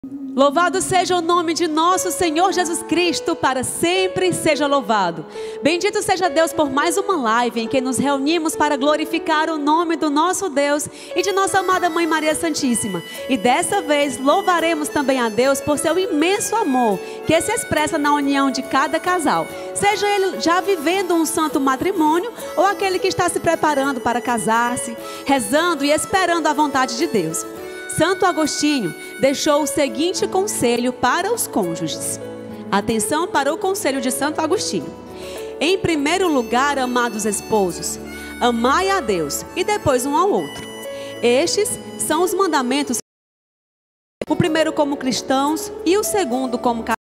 Louvado seja o nome de nosso Senhor Jesus Cristo, para sempre seja louvado. Bendito seja Deus por mais uma live em que nos reunimos para glorificar o nome do nosso Deus e de nossa amada Mãe Maria Santíssima. E dessa vez louvaremos também a Deus por seu imenso amor, que se expressa na união de cada casal, seja ele já vivendo um santo matrimônio ou aquele que está se preparando para casar-se, rezando e esperando a vontade de Deus. Santo Agostinho deixou o seguinte conselho para os cônjuges. Atenção para o conselho de Santo Agostinho. Em primeiro lugar, amados esposos, amai a Deus e depois um ao outro. Estes são os mandamentos, o primeiro como cristãos e o segundo como casados.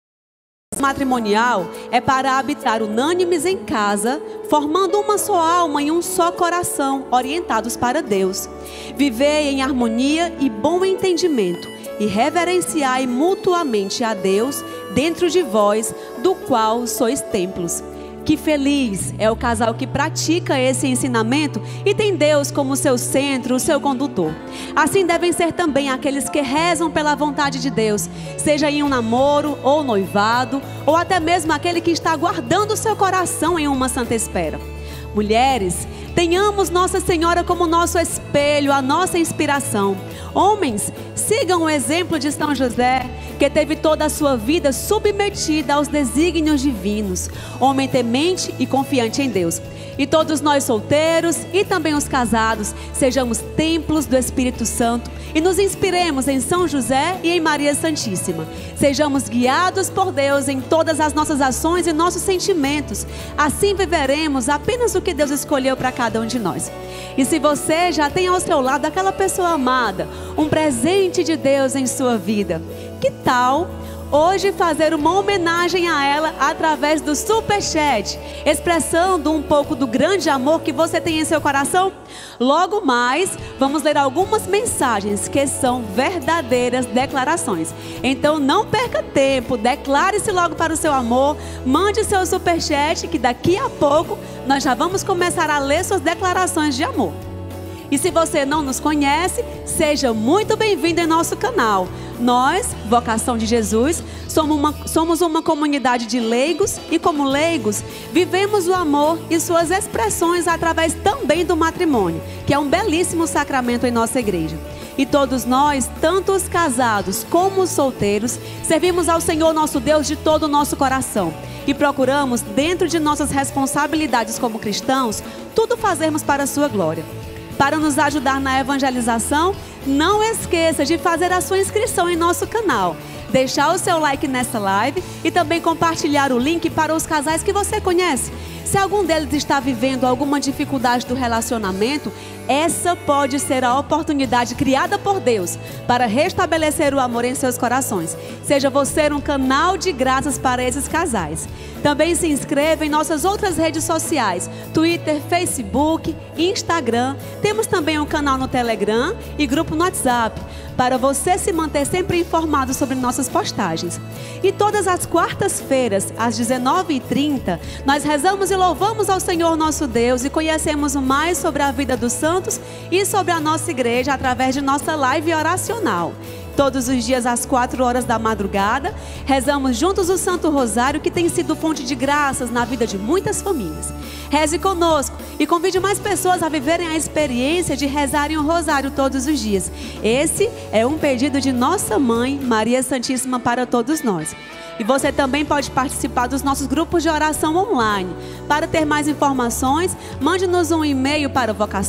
Matrimonial é para habitar unânimes em casa, formando uma só alma e um só coração, orientados para Deus. Vivei em harmonia e bom entendimento, e reverenciai mutuamente a Deus dentro de vós, do qual sois templos. Que feliz é o casal que pratica esse ensinamento e tem Deus como seu centro, o seu condutor. Assim devem ser também aqueles que rezam pela vontade de Deus, seja em um namoro ou noivado, ou até mesmo aquele que está guardando seu coração em uma santa espera. Mulheres, tenhamos Nossa Senhora como nosso espelho, a nossa inspiração. Homens, sigam o exemplo de São José, que teve toda a sua vida submetida aos desígnios divinos, homem temente e confiante em Deus. E todos nós solteiros e também os casados, sejamos templos do Espírito Santo e nos inspiremos em São José e em Maria Santíssima. Sejamos guiados por Deus em todas as nossas ações e nossos sentimentos. Assim viveremos apenas o que Deus escolheu para cada um de nós. E se você já tem ao seu lado aquela pessoa amada, um presente de Deus em sua vida, que tal hoje fazer uma homenagem a ela através do Superchat, expressando um pouco do grande amor que você tem em seu coração? Logo mais, vamos ler algumas mensagens que são verdadeiras declarações. Então não perca tempo, declare-se logo para o seu amor, mande seu Superchat, que daqui a pouco nós já vamos começar a ler suas declarações de amor. E se você não nos conhece, seja muito bem-vindo em nosso canal. Nós, Vocação de Jesus, somos uma comunidade de leigos e, como leigos, vivemos o amor e suas expressões através também do matrimônio, que é um belíssimo sacramento em nossa igreja. E todos nós, tanto os casados como os solteiros, servimos ao Senhor nosso Deus de todo o nosso coração. E procuramos, dentro de nossas responsabilidades como cristãos, tudo fazermos para a sua glória. Para nos ajudar na evangelização, não esqueça de fazer a sua inscrição em nosso canal, deixar o seu like nessa live e também compartilhar o link para os casais que você conhece. Se algum deles está vivendo alguma dificuldade do relacionamento, essa pode ser a oportunidade criada por Deus para restabelecer o amor em seus corações. Seja você um canal de graças para esses casais. Também se inscreva em nossas outras redes sociais, Twitter, Facebook, Instagram. Temos também um canal no Telegram e grupo no WhatsApp, para você se manter sempre informado sobre nossas postagens. E todas as quartas-feiras, às 19h30, nós rezamos e louvamos ao Senhor nosso Deus e conhecemos mais sobre a vida dos santos e sobre a nossa igreja através de nossa live oracional. Todos os dias às 4 horas da madrugada, rezamos juntos o Santo Rosário, que tem sido fonte de graças na vida de muitas famílias. Reze conosco e convide mais pessoas a viverem a experiência de rezarem o Rosário todos os dias. Esse é um pedido de nossa Mãe, Maria Santíssima, para todos nós. E você também pode participar dos nossos grupos de oração online. Para ter mais informações, mande-nos um e-mail para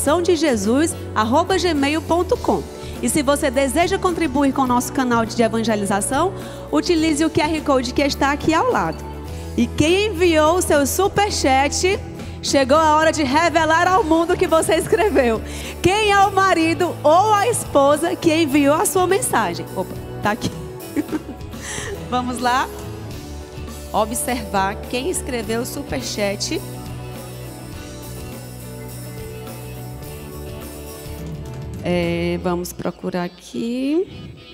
vocaçãodejesus@gmail.com. E se você deseja contribuir com o nosso canal de evangelização, utilize o QR Code que está aqui ao lado. E quem enviou o seu Superchat, chegou a hora de revelar ao mundo o que você escreveu. Quem é o marido ou a esposa que enviou a sua mensagem? Opa, tá aqui. Vamos lá observar quem escreveu o Superchat. Vamos procurar aqui.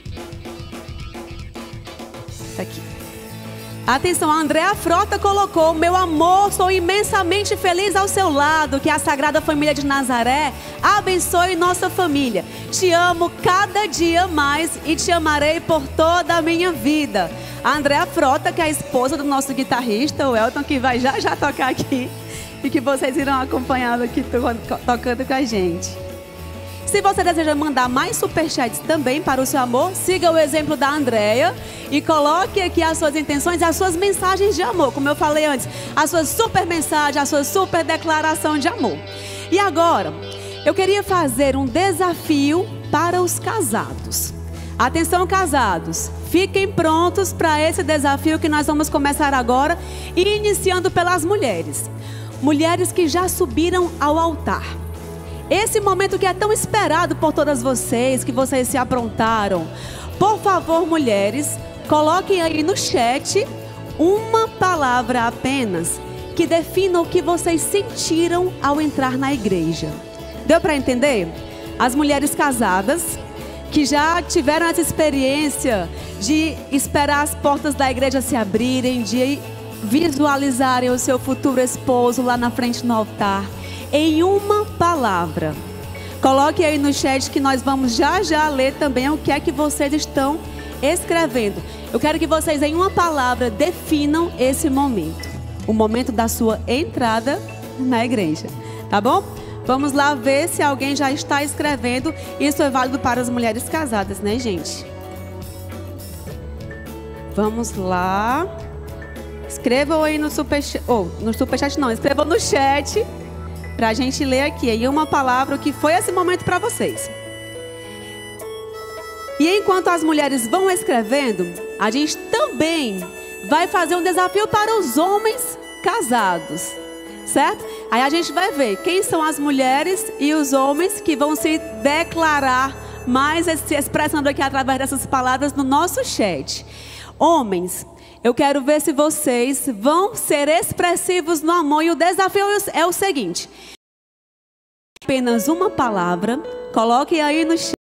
Tá aqui. Atenção, a Andréa Frota colocou: meu amor, sou imensamente feliz ao seu lado. Que a Sagrada Família de Nazaré abençoe nossa família. Te amo cada dia mais e te amarei por toda a minha vida. A Andréa Frota, que é a esposa do nosso guitarrista, o Elton, que vai já já tocar aqui. E que vocês irão acompanhando aqui tocando com a gente. Se você deseja mandar mais superchats também para o seu amor, siga o exemplo da Andréa e coloque aqui as suas intenções e as suas mensagens de amor. Como eu falei antes, a sua super mensagem, a sua super declaração de amor. E agora, eu queria fazer um desafio para os casados. Atenção, casados, fiquem prontos para esse desafio que nós vamos começar agora, iniciando pelas mulheres. Mulheres que já subiram ao altar. Esse momento que é tão esperado por todas vocês, que vocês se aprontaram. Por favor, mulheres, coloquem aí no chat uma palavra apenas que defina o que vocês sentiram ao entrar na igreja. Deu para entender? As mulheres casadas que já tiveram essa experiência de esperar as portas da igreja se abrirem, de visualizarem o seu futuro esposo lá na frente no altar. Em uma palavra. Coloque aí no chat que nós vamos já já ler também o que é que vocês estão escrevendo. Eu quero que vocês em uma palavra definam esse momento. O momento da sua entrada na igreja. Tá bom? Vamos lá ver se alguém já está escrevendo. Isso é válido para as mulheres casadas, né, gente? Vamos lá. Escrevam aí no superchat. No superchat não, escrevam no chat. Para a gente ler aqui em uma palavra o que foi esse momento para vocês. E enquanto as mulheres vão escrevendo, a gente também vai fazer um desafio para os homens casados, certo? Aí a gente vai ver quem são as mulheres e os homens que vão se declarar mais se expressando aqui através dessas palavras no nosso chat. Homens, eu quero ver se vocês vão ser expressivos no amor. E o desafio é o seguinte. Apenas uma palavra. Coloquem aí no chat.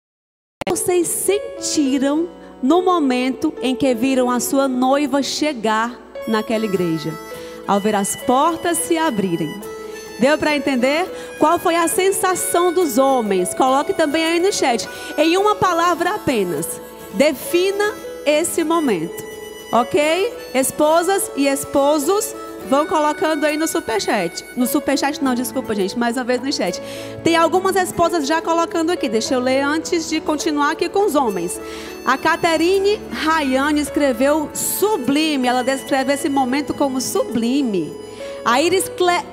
Vocês sentiram no momento em que viram a sua noiva chegar naquela igreja. Ao ver as portas se abrirem. Deu para entender? Qual foi a sensação dos homens? Coloque também aí no chat. Em uma palavra apenas. Defina esse momento. Ok? Esposas e esposos vão colocando aí no superchat. No superchat não, desculpa gente, mais uma vez no chat. Tem algumas esposas já colocando aqui. Deixa eu ler antes de continuar aqui com os homens. A Caterine Rayane escreveu sublime. Ela descreve esse momento como sublime. A Iris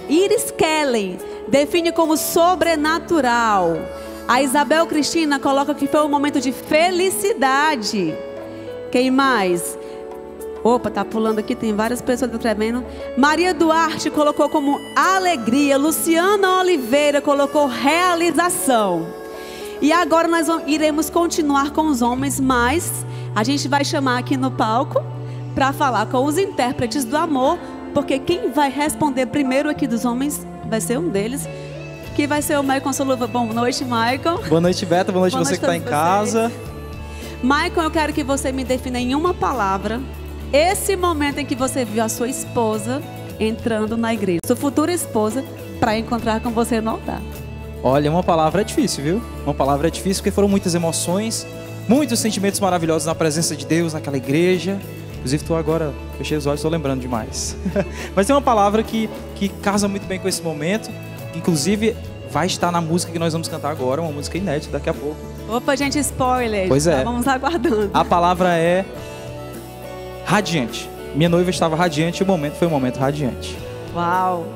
Kellen define como sobrenatural. A Isabel Cristina coloca que foi um momento de felicidade. Quem mais? Opa, tá pulando aqui, tem várias pessoas escrevendo. Maria Duarte colocou como alegria. Luciana Oliveira colocou realização. E agora nós iremos continuar com os homens, mas a gente vai chamar aqui no palco para falar com os intérpretes do amor, porque quem vai responder primeiro aqui dos homens vai ser um deles, que vai ser o Maicon Soluva. Boa noite, Maicon. Boa noite, Beta. Boa noite você que está em casa. Maicon, eu quero que você me defina em uma palavra esse momento em que você viu a sua esposa entrando na igreja, sua futura esposa, para encontrar com você no altar. Olha, uma palavra é difícil, viu? Uma palavra é difícil porque foram muitas emoções, muitos sentimentos maravilhosos na presença de Deus, naquela igreja. Inclusive, estou agora, fechei os olhos, estou lembrando demais. Mas tem uma palavra que casa muito bem com esse momento, que inclusive vai estar na música que nós vamos cantar agora, uma música inédita daqui a pouco. Opa, gente, spoiler. Pois é. Tá, vamos aguardando. A palavra é radiante. Minha noiva estava radiante e o momento foi um momento radiante. Uau!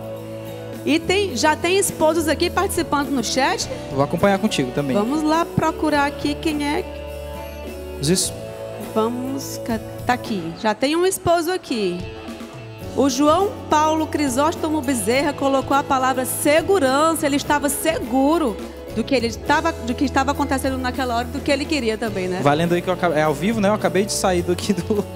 E já tem esposos aqui participando no chat? Vou acompanhar contigo também. Vamos lá procurar aqui quem é. Isso. Vamos, tá aqui. Já tem um esposo aqui. O João Paulo Crisóstomo Bezerra colocou a palavra segurança. Ele estava seguro do que estava acontecendo naquela hora, do que ele queria também, né? Valendo aí que é ao vivo, né? Eu acabei de sair daqui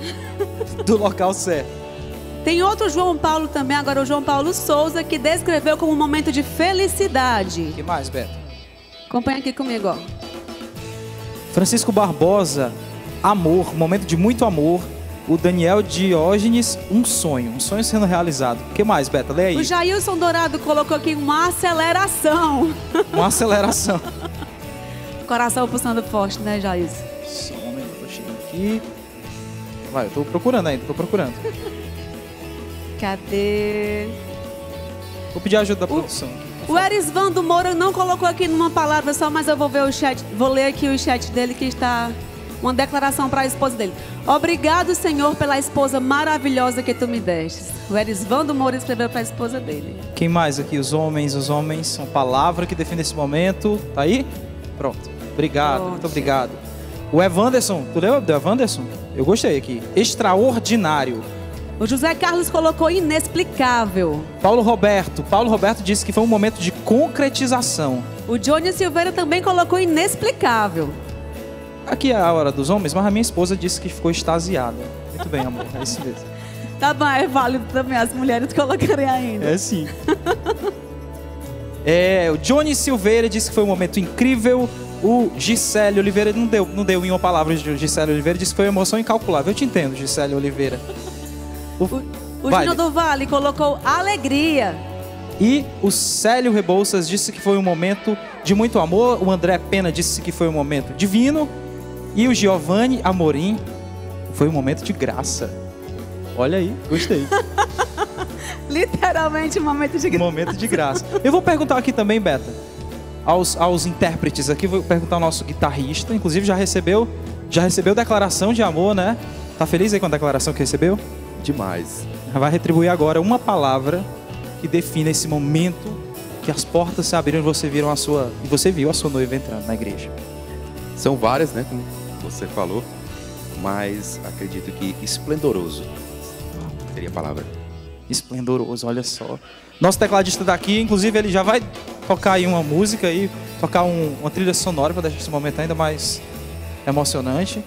do local certo. Tem outro João Paulo também, agora o João Paulo Souza, que descreveu como um momento de felicidade. O que mais, Beto? Acompanha aqui comigo, ó. Francisco Barbosa, amor, momento de muito amor. O Daniel Diógenes, um sonho sendo realizado. O que mais, Beto? Lê aí. O Jailson Dourado colocou aqui uma aceleração. Uma aceleração. Coração pulsando forte, né, Jair? Só um momento, eu tô chegando aqui. Vai, eu tô procurando ainda, tô procurando. Cadê? Vou pedir a ajuda da produção. O Erisvando Moura não colocou aqui numa palavra só, mas eu vou ver o chat, vou ler aqui o chat dele que está uma declaração para a esposa dele. Obrigado, Senhor, pela esposa maravilhosa que tu me destes. O Erisvando Moura escreveu para a esposa dele. Quem mais aqui? Os homens, uma palavra que define esse momento. Tá aí? Pronto. Obrigado, Pronto. Muito obrigado. O Evanderson, tu leu do Evanderson? Eu gostei aqui. Extraordinário. O José Carlos colocou inexplicável. Paulo Roberto disse que foi um momento de concretização. O Johnny Silveira também colocou inexplicável. Aqui é a hora dos homens, mas a minha esposa disse que ficou extasiada. Muito bem, amor, é isso mesmo. Tá bom, é válido também as mulheres colocarem ainda. É sim. O Johnny Silveira disse que foi um momento incrível. O Gisele Oliveira não deu em uma palavra de Gisele Oliveira, disse que foi uma emoção incalculável. Eu te entendo, Gisele Oliveira. O Júnior do Vale colocou alegria. E o Célio Rebouças disse que foi um momento de muito amor. O André Pena disse que foi um momento divino. E o Giovanni Amorim foi um momento de graça. Olha aí, gostei. Literalmente um momento de graça. Um momento de graça. Eu vou perguntar aqui também, Beta, aos intérpretes aqui, vou perguntar ao nosso guitarrista. Inclusive já recebeu declaração de amor, né? Tá feliz aí com a declaração que recebeu? Demais. Vai retribuir agora uma palavra que define esse momento que as portas se abriram e você viu a sua noiva entrando na igreja. São várias, né? Como você falou. Mas acredito que esplendoroso seria a palavra. Esplendoroso, olha só. Nosso tecladista daqui, inclusive, ele já vai tocar aí uma música aí, tocar uma trilha sonora para deixar esse momento ainda mais emocionante.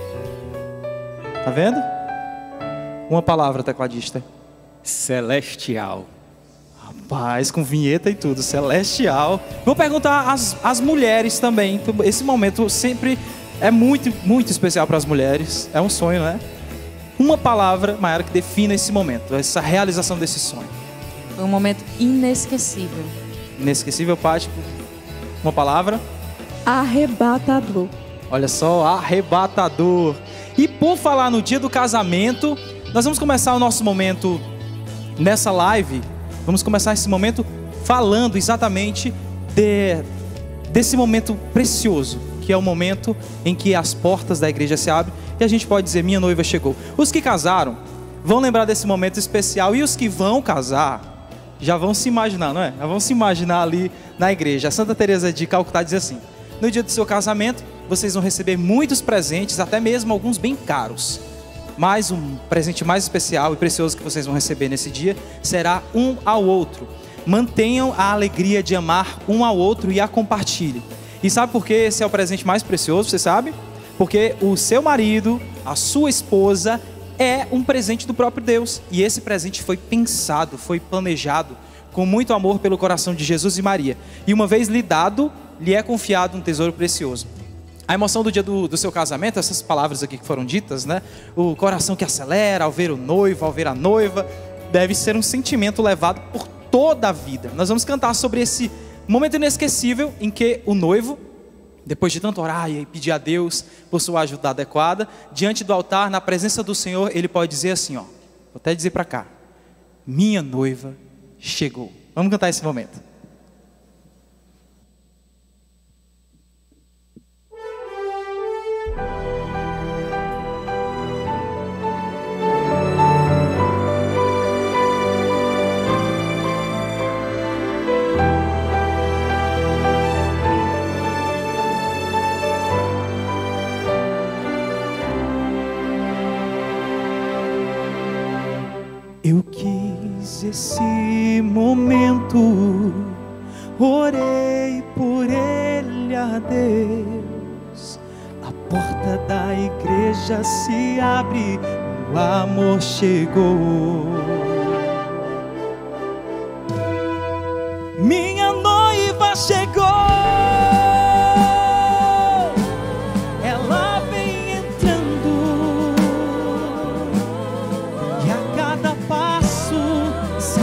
Tá vendo? Uma palavra, tecladista. Celestial. Rapaz, com vinheta e tudo, celestial. Vou perguntar às mulheres também. Esse momento sempre é muito, muito especial para as mulheres. É um sonho, né? Uma palavra, Maiara, que defina esse momento, essa realização desse sonho. Foi um momento inesquecível. Inesquecível, Paty. Uma palavra? Arrebatador. Olha só, arrebatador. E por falar no dia do casamento, nós vamos começar o nosso momento nessa live. Vamos começar esse momento falando exatamente desse momento precioso, que é o momento em que as portas da igreja se abrem e a gente pode dizer, minha noiva chegou. Os que casaram vão lembrar desse momento especial e os que vão casar já vão se imaginar, não é? Já vão se imaginar ali na igreja. A Santa Teresa de Calcutá diz assim: no dia do seu casamento, vocês vão receber muitos presentes, até mesmo alguns bem caros. Mas um presente mais especial e precioso que vocês vão receber nesse dia será um ao outro. Mantenham a alegria de amar um ao outro e a compartilhem. E sabe por que esse é o presente mais precioso? Você sabe? Porque o seu marido, a sua esposa, é um presente do próprio Deus. E esse presente foi pensado, foi planejado com muito amor pelo coração de Jesus e Maria. E uma vez lhe dado, lhe é confiado um tesouro precioso. A emoção do dia do seu casamento, essas palavras aqui que foram ditas, né? O coração que acelera ao ver o noivo, ao ver a noiva, deve ser um sentimento levado por toda a vida. Nós vamos cantar sobre esse momento inesquecível em que o noivo, depois de tanto orar e pedir a Deus por sua ajuda adequada, diante do altar, na presença do Senhor, ele pode dizer assim, ó, vou até dizer para cá: minha noiva chegou. Vamos cantar esse momento. Eu quis esse momento, orei por ele a Deus. A porta da igreja se abre, o amor chegou. Minha noiva chegou. Ela vem entrando e a cada passo se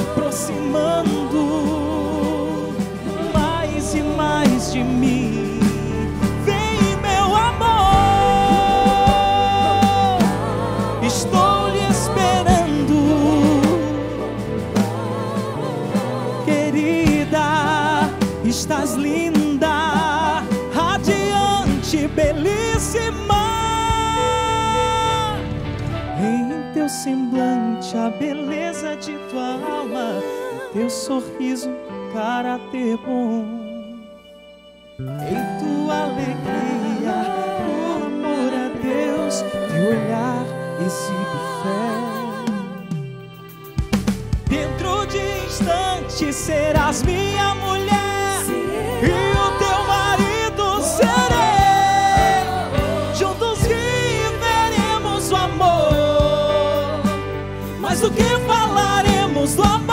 aproximando mais e mais de mim. teu semblante, a beleza de tua alma, o teu sorriso, caráter bom. Em tua alegria, por amor a Deus, teu olhar exibe fé. Dentro de instantes serás minha mulher, e o teu marido serei. Juntos viveremos o amor, mas o que falaremos do amor?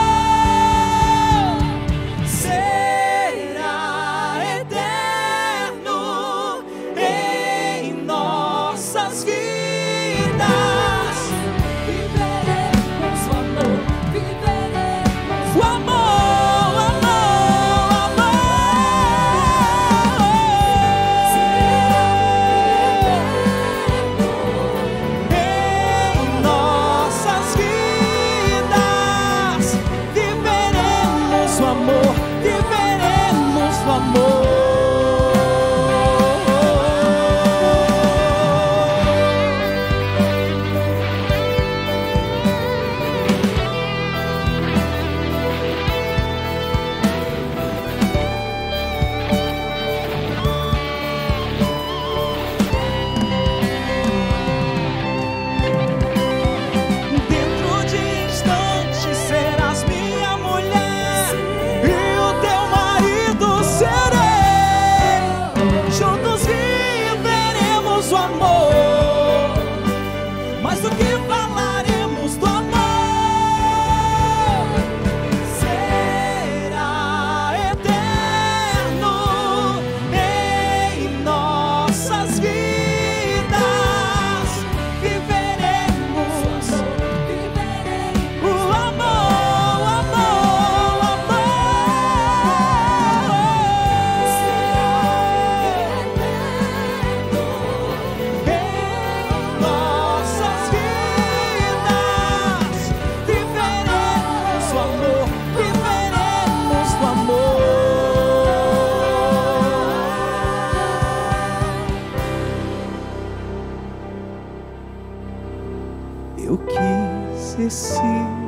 Eu quis esse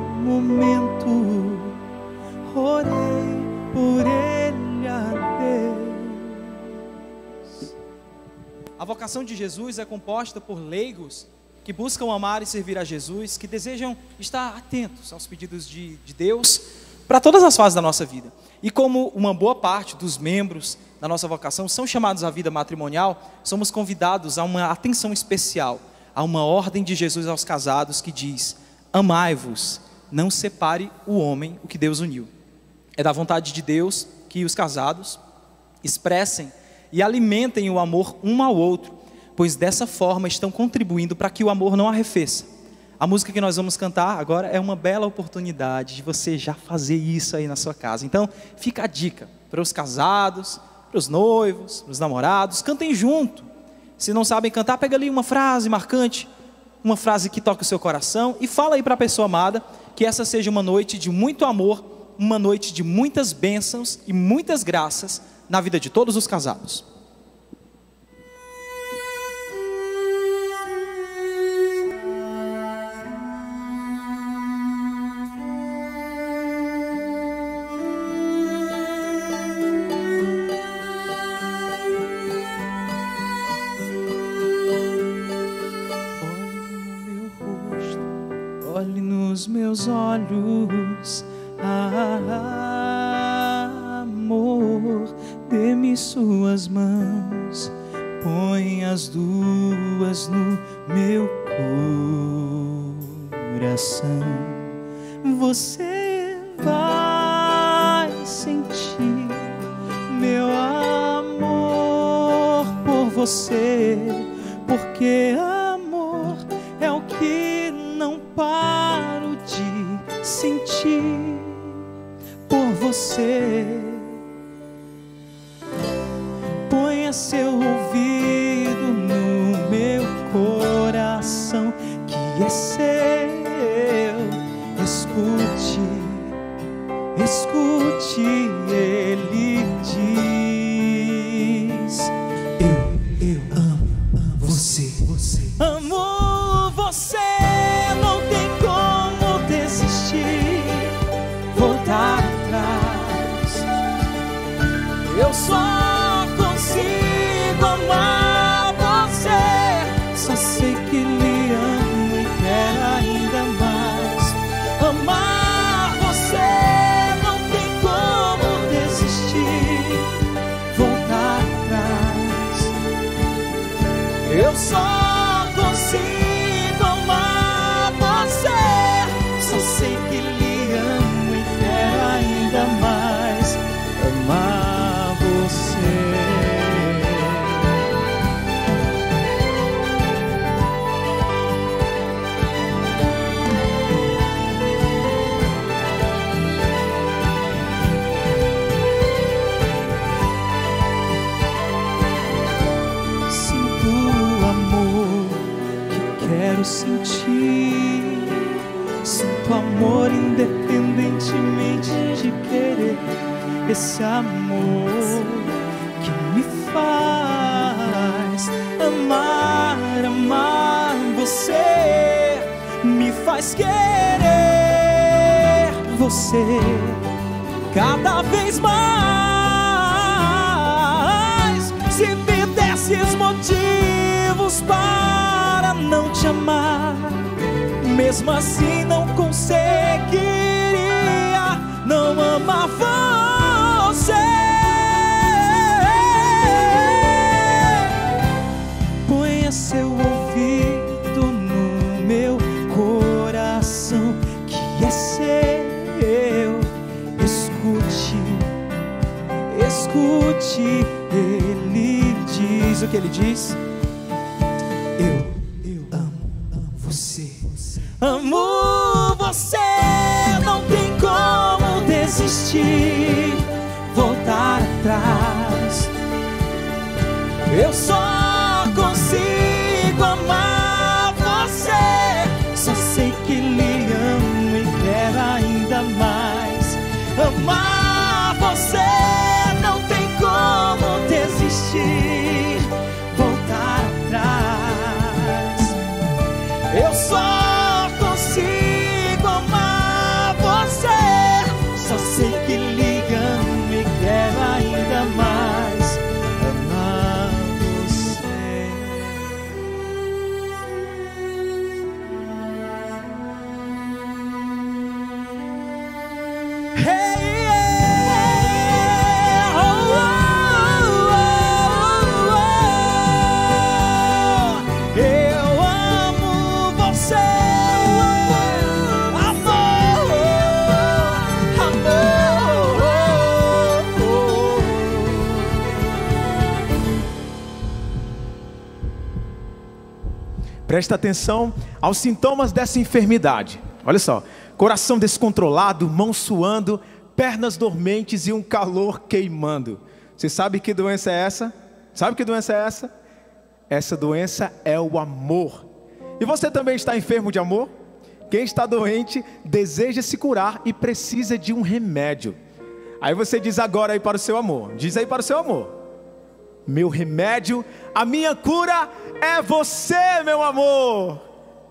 momento, orei por ele a Deus. A vocação de Jesus é composta por leigos que buscam amar e servir a Jesus, que desejam estar atentos aos pedidos de Deus para todas as fases da nossa vida. E como uma boa parte dos membros da nossa vocação são chamados à vida matrimonial, somos convidados a uma atenção especial, a uma ordem de Jesus aos casados que diz: amai-vos, não separe o homem o que Deus uniu. É da vontade de Deus que os casados expressem e alimentem o amor um ao outro, pois dessa forma estão contribuindo para que o amor não arrefeça. A música que nós vamos cantar agora é uma bela oportunidade de você já fazer isso aí na sua casa. Então fica a dica para os casados, para os noivos, para os namorados: cantem junto. Se não sabem cantar, pega ali uma frase marcante, uma frase que toque o seu coração e fala aí para a pessoa amada que essa seja uma noite de muito amor, uma noite de muitas bênçãos e muitas graças na vida de todos os casados. Olhe nos meus olhos, amor, dê-me suas mãos, põe as duas no meu coração. Você vai sentir meu amor por você, porque amor é o que não paro de sentir por você. Ponha seu ouvido no meu coração, que é seu. Escute, escute, ele diz: eu amo você. Amo você. sei que lhe amo e quero ainda mais amar você. Não tem como desistir, voltar atrás. Eu só consigo amar você. Só sei que lhe amo e quero ainda mais amar você. Sinto o amor que quero sentir. Sinto amor independentemente de querer. Esse amor que me faz amar, amar você, me faz querer você cada vez mais. Se me desses motivos para não te amar, mesmo assim não conseguiria não amar você. Ponha seu ouvido no meu coração, que é seu. Escute, escute. Ele diz o que ele diz. Eu amo você. Amo você. Não tem como desistir, voltar atrás. Eu só consigo amar você. Só sei que lhe amo e quero ainda mais amar você. Não tem como desistir, voltar atrás. Eu só consigo amar você. Só sei que lhe amo e quero ainda mais amar você. Hey, yeah. Oh, oh, oh, oh. Eu amo você. Presta atenção aos sintomas dessa enfermidade. Olha só: coração descontrolado, mãos suando, pernas dormentes e um calor queimando. Você sabe que doença é essa? Sabe que doença é essa? Essa doença é o amor. E você também está enfermo de amor? Quem está doente deseja se curar e precisa de um remédio. Aí você diz agora aí para o seu amor. Diz aí para o seu amor: meu remédio, a minha cura é você, meu amor.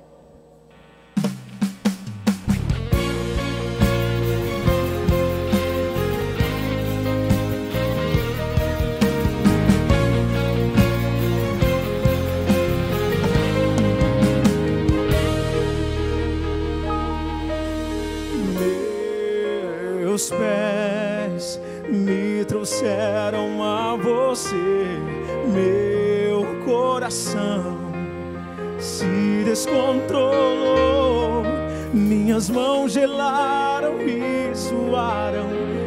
Meus pés me trouxeram a você. Meu coração se descontrolou. Minhas mãos gelaram e suaram.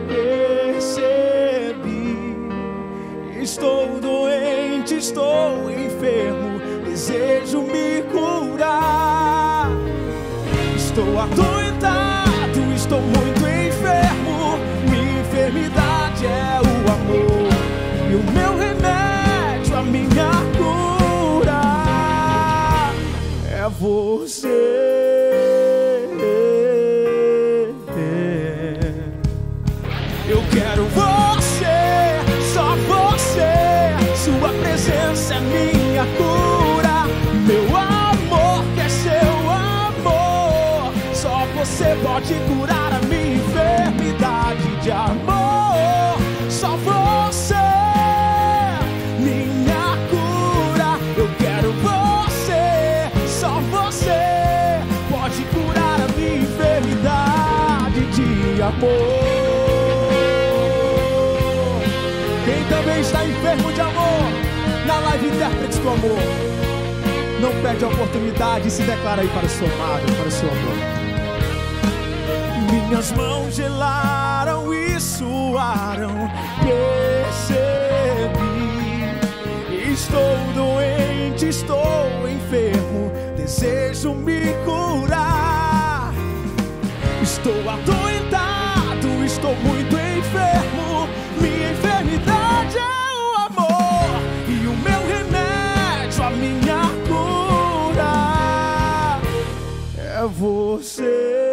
Percebi, estou doente, estou enfermo. Desejo me curar. Estou adoentado, estou muito enfermo. Minha enfermidade é o amor. E o meu remédio, a minha cura é você. Eu quero você, só você. Sua presença é minha cura. Meu amor quer seu amor. Só você pode curar a minha enfermidade de amor. Só você, minha cura. Eu quero você, amor. Quem também está enfermo de amor, na live Intérpretes do Amor, não perde a oportunidade e se declara aí para o seu amado, para o seu amor. Minhas mãos gelaram e suaram, percebi. Estou doente, estou enfermo, desejo me curar. Estou adoentado, estou muito enfermo. Minha enfermidade é o amor, e o meu remédio, a minha cura é você.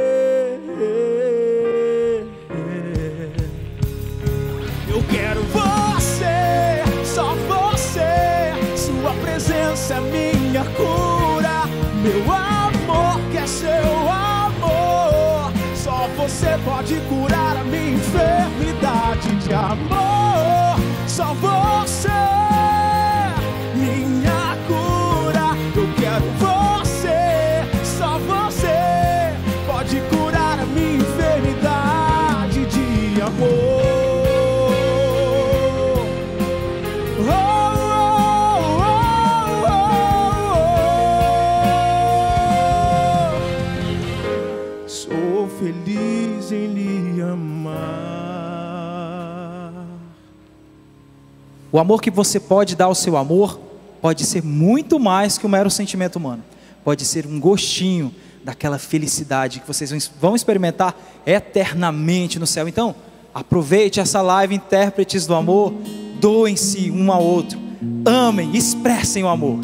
Eu quero você, só você. Sua presença é minha cura. Meu amor quer seu amor. Só você pode curar a minha enfermidade de amor. Só você, minha cura. Eu quero você, só você pode curar a minha enfermidade de amor. Sou feliz em lhe amar. O amor que você pode dar ao seu amor pode ser muito mais que um mero sentimento humano. Pode ser um gostinho daquela felicidade que vocês vão experimentar eternamente no céu. Então, aproveite essa live Intérpretes do Amor, doem-se um ao outro, amem, expressem o amor.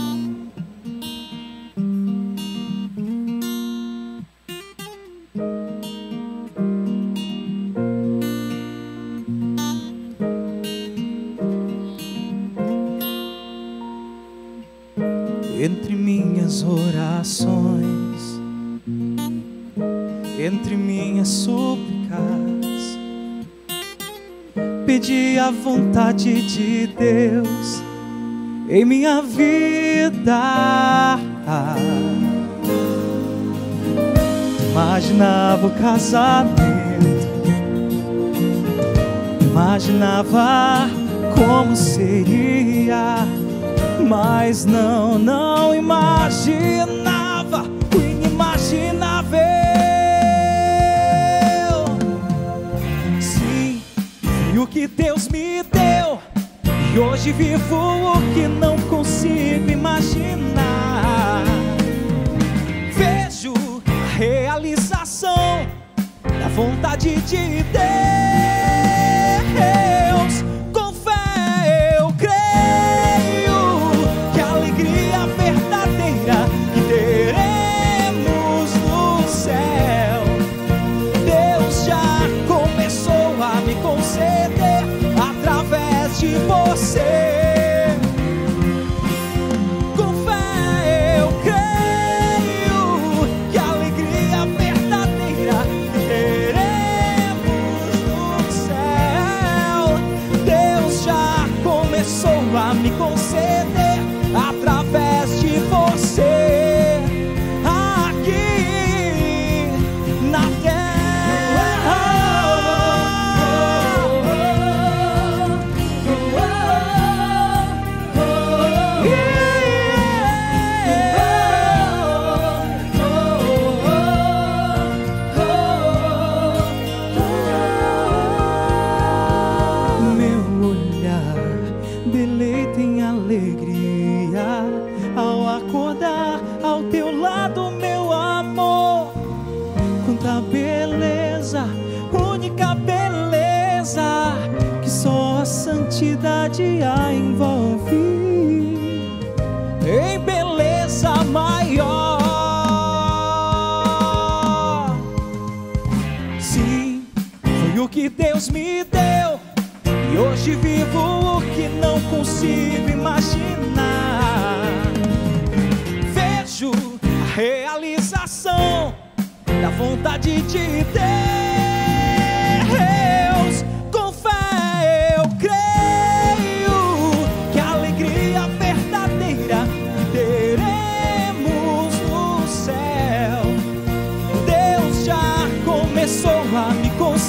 Entre minhas orações, entre minhas súplicas, pedi a vontade de Deus em minha vida. Imaginava o casamento, imaginava como seria, mas não imaginava o inimaginável. Sim, vi o que Deus me deu, e hoje vivo o que não consigo imaginar. Vejo a realização da vontade de Deus. Com fé eu creio que a alegria verdadeira que teremos no céu, Deus já começou a me conceder através de você. Com fé eu creio que a alegria verdadeira que teremos no céu, Deus já começou a me conceder através de você. Aqui na terra, meu olhar deleita em alegria ao acordar ao teu lado, meu amor. Quanta beleza, única beleza, que só a santidade a envolve. Em beleza maior. Sim, foi o que Deus me deu, e hoje vivo o que não consigo imaginar. Vejo a realização da vontade de Deus. Com fé eu creio que a alegria verdadeira teremos no céu, Deus já começou a me conceder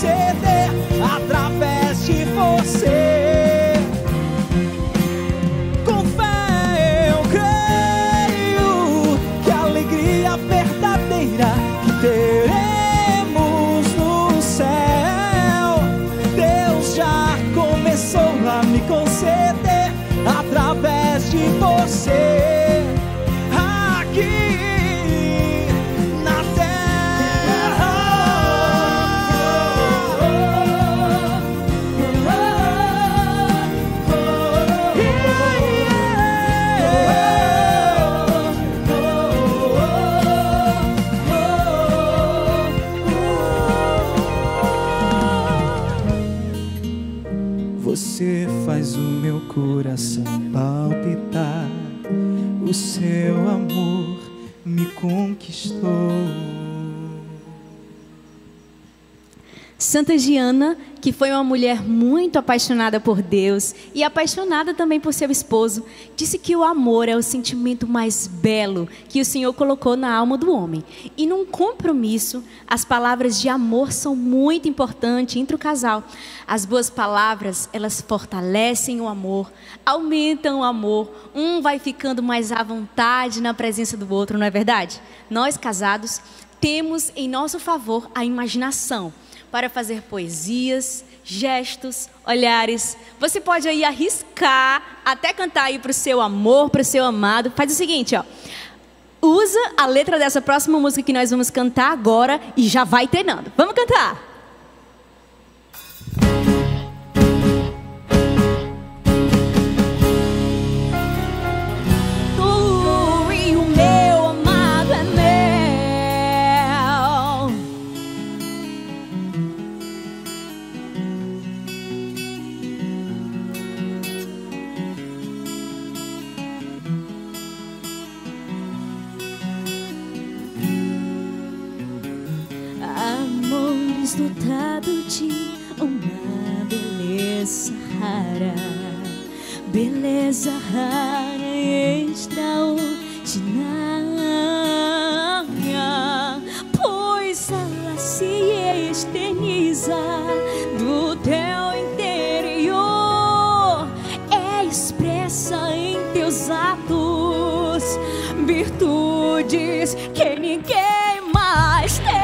conquistou. Santa Giana, que foi uma mulher muito apaixonada por Deus e apaixonada também por seu esposo, disse que o amor é o sentimento mais belo que o Senhor colocou na alma do homem. E num compromisso, as palavras de amor são muito importantes entre o casal. As boas palavras, elas fortalecem o amor, aumentam o amor, um vai ficando mais à vontade na presença do outro, não é verdade? Nós, casados, temos em nosso favor a imaginação para fazer poesias, gestos, olhares. Você pode aí arriscar, até cantar aí para o seu amor, para o seu amado. Faz o seguinte, ó. Usa a letra dessa próxima música que nós vamos cantar agora e já vai treinando. Vamos cantar! Tu e o meu amado é meu. Amores dotado de uma beleza rara, beleza rara e extraordinária, pois ela se externiza do teu interior, é expressa em teus atos, virtudes que ninguém mais tem.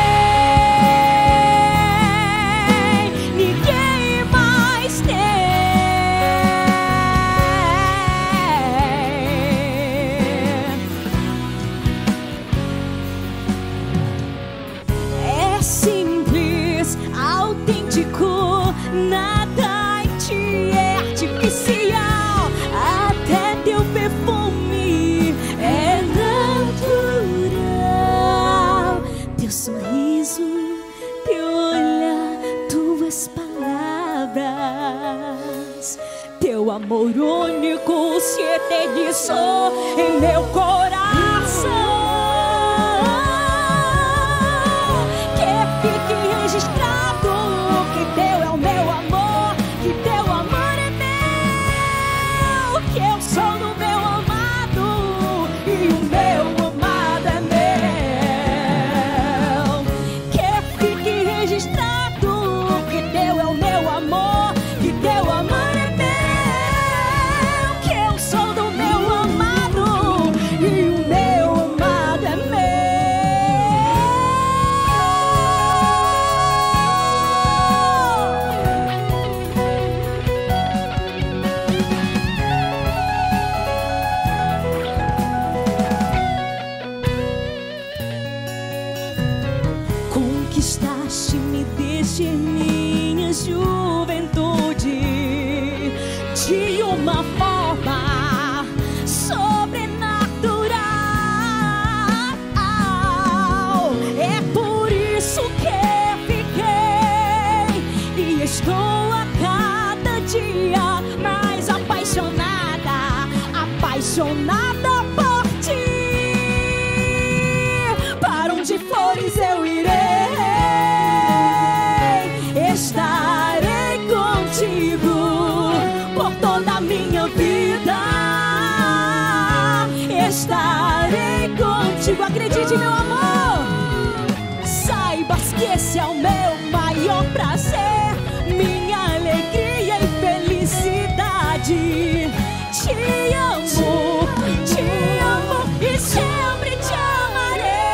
Nada em ti é artificial, até teu perfume é natural. Teu sorriso, teu olhar, tuas palavras, teu amor único se eternizou em meu coração. Que fique registrado que teu é o meu amor, que teu amor é meu, que eu sou do meu amado e o meu amado é meu. Que fique registrado que teu é o meu amor, que teu amor é meu, que eu sou do meu amado e o meu amado é meu. Conquistaste-me desde minha juventude de uma forma sobrenatural. É por isso que fiquei e estou a cada dia mais apaixonada, apaixonada por ti. Para onde fores eu irei, estarei contigo por toda a minha vida. Estarei contigo, acredite, meu amor. Saibas que esse é o meu maior prazer, minha alegria e felicidade. Te amo e sempre te amarei.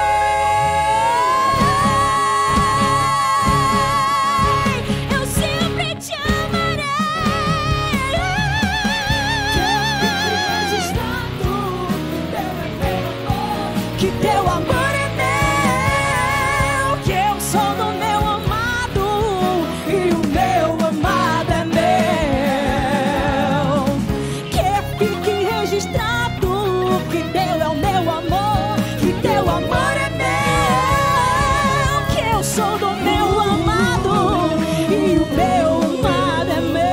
Eu sempre te amarei. Que teu amor é meu, que eu sou do meu amado e o meu amado é meu. Que fique registrado que teu é o meu amor, que teu amor é meu, que eu sou do meu amado e o meu amado é meu.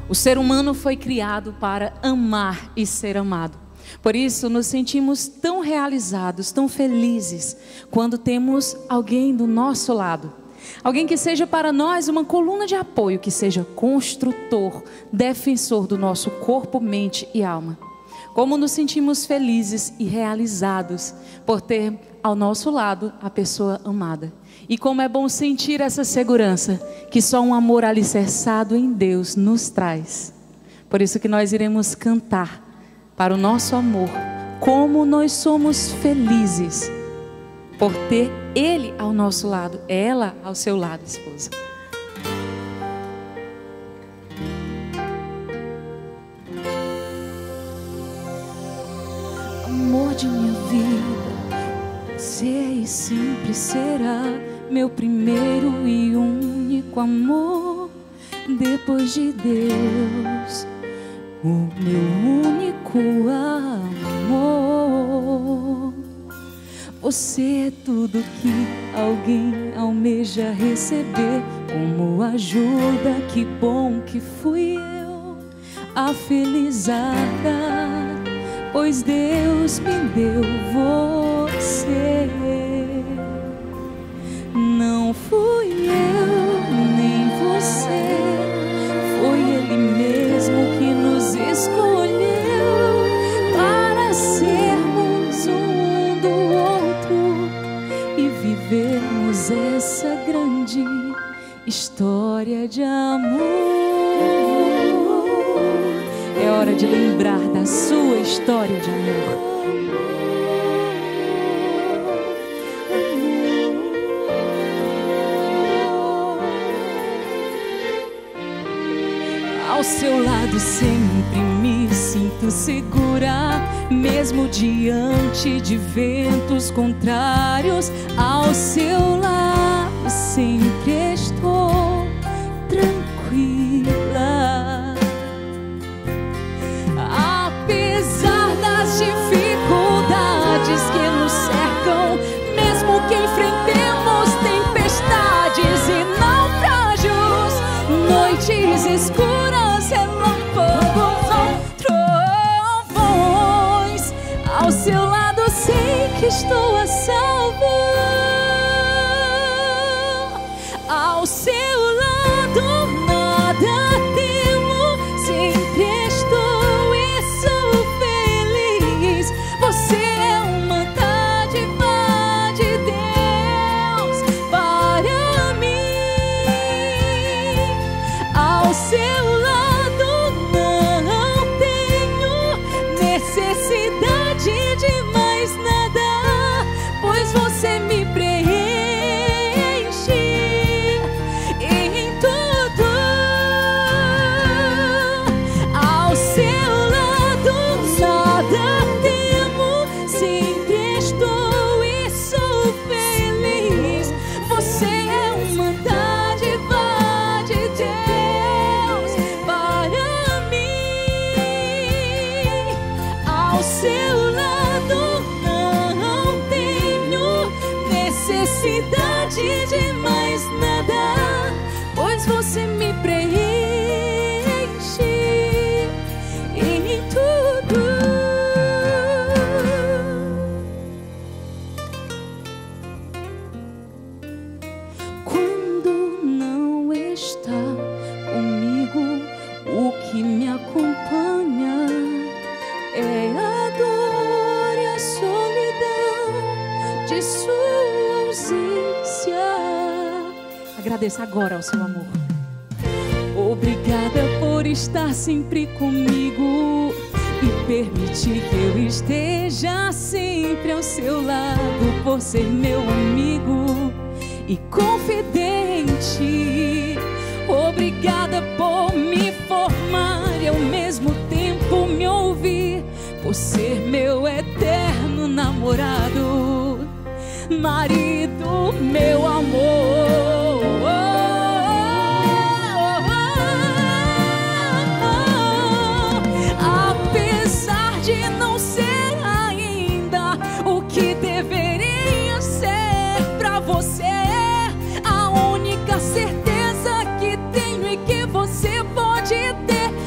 O ser humano foi criado para amar e ser amado. Por isso, nos sentimos tão realizados, tão felizes, quando temos alguém do nosso lado. Alguém que seja para nós uma coluna de apoio, que seja construtor, defensor do nosso corpo, mente e alma. Como nos sentimos felizes e realizados por ter ao nosso lado a pessoa amada. E como é bom sentir essa segurança que só um amor alicerçado em Deus nos traz. Por isso que nós iremos cantar para o nosso amor, como nós somos felizes por ter Ele ao nosso lado, ela ao seu lado, esposa. Amor de minha vida, você e sempre será meu primeiro e único amor, depois de Deus, o meu único amor. Você é tudo que alguém almeja receber como ajuda. Que bom que fui eu a felizarda, pois Deus me deu você. Não fui eu nem você, foi Ele mesmo que nos escolheu para sermos um do outro e vivermos essa grande história de amor. É hora de lembrar da sua história de amor. Ao seu lado sempre me sinto segura, mesmo diante de ventos contrários. Ao seu lado sempre estou tranquila. Apesar das dificuldades que nos cercam, mesmo que enfrentemos tempestades e naufrágios, noites escuras, relâmpagos ou trovões, ao seu lado sei que estou a salvo. Ao seu lado nada temo, sempre estou e sou feliz. Você é uma dádiva de Deus para mim. Ao seu lado não tenho necessidade de mais nada, pois você me preenche em tudo. Ao seu lado nada temo, sempre estou e sou feliz. Você é uma dádiva de Deus para mim. Ao seu lado não tenho necessidade de mais nada, pois você me preenche em tudo. Quando não está comigo, o que me acompanha é a dor e a solidão de sua ausência. Agradeça agora ao seu amor. Obrigada por estar sempre comigo e permitir que eu esteja sempre ao seu lado, por ser meu amigo e confidente. Obrigada por me formar e ao mesmo tempo me ouvir, por ser meu eterno namorado, marido, meu amor. Apesar de não ser ainda o que deveria ser pra você, a única certeza que tenho e que você pode ter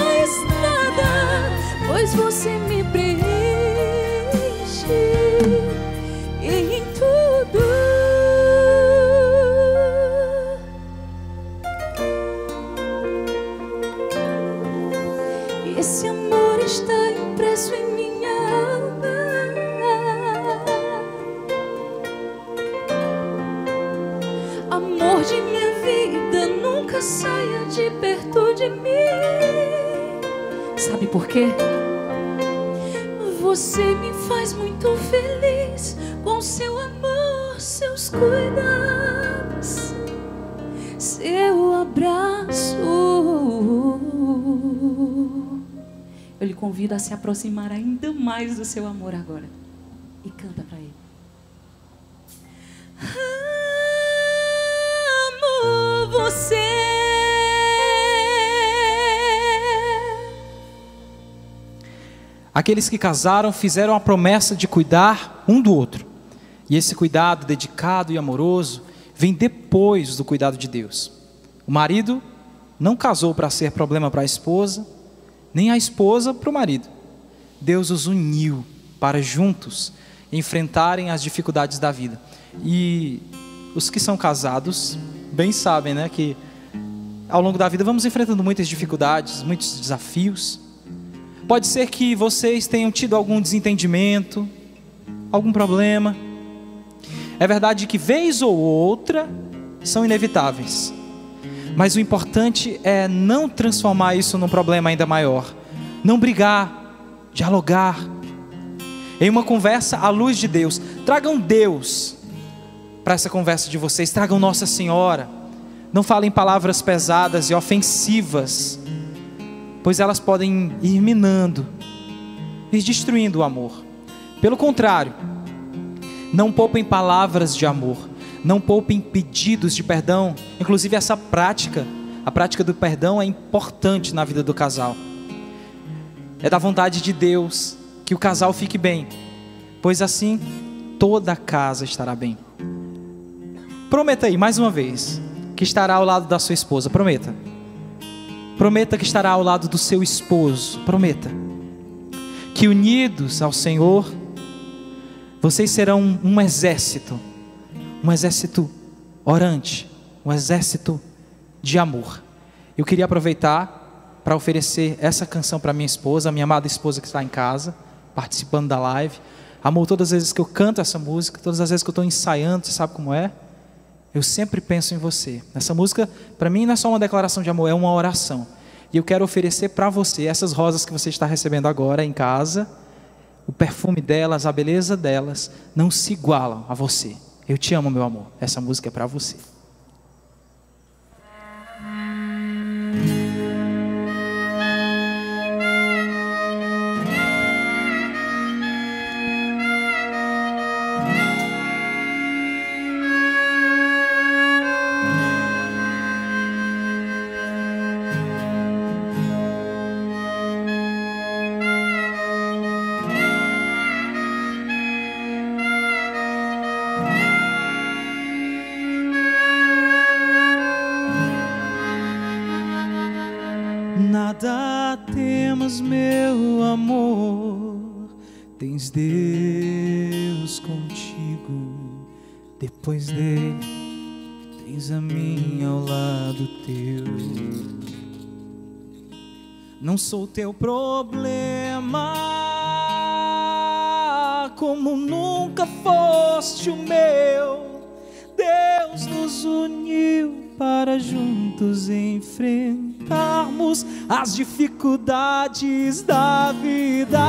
mais nada, pois você me preenche em tudo. Esse amor está impresso em minha alma. Amor de minha vida, nunca saia de perto de mim. Sabe por quê? Você me faz muito feliz com seu amor, seus cuidados, seu abraço. Eu lhe convido a se aproximar ainda mais do seu amor agora. E canta para ele. Amo você. Aqueles que casaram fizeram a promessa de cuidar um do outro. E esse cuidado dedicado e amoroso vem depois do cuidado de Deus. O marido não casou para ser problema para a esposa, nem a esposa para o marido. Deus os uniu para juntos enfrentarem as dificuldades da vida. E os que são casados bem sabem, né, que ao longo da vida vamos enfrentando muitas dificuldades, muitos desafios. Pode ser que vocês tenham tido algum desentendimento, algum problema. É verdade que vez ou outra são inevitáveis. Mas o importante é não transformar isso num problema ainda maior. Não brigar, dialogar. Em uma conversa à luz de Deus. Tragam Deus para essa conversa de vocês. Tragam Nossa Senhora. Não falem palavras pesadas e ofensivas, pois elas podem ir minando, ir destruindo o amor. Pelo contrário, não poupem palavras de amor. Não poupem pedidos de perdão. Inclusive essa prática, a prática do perdão é importante na vida do casal. É da vontade de Deus que o casal fique bem, pois assim toda a casa estará bem. Prometa aí, mais uma vez, que estará ao lado da sua esposa. Prometa. Prometa que estará ao lado do seu esposo. Prometa. Que unidos ao Senhor, vocês serão um exército orante, um exército de amor. Eu queria aproveitar para oferecer essa canção para minha esposa, a minha amada esposa que está em casa, participando da live. Amor, todas as vezes que eu canto essa música, todas as vezes que eu estou ensaiando, você sabe como é? Eu sempre penso em você. Essa música, para mim, não é só uma declaração de amor, é uma oração. E eu quero oferecer para você essas rosas que você está recebendo agora em casa. O perfume delas, a beleza delas, não se igualam a você. Eu te amo, meu amor. Essa música é para você. Nada temas, meu amor, tens Deus contigo. Depois dele, tens a mim ao lado teu. Não sou teu problema, como nunca foste o meu. Deus nos uniu para juntos enfrentarmos as dificuldades da vida.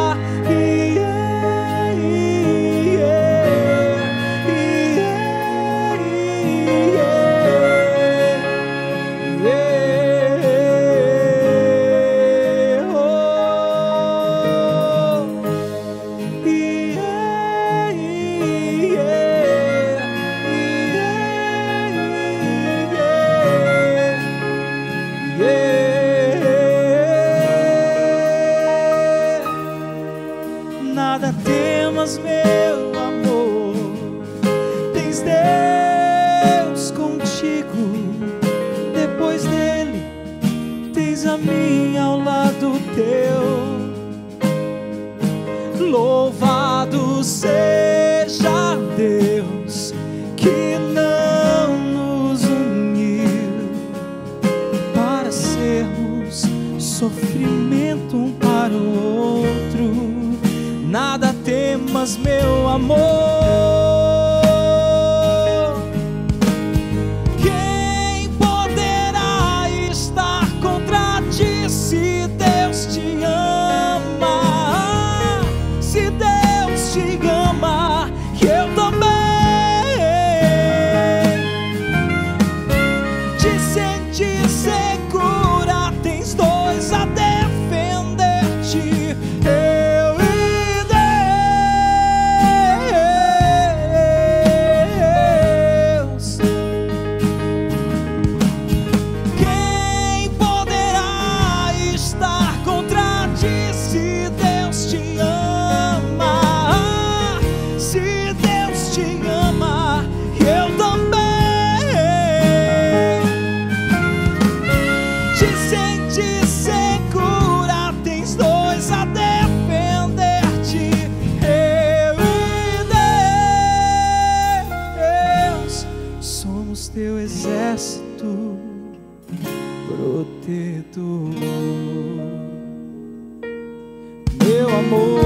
Nada temas, meu amor, tens Deus contigo. Depois dele, tens a mim ao lado. alimento um para o outro. Nada temas, meu amor. Quem poderá estar contra ti se Deus te ama? Se Deus te ama, eu também. Te sente segura, tens dois a defender-te, eu e Deus. Quem poderá estar contra ti se Deus te ama? Se Deus te ama, eu também. Te sente segura, tens dois a defender-te, eu e Deus. Somos teu exército protetor, meu amor.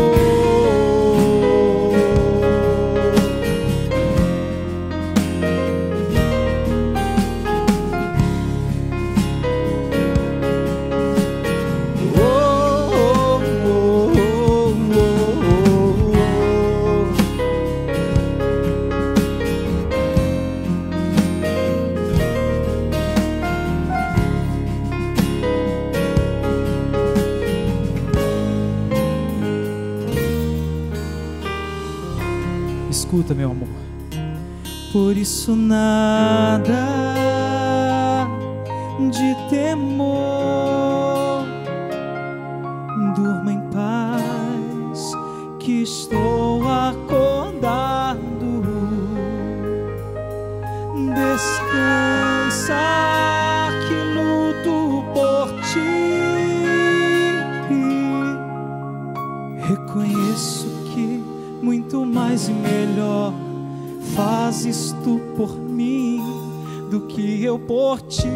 Oh, oh, oh, oh, oh, Escuta, meu amor. por isso nada de temor. Durma em paz, que estou acordado. Descansa, que luto por ti. Reconheço que muito mais e melhor fazes tu por mim do que eu por ti.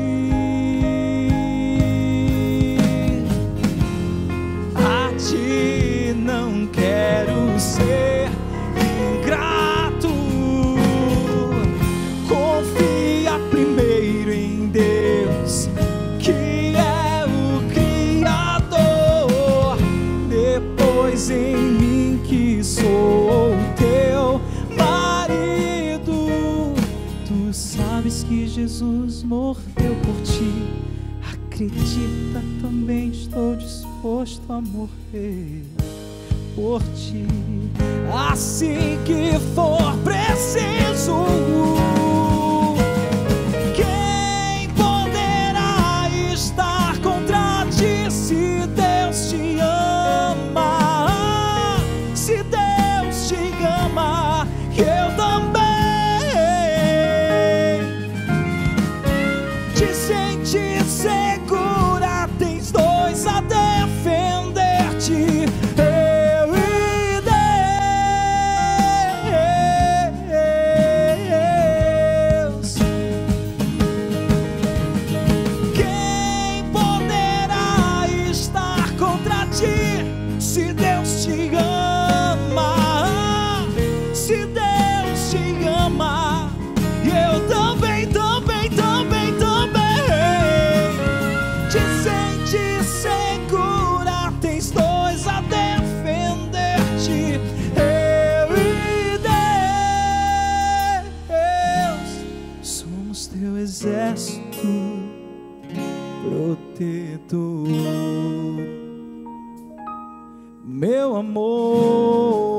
A ti não quero ser ingrato. Confia primeiro em Deus, que é o Criador, depois em mim, que sou teu marido. Tu sabes que Jesus morreu por ti. Acredita, também estou disposto a morrer por ti. Assim que for preciso. Quem poderá estar contra ti se Deus te ama? Se Deus te ama, eu também. Te sente segura, tens dois a defender-te, eu e Deus. Quem poderá estar contra ti se Deus te ama? Se Deus te ama, eu também, também, também, também. Te sente segura, tens dois a defender-te, eu e Deus. Somos teu exército protetor, meu amor.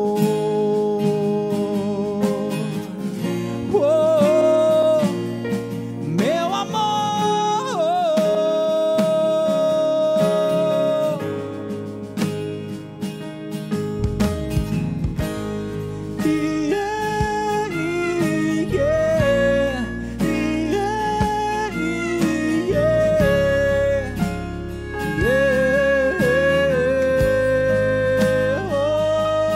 Oh, meu amor. Yeah, yeah, yeah, yeah, yeah. Oh.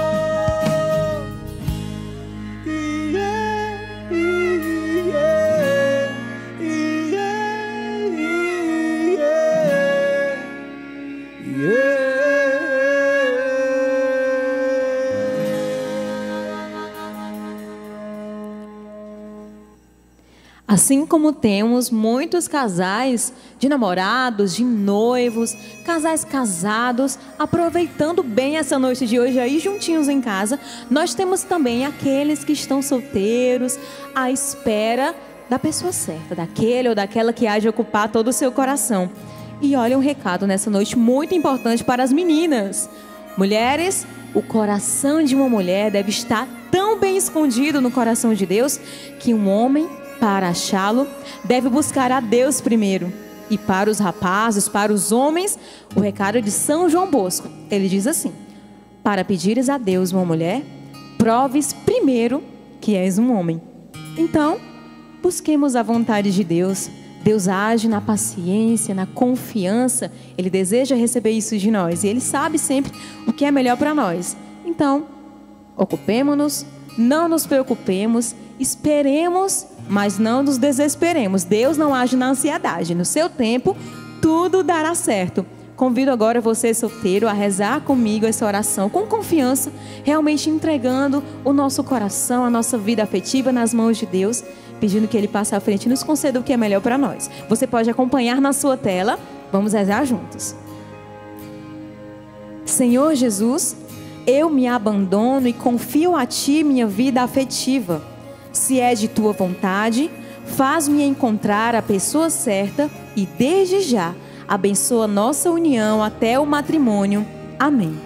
Assim como temos muitos casais de namorados, de noivos, casais casados, aproveitando bem essa noite de hoje aí juntinhos em casa, nós temos também aqueles que estão solteiros, à espera da pessoa certa, daquele ou daquela que há de ocupar todo o seu coração. E olha um recado nessa noite muito importante para as meninas. Mulheres, o coração de uma mulher deve estar tão bem escondido no coração de Deus que um homem, para achá-lo, deve buscar a Deus primeiro. E para os rapazes, para os homens, o recado de São João Bosco, ele diz assim: para pedires a Deus uma mulher, proves primeiro que és um homem. Então, busquemos a vontade de Deus. Deus age na paciência, na confiança. Ele deseja receber isso de nós e Ele sabe sempre o que é melhor para nós. Então, ocupemo-nos, não nos preocupemos, esperemos, mas não nos desesperemos. Deus não age na ansiedade. No seu tempo, tudo dará certo. Convido agora você, solteiro, a rezar comigo essa oração com confiança, realmente entregando o nosso coração, a nossa vida afetiva nas mãos de Deus, pedindo que Ele passe à frente e nos conceda o que é melhor para nós. Você pode acompanhar na sua tela. Vamos rezar juntos. Senhor Jesus, eu me abandono e confio a Ti minha vida afetiva. Se é de Tua vontade, faz-me encontrar a pessoa certa e desde já abençoa nossa união até o matrimônio. Amém.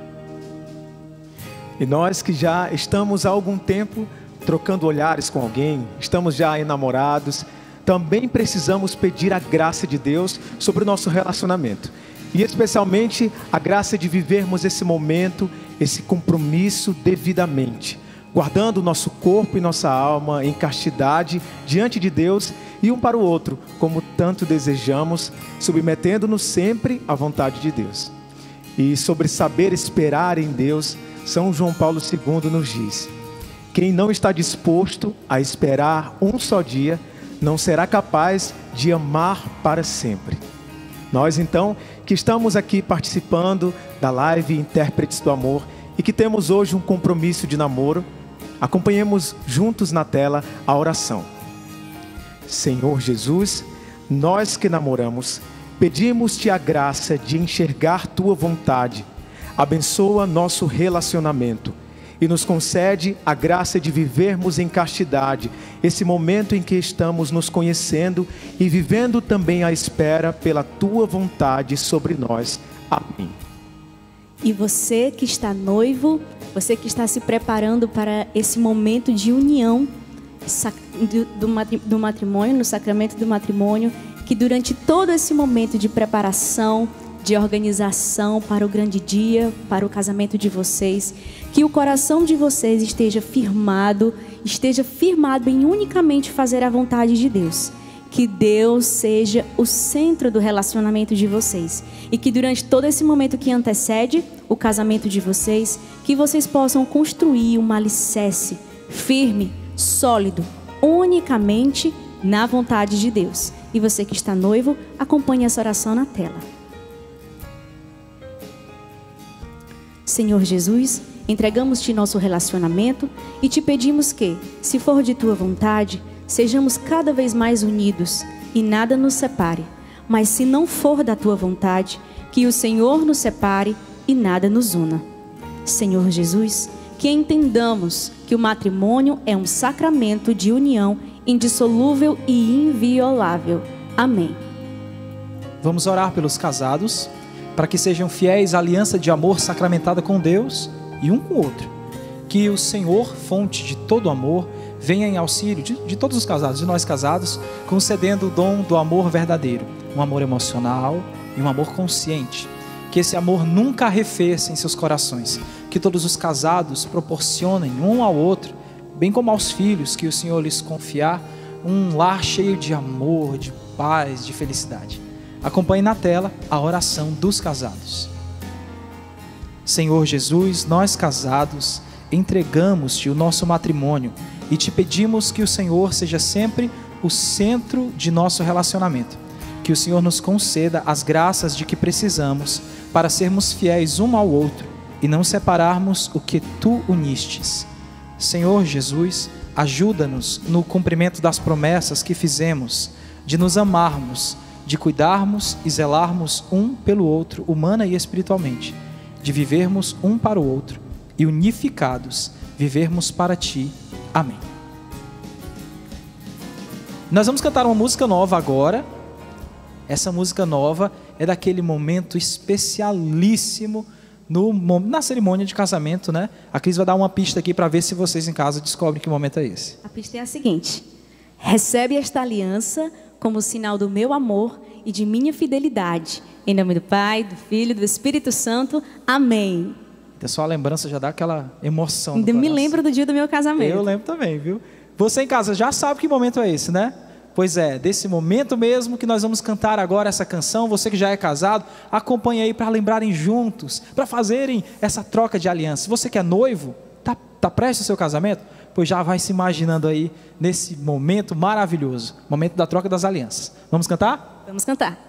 E nós que já estamos há algum tempo trocando olhares com alguém, estamos já enamorados, também precisamos pedir a graça de Deus sobre o nosso relacionamento. E especialmente a graça de vivermos esse momento, esse compromisso devidamente, guardando o nosso corpo e nossa alma em castidade diante de Deus e um para o outro, como tanto desejamos, submetendo-nos sempre à vontade de Deus. E sobre saber esperar em Deus, São João Paulo II nos diz: quem não está disposto a esperar um só dia, não será capaz de amar para sempre. Nós então, que estamos aqui participando da live Intérpretes do Amor e que temos hoje um compromisso de namoro, acompanhemos juntos na tela a oração. Senhor Jesus, nós que namoramos, pedimos-te a graça de enxergar Tua vontade. Abençoa nosso relacionamento e nos concede a graça de vivermos em castidade esse momento em que estamos nos conhecendo e vivendo também à espera pela Tua vontade sobre nós. Amém. E você que está noivo, você que está se preparando para esse momento de união do matrimônio, no sacramento do matrimônio, que durante todo esse momento de preparação, de organização para o grande dia, para o casamento de vocês, que o coração de vocês esteja firmado em unicamente fazer a vontade de Deus. Que Deus seja o centro do relacionamento de vocês. E que durante todo esse momento que antecede o casamento de vocês, que vocês possam construir um alicerce firme, sólido, unicamente na vontade de Deus. E você que está noivo, acompanhe essa oração na tela. Senhor Jesus, entregamos-te nosso relacionamento e te pedimos que, se for de Tua vontade, sejamos cada vez mais unidos e nada nos separe. Mas se não for da Tua vontade, que o Senhor nos separe e nada nos una. Senhor Jesus, que entendamos que o matrimônio é um sacramento de união indissolúvel e inviolável. Amém. Vamos orar pelos casados, para que sejam fiéis à aliança de amor sacramentada com Deus e um com o outro. Que o Senhor, fonte de todo amor, venha em auxílio de todos os casados, de nós casados, concedendo o dom do amor verdadeiro, um amor emocional e um amor consciente. Que esse amor nunca arrefeça em seus corações. Que todos os casados proporcionem um ao outro, bem como aos filhos que o Senhor lhes confiar, um lar cheio de amor, de paz, de felicidade. Acompanhe na tela a oração dos casados. Senhor Jesus, nós casados entregamos-te o nosso matrimônio e te pedimos que o Senhor seja sempre o centro de nosso relacionamento. Que o Senhor nos conceda as graças de que precisamos para sermos fiéis um ao outro e não separarmos o que Tu unistes. Senhor Jesus, ajuda-nos no cumprimento das promessas que fizemos, de nos amarmos, de cuidarmos e zelarmos um pelo outro, humana e espiritualmente, de vivermos um para o outro e unificados, vivermos para Ti. Amém. Nós vamos cantar uma música nova agora. Essa música nova é daquele momento especialíssimo na cerimônia de casamento, né? A Cris vai dar uma pista aqui para ver se vocês em casa descobrem que momento é esse. A pista é a seguinte: recebe esta aliança como sinal do meu amor e de minha fidelidade. Em nome do Pai, do Filho e do Espírito Santo. Amém. Então, só a lembrança já dá aquela emoção. Ainda me lembro do dia do meu casamento. Eu lembro também, viu? Você em casa já sabe que momento é esse, né? Pois é, desse momento mesmo que nós vamos cantar agora essa canção. Você que já é casado, acompanhe aí para lembrarem juntos, para fazerem essa troca de aliança. Você que é noivo, tá prestes ao seu casamento? Pois já vai se imaginando aí nesse momento maravilhoso, momento da troca das alianças. Vamos cantar? Vamos cantar.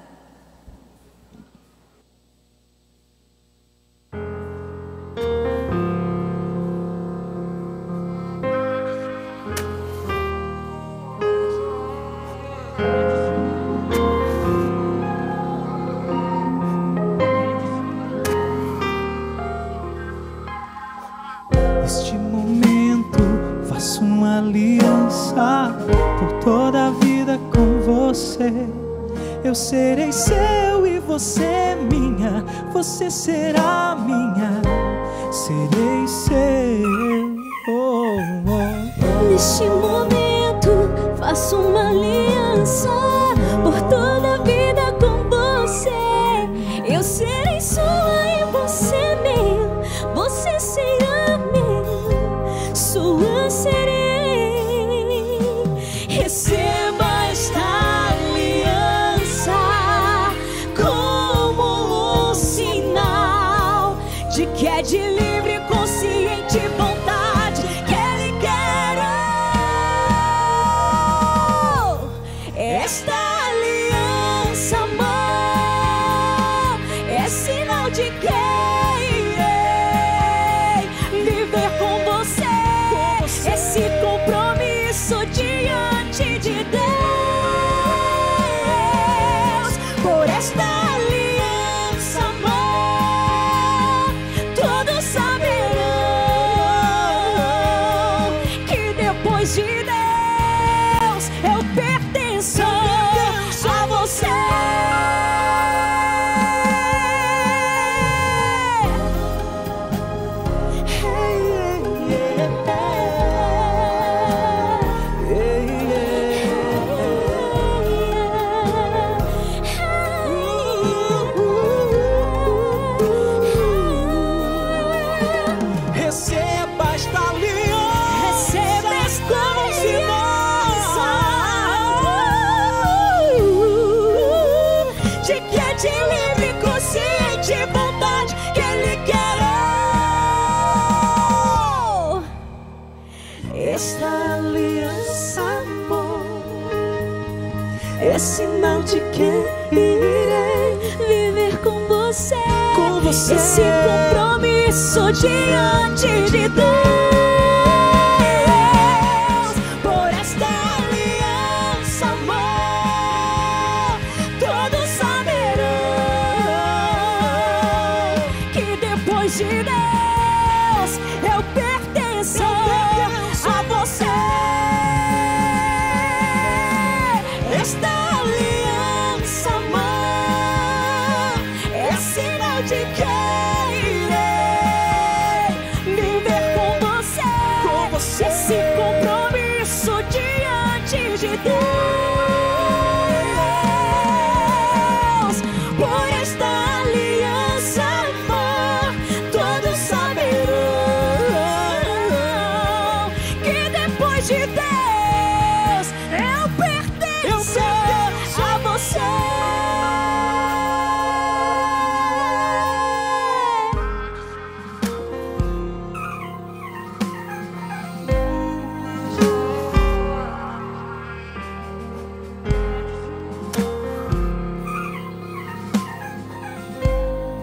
Neste momento faço uma aliança por toda a vida com você. Eu serei seu e você é minha. Você será minha, serei seu. Neste momento faço uma aliança por toda a vida com você. Eu serei sua e você é meu. Você será meu, sua serei. Receba esta aliança como um sinal de que é de livre, consciente vontade que Ele quer. Esta aliança, amor, é sinal de que esse compromisso diante de Deus. Por esta aliança, amor, todos saberão que depois de Deus eu pertenço a você. Esta aliança, amor, é sinal de que irei viver com você. Esse compromisso diante de Deus. Por esta aliança, amor, todos saberão que depois de Deus eu pertenço a você. Esta aliança, amor, é sinal de que irei viver com você. Esse compromisso diante de Deus. Por esta aliança, amor, todos saberão que depois de Deus eu pertenço a você.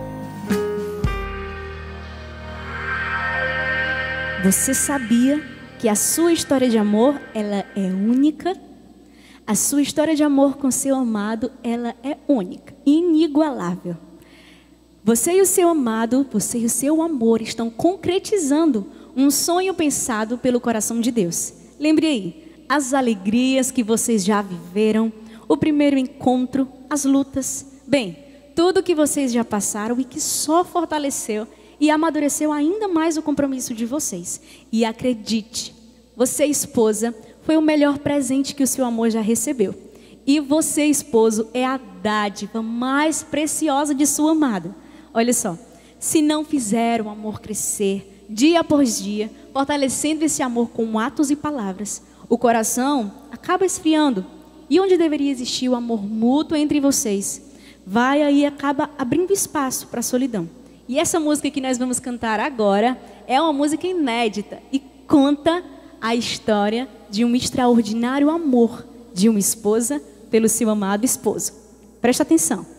Você sabia que a sua história de amor, ela é única. A sua história de amor com seu amado, ela é única, inigualável. Você e o seu amado, você e o seu amor estão concretizando um sonho pensado pelo coração de Deus. Lembre aí, as alegrias que vocês já viveram, o primeiro encontro, as lutas. Bem, tudo que vocês já passaram e que só fortaleceu e amadureceu ainda mais o compromisso de vocês. E acredite, você, esposa, foi o melhor presente que o seu amor já recebeu. E você, esposo, é a dádiva mais preciosa de sua amada. Olha só, se não fizer o amor crescer dia após dia, fortalecendo esse amor com atos e palavras, o coração acaba esfriando. E onde deveria existir o amor mútuo entre vocês, vai aí e acaba abrindo espaço para a solidão. E essa música que nós vamos cantar agora é uma música inédita e conta a história de um extraordinário amor de uma esposa pelo seu amado esposo. Presta atenção.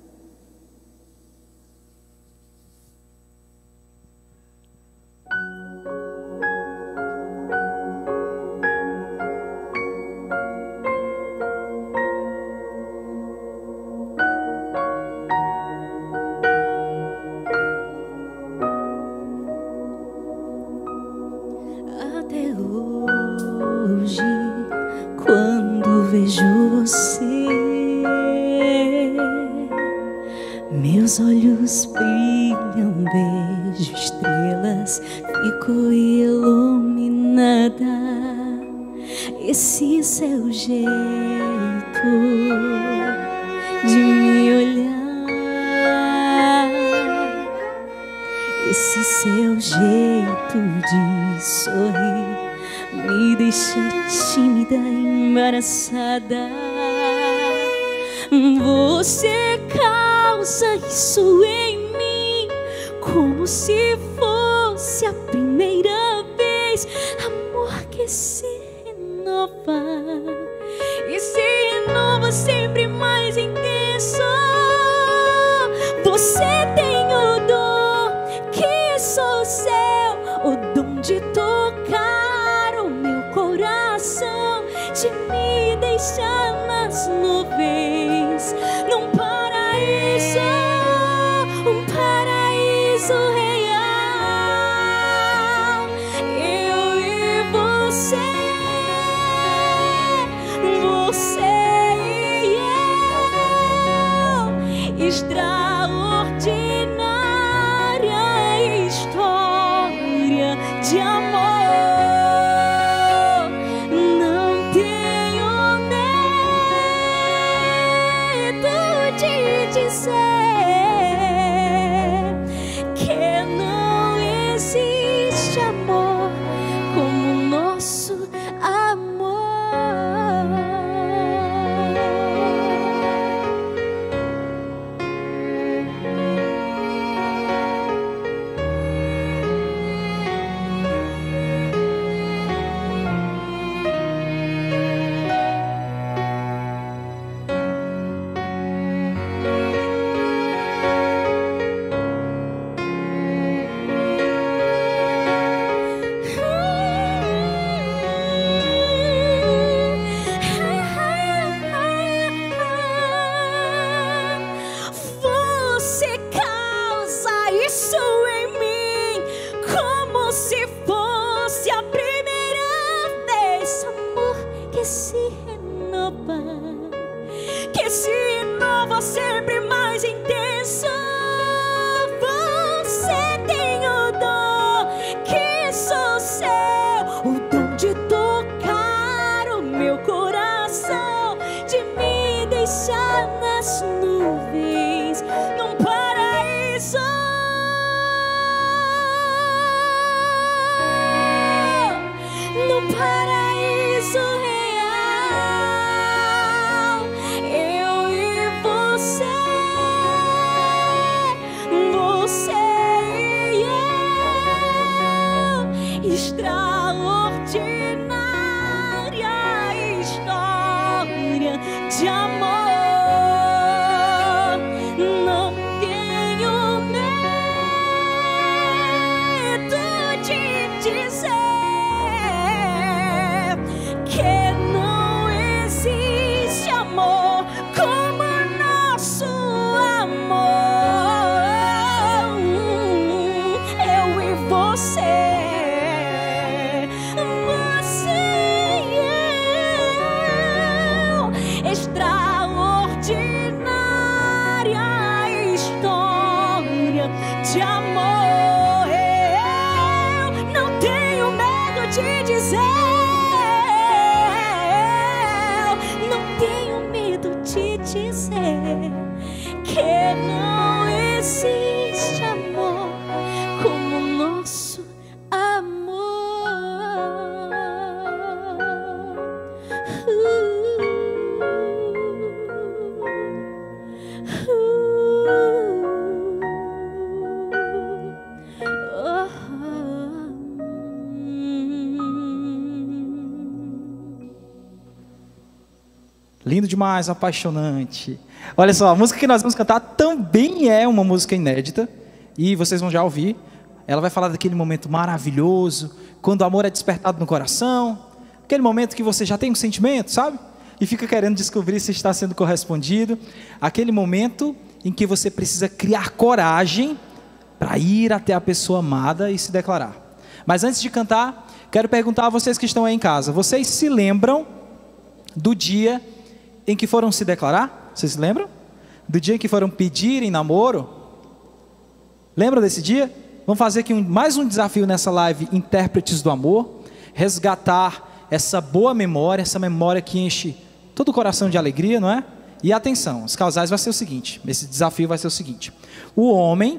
Até hoje, quando vejo você, meus olhos brilham, vejo estrelas, fico iluminada. Esse seu jeito de me olhar, esse seu jeito de sorrir, me deixa tímida, embaraçada. Você causa isso em mim, como se fosse a primeira vez. Amor que se renova e se renova sempre mais intenso. Você tem o dom que sou seu, o dom de tocar o meu coração, de me deixar nas nuvens, num paraíso real. Eu e você, você e eu, extraordinária história de amor. Não tenho medo de dizer que não existe amor como o nosso amor. Você causa isso em mim, como se fosse a primeira vez. Amor que se renova sempre mais intenso. Você tem o dom que sou seu, o dom de tocar o meu coração, de me deixar nas nuvens, num paraíso extraordinária história de amor. Eu não tenho medo de dizer, não tenho medo de dizer que não existe amor como o nosso amor. Lindo demais, apaixonante. Olha só, a música que nós vamos cantar também é uma música inédita. E vocês vão já ouvir. Ela vai falar daquele momento maravilhoso, quando o amor é despertado no coração. Aquele momento que você já tem um sentimento, sabe? E fica querendo descobrir se está sendo correspondido. Aquele momento em que você precisa criar coragem para ir até a pessoa amada e se declarar. Mas antes de cantar, quero perguntar a vocês que estão aí em casa. Vocês se lembram do dia em que foram se declarar? Vocês se lembram? Do dia em que foram pedir em namoro? Lembram desse dia? Vamos fazer aqui mais um desafio nessa live, Intérpretes do Amor. Resgatar essa boa memória, essa memória que enche todo o coração de alegria, não é? E atenção, os casais vai ser o seguinte, esse desafio vai ser o seguinte. O homem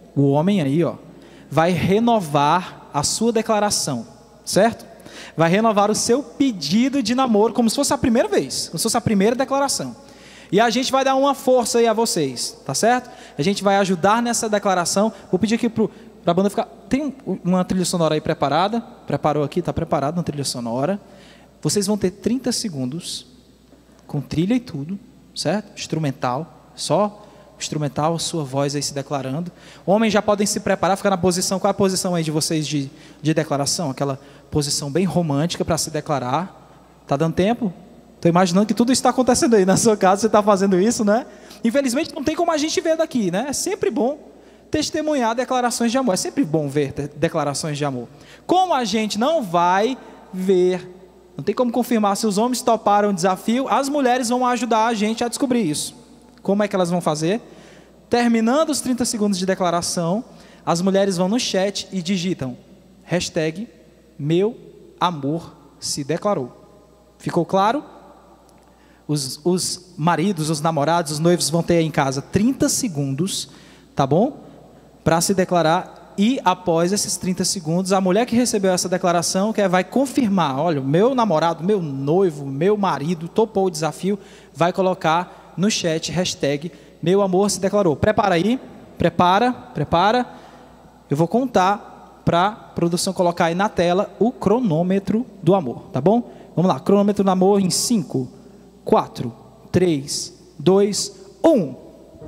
aí, ó, vai renovar a sua declaração, certo? Vai renovar o seu pedido de namoro, como se fosse a primeira vez, como se fosse a primeira declaração. E a gente vai dar uma força aí a vocês, tá certo? A gente vai ajudar nessa declaração. Vou pedir aqui para a banda ficar... Tem uma trilha sonora aí preparada? Preparou aqui? Está preparada uma trilha sonora. Vocês vão ter 30 segundos, com trilha e tudo, certo? Instrumental, só instrumental, sua voz aí se declarando. Homens já podem se preparar, ficar na posição... Qual é a posição aí de vocês de declaração? Aquela posição bem romântica para se declarar. Está dando tempo? Estou imaginando que tudo está acontecendo aí na sua casa, você está fazendo isso, né? Infelizmente não tem como a gente ver daqui, né? É sempre bom testemunhar declarações de amor, é sempre bom ver declarações de amor. Como a gente não vai ver, não tem como confirmar se os homens toparam o desafio, as mulheres vão ajudar a gente a descobrir isso. Como é que elas vão fazer? Terminando os 30 segundos de declaração, as mulheres vão no chat e digitam hashtag meu amor se declarou. Ficou claro? Os maridos, os namorados, os noivos vão ter aí em casa 30 segundos, tá bom? Para se declarar, e após esses 30 segundos, a mulher que recebeu essa declaração vai confirmar, olha, meu namorado, meu noivo, meu marido topou o desafio, vai colocar no chat hashtag meu amor se declarou. Prepara aí, prepara. Eu vou contar para a produção colocar aí na tela o cronômetro do amor, tá bom? Vamos lá, cronômetro do amor em 5, 4, 3, 2, 1.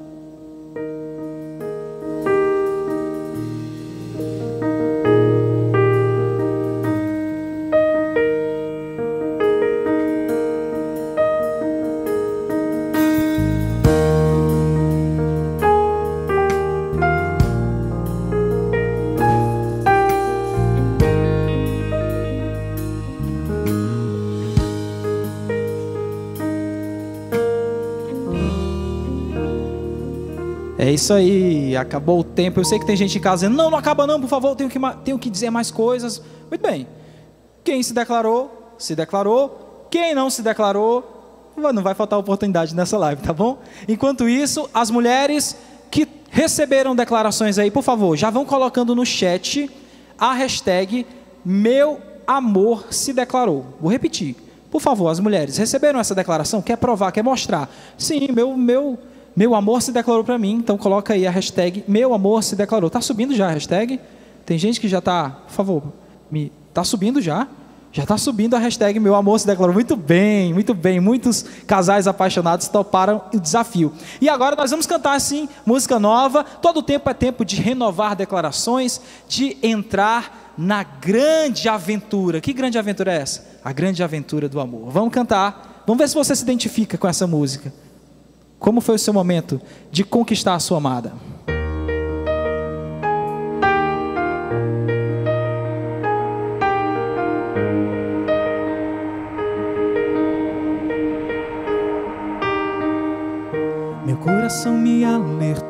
É isso aí, acabou o tempo. Eu sei que tem gente em casa dizendo, não acaba não, por favor, tenho que dizer mais coisas. Muito bem, quem se declarou, se declarou. Quem não se declarou, não vai faltar oportunidade nessa live, tá bom? Enquanto isso, as mulheres que receberam declarações aí, por favor, já vão colocando no chat a hashtag meu amor se declarou. Vou repetir, por favor, as mulheres receberam essa declaração, quer provar, quer mostrar. Sim, meu amor se declarou para mim, então coloca aí a hashtag meu amor se declarou. Está subindo já a hashtag? Tem gente que já está, por favor, está subindo já? Já está subindo a hashtag meu amor se declarou. Muito bem, muitos casais apaixonados toparam o desafio. E agora nós vamos cantar assim, música nova. Todo tempo é tempo de renovar declarações, de entrar na grande aventura. Que grande aventura é essa? A grande aventura do amor. Vamos cantar, vamos ver se você se identifica com essa música. Como foi o seu momento de conquistar a sua amada?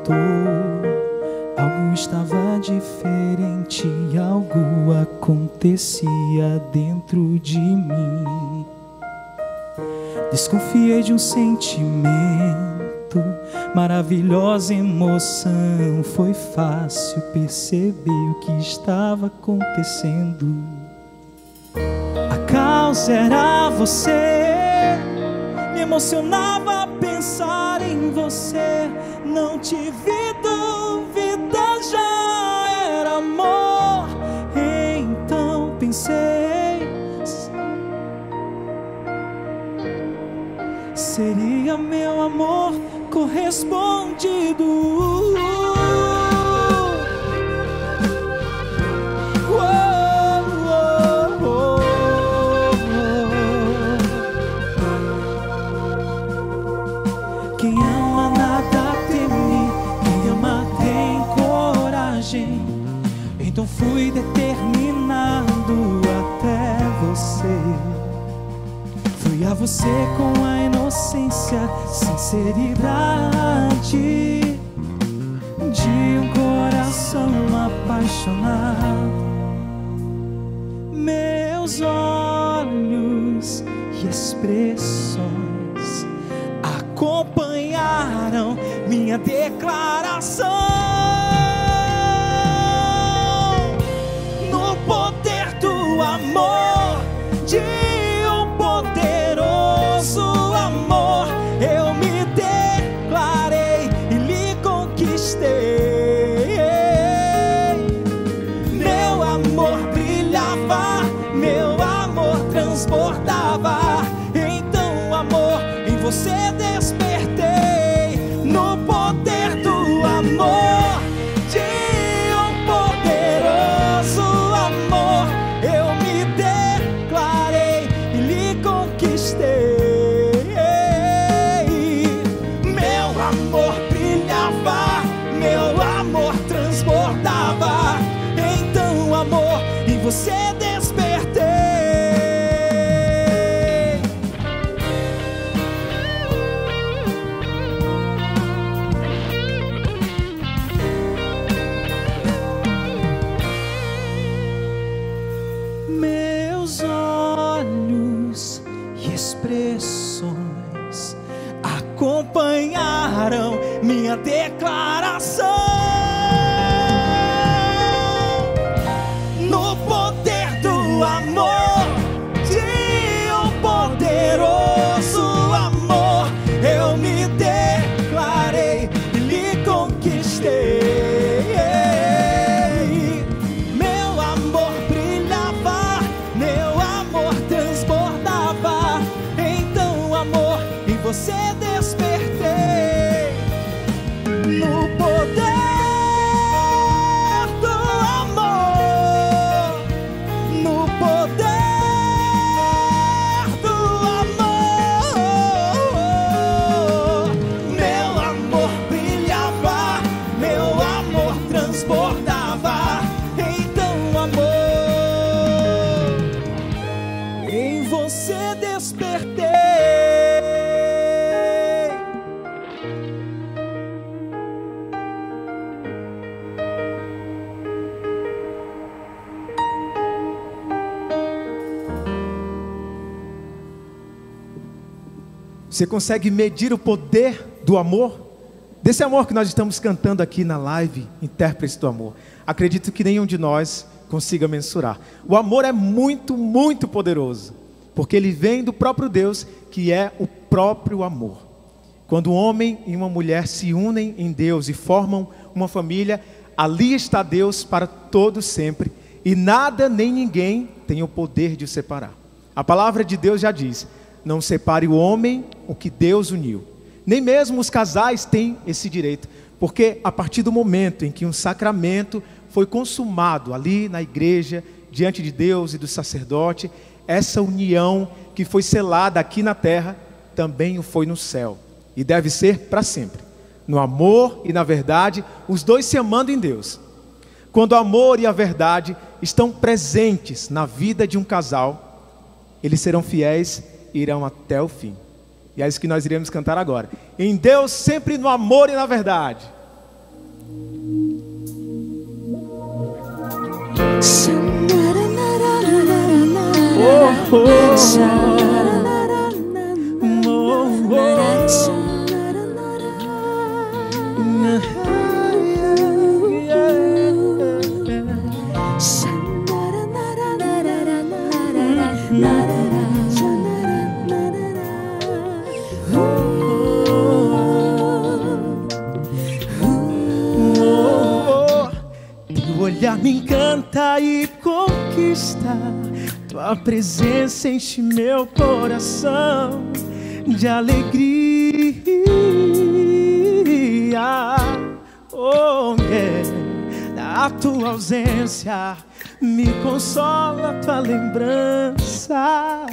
voltou. Algo estava diferente, algo acontecia dentro de mim. Desconfiei de um sentimento, maravilhosa emoção. Foi fácil perceber o que estava acontecendo. A causa era você, me emocionava pensar em você. Não tive dúvida, já era amor. Então pensei, seria meu amor correspondido. Quem ama nada teme, quem ama tem coragem. Então fui determinado até você. Fui a você com a inocência, sinceridade de um coração apaixonado. Meus olhos e expressões acompanharam minha declaração. No poder do amor, de um poderoso amor, eu me declarei e lhe conquistei. Meu amor brilhava, meu amor transbordava. Então, amor, em você despertei. No poder do amor, de um poderoso amor, eu me declarei e lhe conquistei. Meu amor brilhava, meu amor transbordava. Então, amor, em você despertei. Meus olhos e expressões acompanharam minha declaração. No poder do amor, de um poderoso amor, eu me declarei e lhe conquistei. Meu amor brilhava, meu amor transbordava. Então, amor, em você despertei. No poder do amor, no poder do amor, meu amor brilhava, meu amor transbordava. Então, amor, em você despertei. Você consegue medir o poder do amor? Desse amor que nós estamos cantando aqui na live, Intérpretes do Amor. Acredito que nenhum de nós consiga mensurar. O amor é muito, muito poderoso, porque ele vem do próprio Deus, que é o próprio amor. Quando um homem e uma mulher se unem em Deus e formam uma família, ali está Deus para todos sempre, e nada nem ninguém tem o poder de o separar. A palavra de Deus já diz: não separe o homem o que Deus uniu. Nem mesmo os casais têm esse direito, porque a partir do momento em que um sacramento foi consumado ali na igreja, diante de Deus e do sacerdote, essa união que foi selada aqui na terra, também o foi no céu, e deve ser para sempre. No amor e na verdade, os dois se amando em Deus. Quando o amor e a verdade estão presentes na vida de um casal, eles serão fiéis e irão até o fim. E é isso que nós iremos cantar agora. Em Deus, sempre no amor e na verdade. Teu olhar me encanta e conquista, tua presença enche meu coração de alegria. Oh, yeah. Na tua ausência me consola tua lembrança.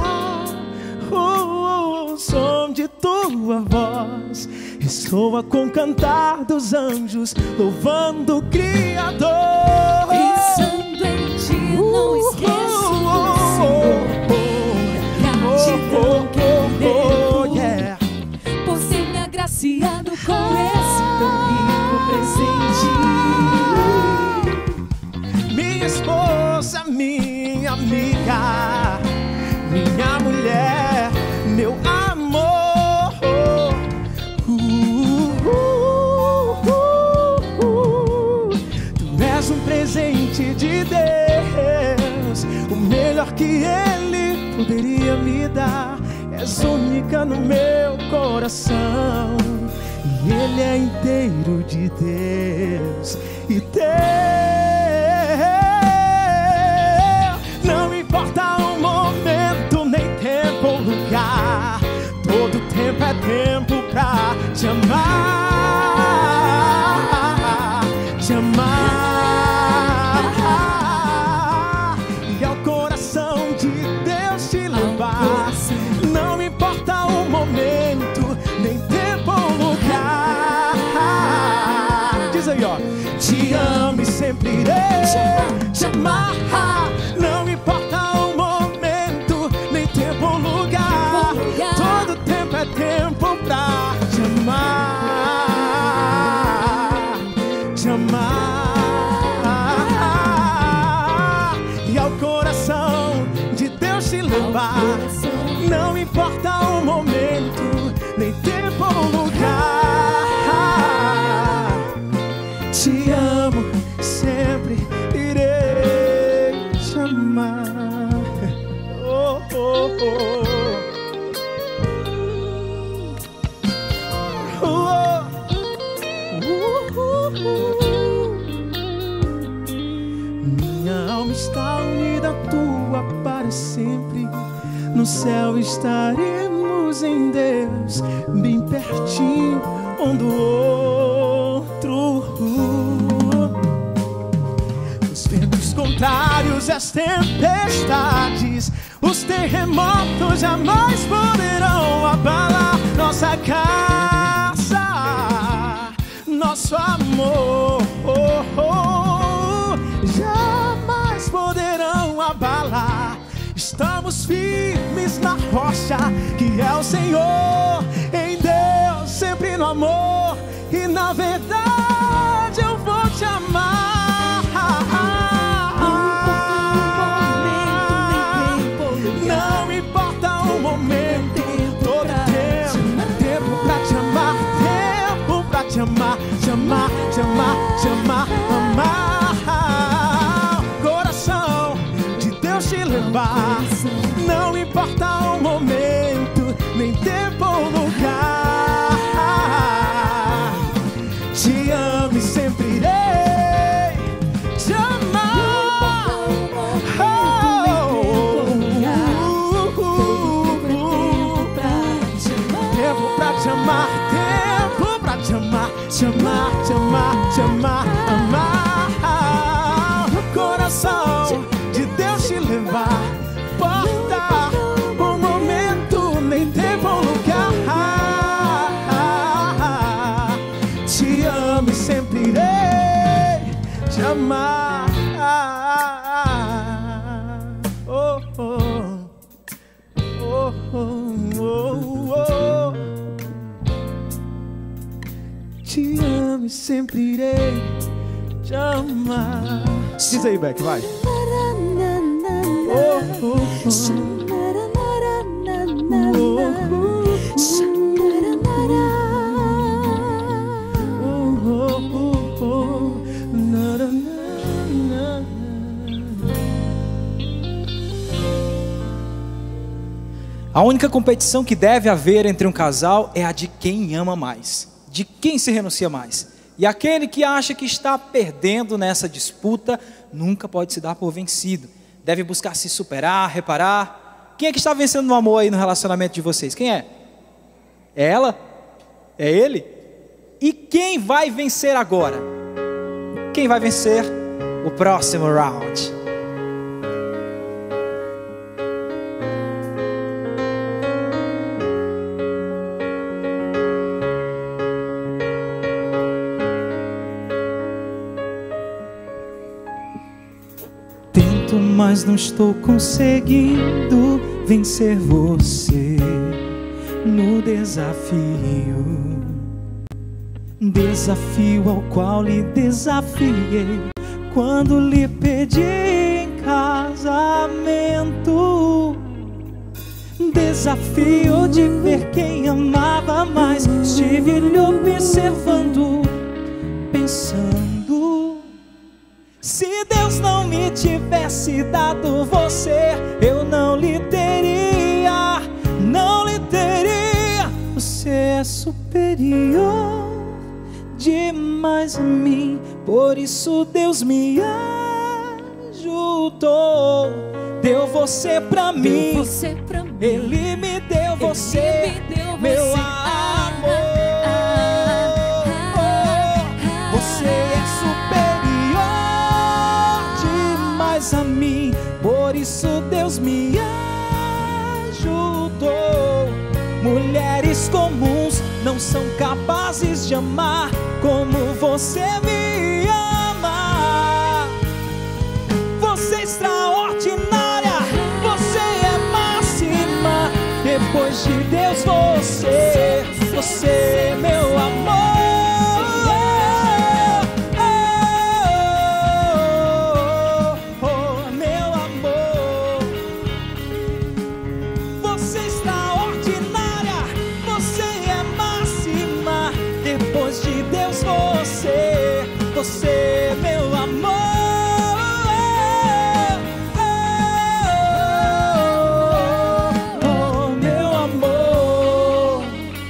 O som de tua voz ressoa com o cantar dos anjos, louvando o Criador. Pensando em ti, não esqueço do Senhor. Gratidão que me deu por ser me agraciado com esse tão rico presente. Minha esposa, minha amiga, minha mulher, meu amor. Tu és um presente de Deus, o melhor que Ele poderia me dar. És única no meu coração, e Ele é inteiro de Deus e teu. Não importa o momento, nem tempo ou lugar, todo tempo é tempo pra te amar, te amar. E ao coração de Deus te levar. Não importa o momento, nem tempo ou lugar. Diz aí, ó. Te amo e sempre irei te amar. Não importa o momento, nem tempo ou lugar, todo tempo é tempo pra te amar, te amar. E ao coração de Deus te levar. Não importa o momento, nem tempo ou lugar. Te amo, sempre irei te amar. Oh, oh, oh. Minha alma está unida à tua para sempre. No céu estaremos em Deus, bem pertinho um do outro. Os ventos contrários, as tempestades, os terremotos jamais poderão abalar nossa casa, nosso amor. Jamais poderão abalar. Estamos firmes na rocha que é o Senhor, em Deus, sempre no amor e na verdade eu vou te amar. Não importa o momento, todo tempo, tempo pra te amar, tempo pra te amar, te amar, te amar, te amar, amar. Coração de Deus te levar. Não importa o momento, nem tempo ou lugar. Te amo e sempre irei te amar. Tempo pra te amar, tempo pra te amar, te amar, te amar, te amar, amar. Coração de Deus te levar. Importa o momento, nem tempo ou lugar. Te amo e sempre irei te amar. Oh, oh, oh, oh, oh, oh. Te amo e sempre irei te amar. Diz aí, Beck, vai. A única competição que deve haver entre um casal é a de quem ama mais, de quem se renuncia mais. E aquele que acha que está perdendo nessa disputa nunca pode se dar por vencido. Deve buscar se superar, reparar. Quem é que está vencendo no amor aí no relacionamento de vocês? Quem é? É ela? É ele? E quem vai vencer agora? Quem vai vencer o próximo round? Mas não estou conseguindo vencer você no desafio. Desafio ao qual lhe desafiei quando lhe pedi em casamento. Desafio de ver quem amava mais. Estive lhe observando, pensando: se Deus não me tivesse dado você, eu não lhe teria, não lhe teria. Você é superior demais a mim, por isso Deus me ajudou. Deu você pra mim, Ele me deu você, meu amor. Você é superior a mim, por isso Deus me ajudou. Mulheres comuns não são capazes de amar como você me ama. Você é extraordinária, você é máxima. Depois de Deus você é meu amor. Você, meu amor, oh, meu amor.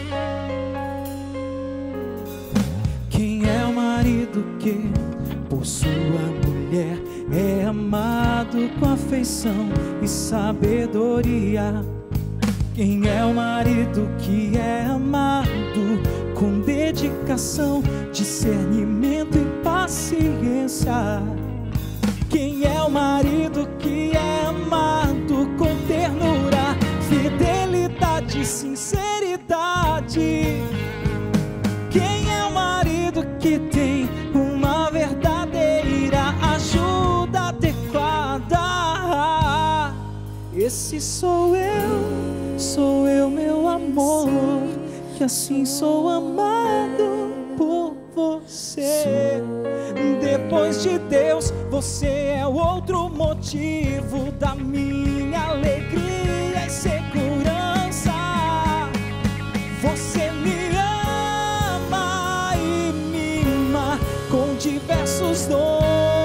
Quem é o marido que, por sua mulher, é amado com afeição e sabedoria? Quem é o marido que é amado com dedicação, discernimento e paciência? Quem é o marido que é amado com ternura, fidelidade e sinceridade? Quem é o marido que tem uma verdadeira ajuda adequada? Esse sou eu, meu amor, que assim sou amado por você. Depois de Deus, você é o outro motivo da minha alegria e segurança. Você me ama e mima com diversos dons.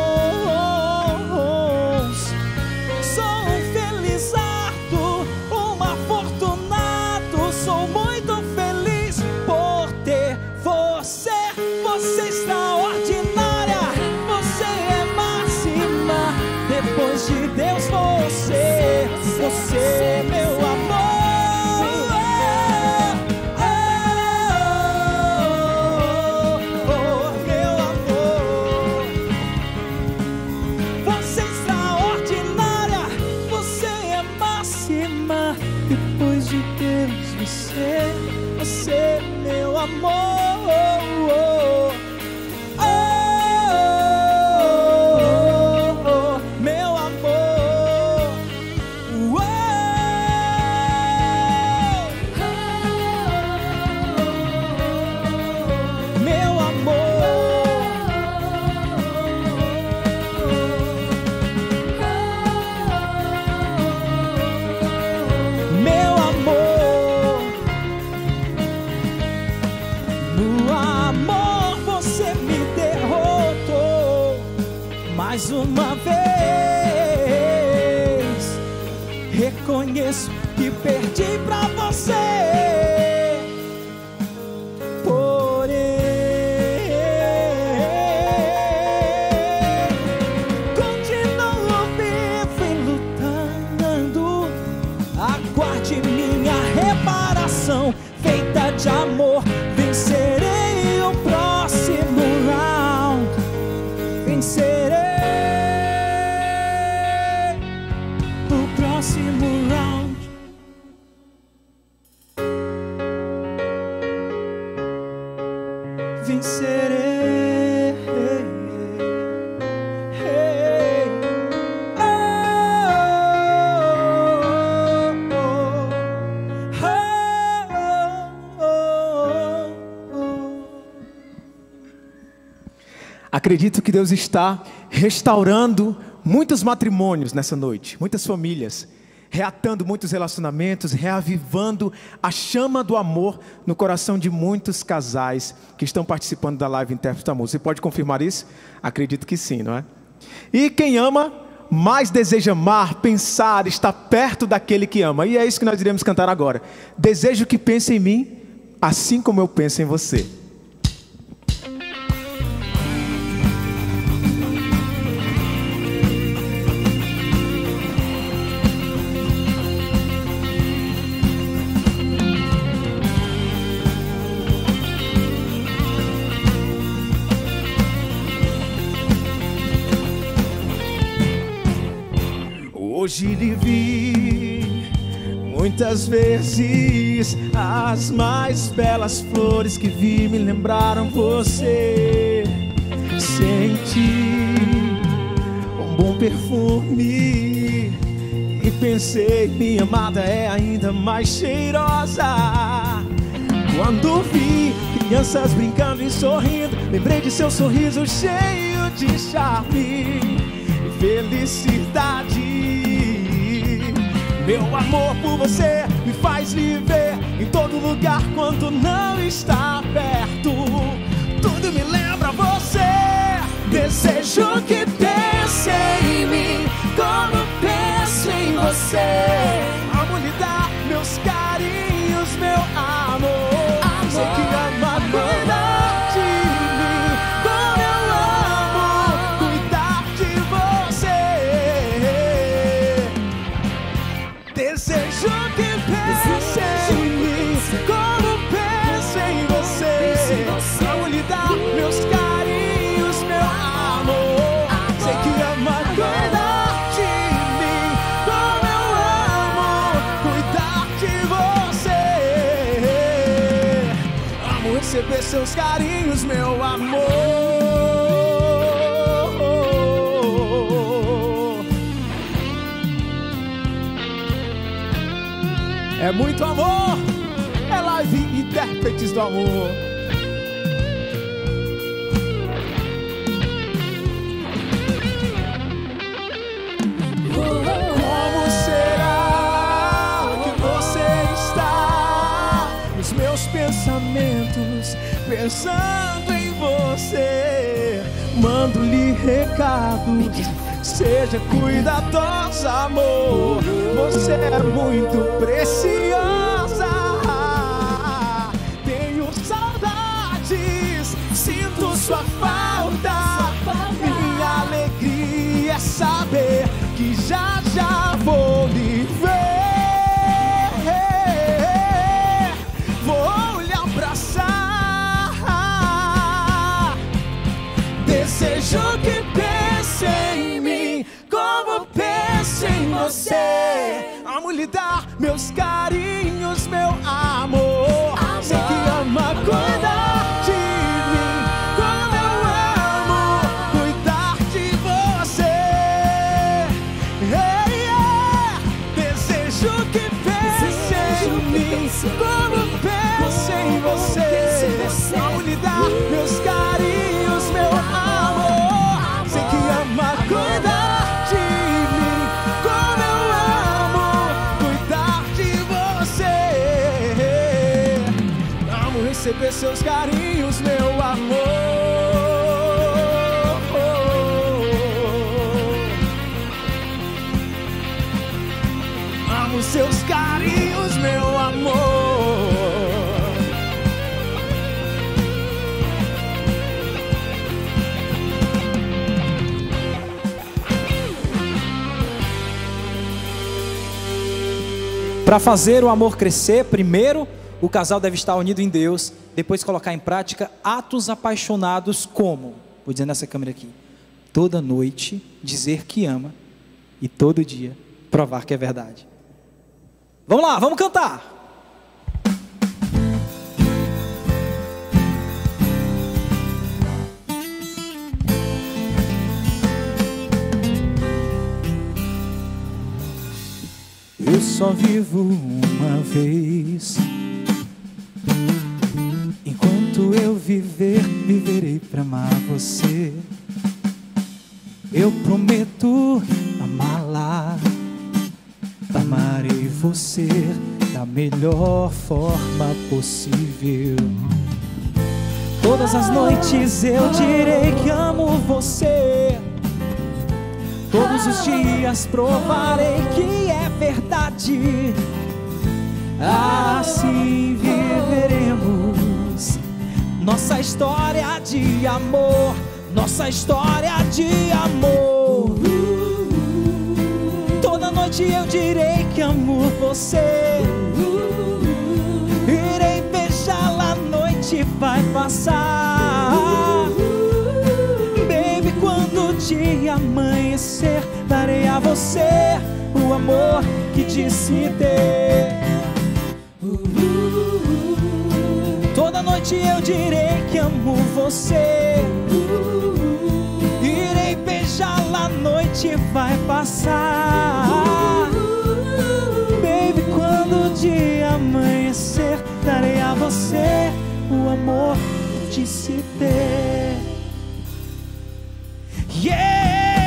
Sou um felizardo, um afortunado, sou muito feliz por ter você. Você é extraordinária, você é máxima. Depois de Deus você é meu amor. mais uma vez. Reconheço que perdi pra você. Feita de amor, vencerei o próximo round. Vencerei o próximo round. Vencerei. Acredito que Deus está restaurando muitos matrimônios nessa noite, muitas famílias, reatando muitos relacionamentos, reavivando a chama do amor no coração de muitos casais que estão participando da live Intérprete do Amor. Você pode confirmar isso? Acredito que sim, não é? E quem ama, mais deseja amar, pensar, estar perto daquele que ama. E é isso que nós iremos cantar agora. Desejo que pense em mim, assim como eu penso em você. Hoje lhe vi muitas vezes, as mais belas flores que vi me lembraram você. Senti um bom perfume e pensei, minha amada é ainda mais cheirosa. Quando vi crianças brincando e sorrindo, lembrei de seu sorriso cheio de charme e felicidade. Meu amor por você me faz viver em todo lugar quando não está perto. Tudo me lembra você. Desejo que pense em mim como penso em você. Amo lhe dar meus carinhos, meu amor. Sei que ama cuidar de mim como eu amo cuidar de você. Desejo que pense em mim como penso em você. Amo lhe dar meus carinhos, meu amor. Sei que ama cuidar de mim como eu amo cuidar de você. Amo receber seus carinhos, meu amor. É muito amor, é live Intérpretes do Amor. Como será que você está nos meus pensamentos, pensando em você? Mando-lhe recado, seja cuidadosa, amor. Você é muito preciosa. Tenho saudades, sinto sua falta. Minha alegria é saber que já já vou lhe ver. Vou lhe abraçar. Desejo que pense em mim como penso em você. Amo lhe dar meus carinhos, meu amor. Sei que ama cuidar de mim como eu amo cuidar de você. Desejo que pense em mim como penso em você. Amo lhe dar meus carinhos, meu amor. Sei que ama cuidar de mim como eu amo cuidar de você. Amo receber seus carinhos, meu amor. Para fazer o amor crescer, primeiro o casal deve estar unido em Deus, depois colocar em prática atos apaixonados como, vou dizer nessa câmera aqui, toda noite dizer que ama e todo dia provar que é verdade. Vamos lá, vamos cantar. Eu só vivo uma vez. Enquanto eu viver, viverei pra amar você. Eu prometo amá-la. Amarei você da melhor forma possível. Todas as noites eu direi que amo você. Todos os dias provarei que é verdade. Assim viveremos nossa história de amor, nossa história de amor. Toda noite eu direi que amo você. Irei beijá-la, a noite vai passar. Baby, quando o dia amanhecer, darei a você o amor que disse ter. Toda noite eu direi que amo você. Irei beijá-la, a noite vai passar. Baby, quando o dia amanhecer, darei a você o amor que disse ter. Yeah!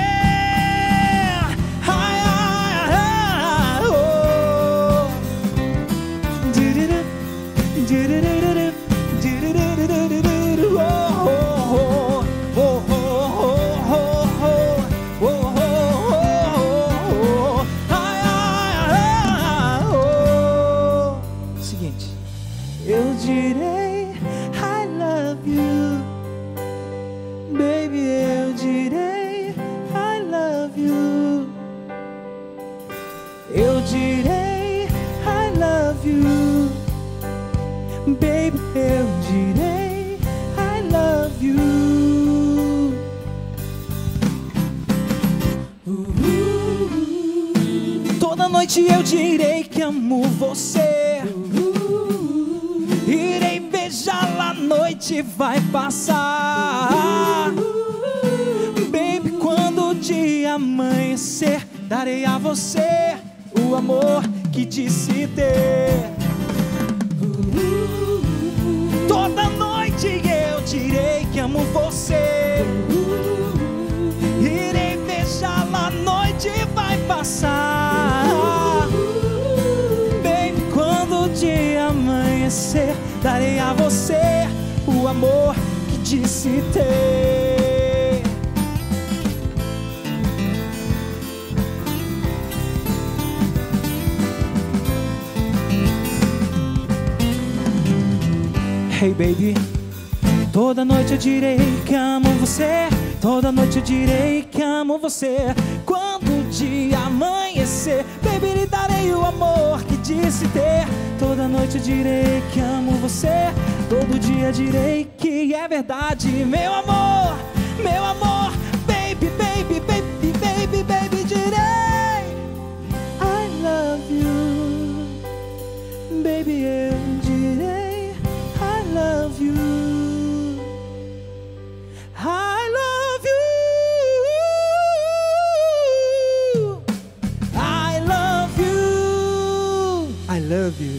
Seguinte, eu direi I love you, baby, eu direi I love you. Eu direi I love you, baby, eu direi I love you. Toda noite eu direi que amo você. Irei beijá-la, a noite vai passar. Baby, quando o dia amanhecer, darei a você o amor que disse ter. Toda noite eu direi que amo você. Irei beijá-la, a noite vai passar. Baby, quando o dia amanhecer, darei a você o amor que disse ter. Hey baby, toda noite eu direi que amo você. Toda noite eu direi que amo você. Quando o dia amanhecer, baby, lhe darei o amor que disse ter. Toda noite eu direi que amo você. Todo dia direi que é verdade. Meu amor, baby, baby, baby, baby, baby, direi I love you, baby, eu direi I love you, I love you, I love you, I love you.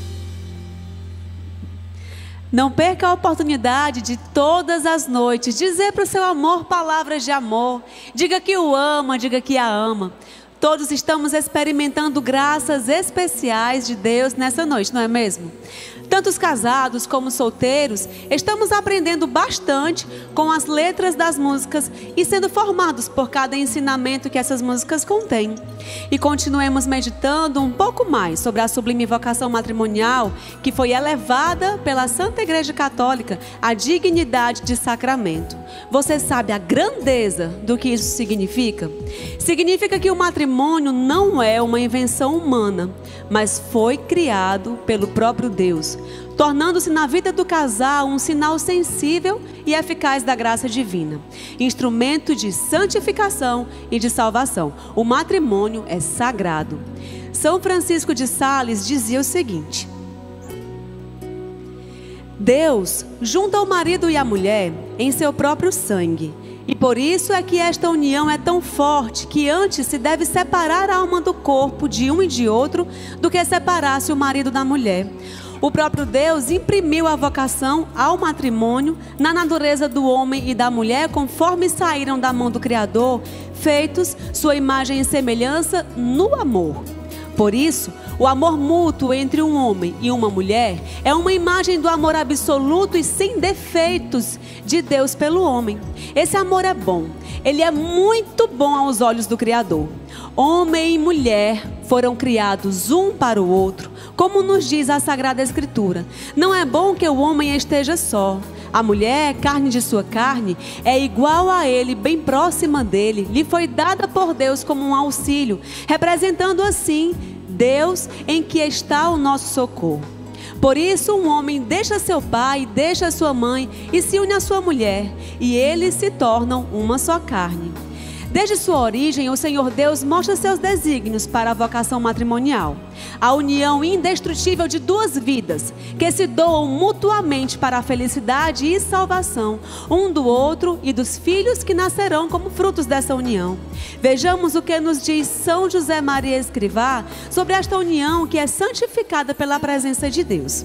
Não perca a oportunidade de todas as noites dizer para o seu amor palavras de amor. Diga que o ama, diga que a ama. Todos estamos experimentando graças especiais de Deus nessa noite, não é mesmo? Tanto os casados como os solteiros, estamos aprendendo bastante com as letras das músicas e sendo formados por cada ensinamento que essas músicas contêm. E continuemos meditando um pouco mais sobre a sublime vocação matrimonial que foi elevada pela Santa Igreja Católica à dignidade de sacramento. Você sabe a grandeza do que isso significa? Significa que o matrimônio não é uma invenção humana, mas foi criado pelo próprio Deus, tornando-se na vida do casal um sinal sensível e eficaz da graça divina, instrumento de santificação e de salvação. O matrimônio é sagrado. São Francisco de Sales dizia o seguinte: Deus junta o marido e a mulher em seu próprio sangue. E por isso é que esta união é tão forte que antes se deve separar a alma do corpo de um e de outro do que separasse o marido da mulher. O próprio Deus imprimiu a vocação ao matrimônio na natureza do homem e da mulher conforme saíram da mão do Criador, feitos sua imagem e semelhança no amor. Por isso, o amor mútuo entre um homem e uma mulher é uma imagem do amor absoluto e sem defeitos de Deus pelo homem. Esse amor é bom, ele é muito bom aos olhos do Criador. Homem e mulher foram criados um para o outro, como nos diz a Sagrada Escritura. Não é bom que o homem esteja só. A mulher, carne de sua carne, é igual a ele, bem próxima dele. Lhe foi dada por Deus como um auxílio, representando assim Deus em que está o nosso socorro. Por isso um homem deixa seu pai, deixa sua mãe e se une à sua mulher, e eles se tornam uma só carne. Desde sua origem, o Senhor Deus mostra seus desígnios para a vocação matrimonial. A união indestrutível de duas vidas, que se doam mutuamente para a felicidade e salvação, um do outro e dos filhos que nascerão como frutos dessa união. Vejamos o que nos diz São José Maria Escrivá sobre esta união que é santificada pela presença de Deus.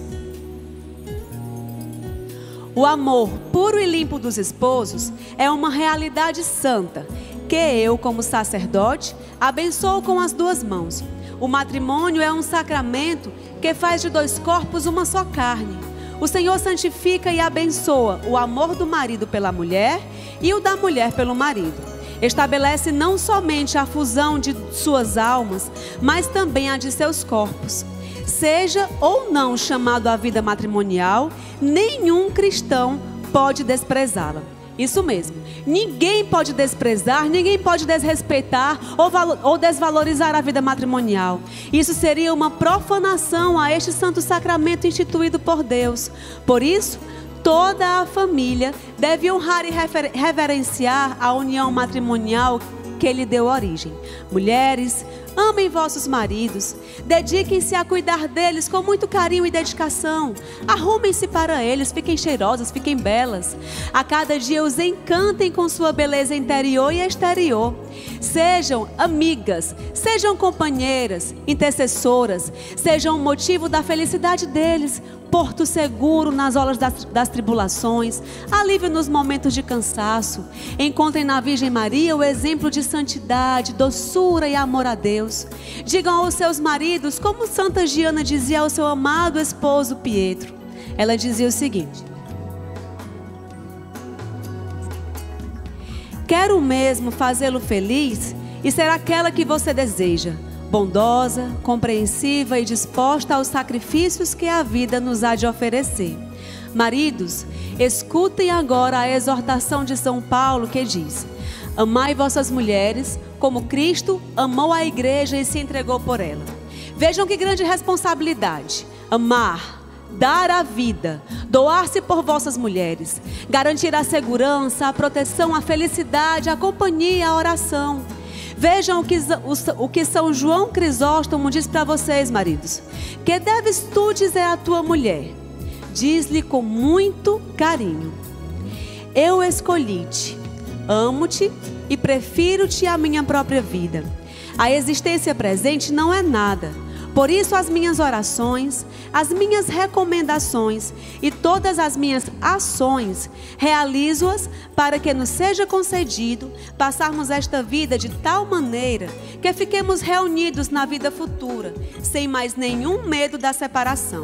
O amor puro e limpo dos esposos é uma realidade santa, que eu, como sacerdote, abençoo com as duas mãos. O matrimônio é um sacramento que faz de dois corpos uma só carne. O Senhor santifica e abençoa o amor do marido pela mulher e o da mulher pelo marido. Estabelece não somente a fusão de suas almas, mas também a de seus corpos. Seja ou não chamado à vida matrimonial, nenhum cristão pode desprezá-la. Isso mesmo, ninguém pode desprezar, ninguém pode desrespeitar ou desvalorizar a vida matrimonial. Isso seria uma profanação a este santo sacramento instituído por Deus. Por isso, toda a família deve honrar e reverenciar a união matrimonial que lhe deu origem. Mulheres, amem vossos maridos, dediquem-se a cuidar deles com muito carinho e dedicação. Arrumem-se para eles, fiquem cheirosas, fiquem belas. A cada dia os encantem com sua beleza interior e exterior. Sejam amigas, sejam companheiras, intercessoras, sejam o motivo da felicidade deles, porto seguro nas horas das tribulações, alívio nos momentos de cansaço. Encontrem na Virgem Maria o exemplo de santidade, doçura e amor a Deus. Digam aos seus maridos como Santa Giana dizia ao seu amado esposo Pietro. Ela dizia o seguinte: quero mesmo fazê-lo feliz e ser aquela que você deseja, bondosa, compreensiva e disposta aos sacrifícios que a vida nos há de oferecer. Maridos, escutem agora a exortação de São Paulo que diz: amai vossas mulheres como Cristo amou a igreja e se entregou por ela. Vejam que grande responsabilidade: amar, dar a vida, doar-se por vossas mulheres, garantir garantir a proteção, a felicidade, a companhia, a oração. Vejam o que São João Crisóstomo diz para vocês, maridos. Que deves tu dizer à tua mulher? Diz-lhe com muito carinho: eu escolhi-te, amo-te e prefiro-te à minha própria vida. A existência presente não é nada. Por isso as minhas orações, as minhas recomendações e todas as minhas ações, realizo-as para que nos seja concedido passarmos esta vida de tal maneira que fiquemos reunidos na vida futura, sem mais nenhum medo da separação.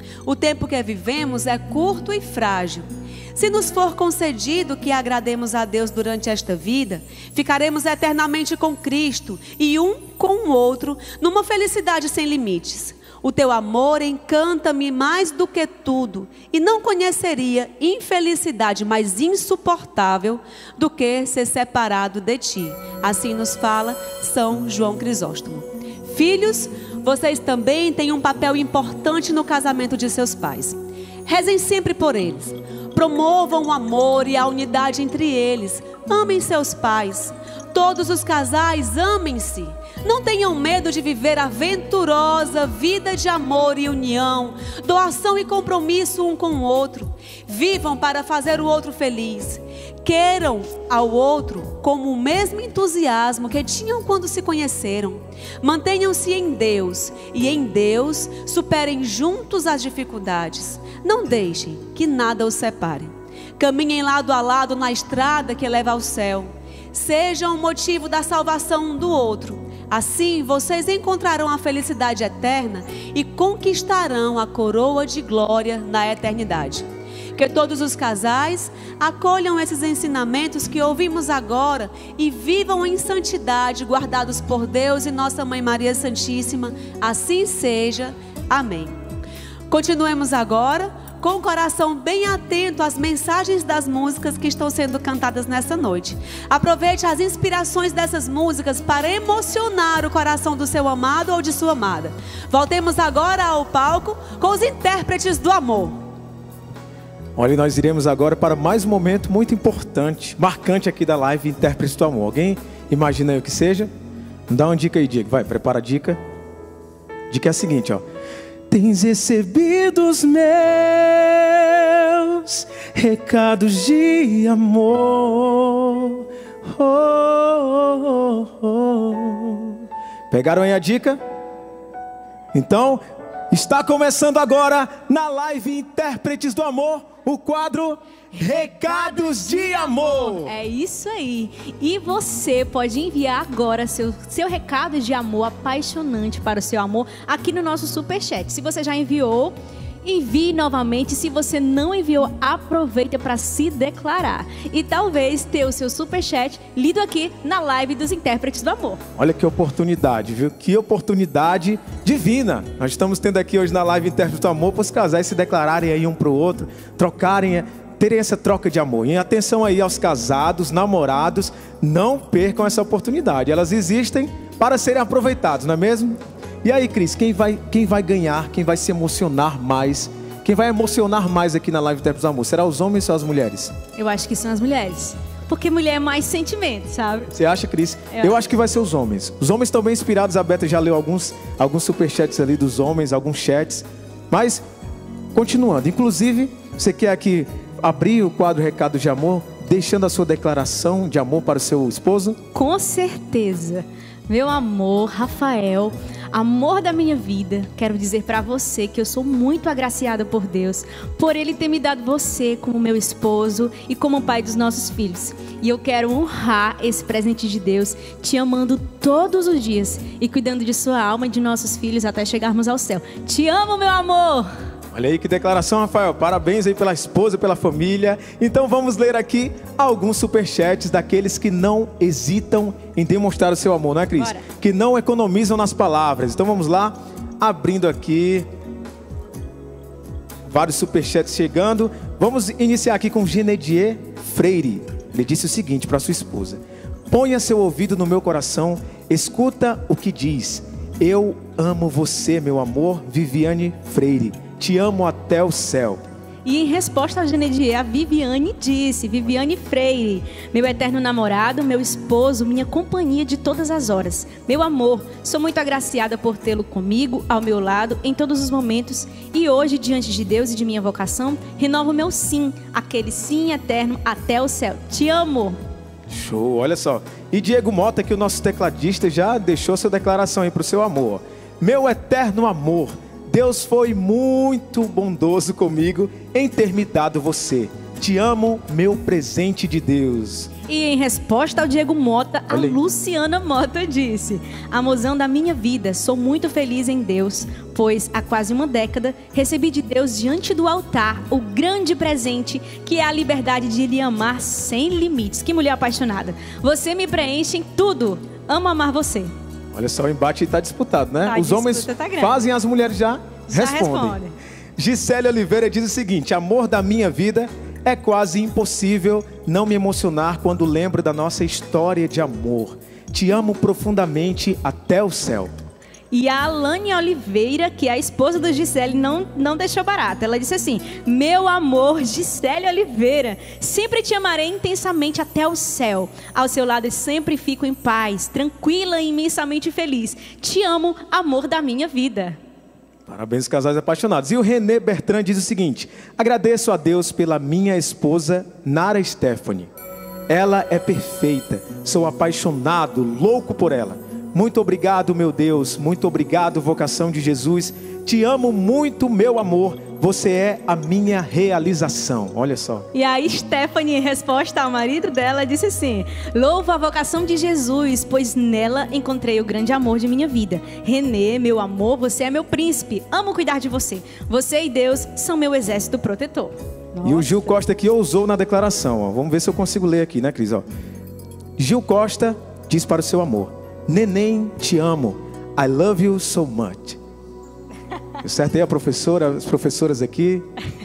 O tempo que vivemos é curto e frágil. Se nos for concedido que agrademos a Deus durante esta vida, ficaremos eternamente com Cristo e um com o outro, numa felicidade sem limites. O teu amor encanta-me mais do que tudo, e não conheceria infelicidade mais insuportável do que ser separado de ti. Assim nos fala São João Crisóstomo. Filhos, vocês também têm um papel importante no casamento de seus pais. Rezem sempre por eles. Promovam o amor e a unidade entre eles. Amem seus pais. Todos os casais amem-se. Não tenham medo de viver aventurosa vida de amor e união, doação e compromisso um com o outro. Vivam para fazer o outro feliz. Queiram ao outro com o mesmo entusiasmo que tinham quando se conheceram. Mantenham-se em Deus e em Deus superem juntos as dificuldades. Não deixem que nada os separe. Caminhem lado a lado na estrada que leva ao céu. Sejam o motivo da salvação um do outro. Assim vocês encontrarão a felicidade eterna e conquistarão a coroa de glória na eternidade. Que todos os casais acolham esses ensinamentos que ouvimos agora e vivam em santidade, guardados por Deus e Nossa Mãe Maria Santíssima. Assim seja. Amém. Continuemos agora com o coração bem atento às mensagens das músicas que estão sendo cantadas nessa noite. Aproveite as inspirações dessas músicas para emocionar o coração do seu amado ou de sua amada. Voltemos agora ao palco com os intérpretes do amor. Olha, nós iremos agora para mais um momento muito importante, marcante aqui da live Intérpretes do Amor. Alguém imagina aí o que seja? Dá uma dica aí, Diego. Vai, prepara a dica. A dica é a seguinte, ó. Tens recebido os meus recados de amor. Pegaram aí a dica? Então, está começando agora na live Intérpretes do Amor, o quadro Recados de Amor. É isso aí. E você pode enviar agora seu recado de amor apaixonante para o seu amor aqui no nosso Superchat. Se você já enviou, envie novamente. Se você não enviou, aproveita para se declarar e talvez ter o seu Superchat lido aqui na live dos Intérpretes do Amor. Olha que oportunidade, viu? Que oportunidade divina. Nós estamos tendo aqui hoje na live Intérpretes do Amor para os casais se declararem aí um para o outro, terem essa troca de amor. E atenção aí aos casados, namorados, não percam essa oportunidade. Elas existem para serem aproveitadas, não é mesmo? E aí, Cris, quem vai ganhar, quem vai se emocionar mais, quem vai emocionar mais aqui na live Intérpretes do Amor? Será os homens ou as mulheres? Eu acho que são as mulheres. Porque mulher é mais sentimento, sabe? Você acha, Cris? Eu acho que vai ser os homens. Os homens estão bem inspirados. A Beta já leu alguns superchats ali dos homens, alguns chats. Mas, continuando. Inclusive, você quer aqui abrir o quadro Recado de Amor, deixando a sua declaração de amor para o seu esposo? Com certeza. Meu amor, Rafael, amor da minha vida, quero dizer para você que eu sou muito agraciada por Deus, por Ele ter me dado você como meu esposo e como pai dos nossos filhos. E eu quero honrar esse presente de Deus, te amando todos os dias e cuidando de sua alma e de nossos filhos até chegarmos ao céu. Te amo, meu amor! Olha aí que declaração, Rafael. Parabéns aí pela esposa, pela família. Então vamos ler aqui alguns superchats daqueles que não hesitam em demonstrar o seu amor, não é, Cris? Bora. Que não economizam nas palavras. Então vamos lá, abrindo aqui vários superchats chegando. Vamos iniciar aqui com Genedier Freire. Ele disse o seguinte para sua esposa: ponha seu ouvido no meu coração, escuta o que diz. Eu amo você, meu amor. Viviane Freire. Te amo até o céu. E em resposta a Genedier, a Viviane disse, Viviane Freire: meu eterno namorado, meu esposo, minha companhia de todas as horas. Meu amor, sou muito agraciada por tê-lo comigo, ao meu lado, em todos os momentos. E hoje, diante de Deus e de minha vocação, renovo meu sim, aquele sim eterno até o céu. Te amo. Show, olha só. E Diego Mota, que o nosso tecladista, já deixou sua declaração aí para o seu amor. Meu eterno amor, Deus foi muito bondoso comigo em ter me dado você. Te amo, meu presente de Deus. E em resposta ao Diego Mota, a Luciana Mota disse: amorzão da minha vida, sou muito feliz em Deus, pois há quase uma década recebi de Deus diante do altar o grande presente que é a liberdade de lhe amar sem limites. Que mulher apaixonada. Você me preenche em tudo. Amo amar você. Olha só, o embate está disputado, né? Tá, os homens fazem, as mulheres já respondem. Gisele Oliveira diz o seguinte: amor da minha vida, é quase impossível não me emocionar quando lembro da nossa história de amor. Te amo profundamente até o céu. E a Alane Oliveira, que é a esposa do Gisele, não deixou barato. Ela disse assim: meu amor, Gisele Oliveira, sempre te amarei intensamente até o céu. Ao seu lado sempre fico em paz, tranquila e imensamente feliz. Te amo, amor da minha vida. Parabéns, casais apaixonados. E o René Bertrand diz o seguinte: agradeço a Deus pela minha esposa, Nara Stephanie. Ela é perfeita, sou apaixonado, louco por ela. Muito obrigado, meu Deus, muito obrigado, vocação de Jesus. Te amo muito, meu amor. Você é a minha realização. Olha só. E a Stephanie, em resposta ao marido dela, disse assim: louvo a vocação de Jesus, pois nela encontrei o grande amor de minha vida. Renê, meu amor, você é meu príncipe. Amo cuidar de você. Você e Deus são meu exército protetor. Nossa. E o Gil Costa aqui ousou na declaração. Ó. Vamos ver se eu consigo ler aqui, né, Cris? Ó. Gil Costa diz para o seu amor: neném, te amo. I love you so much. Eu acertei a professora, as professoras aqui.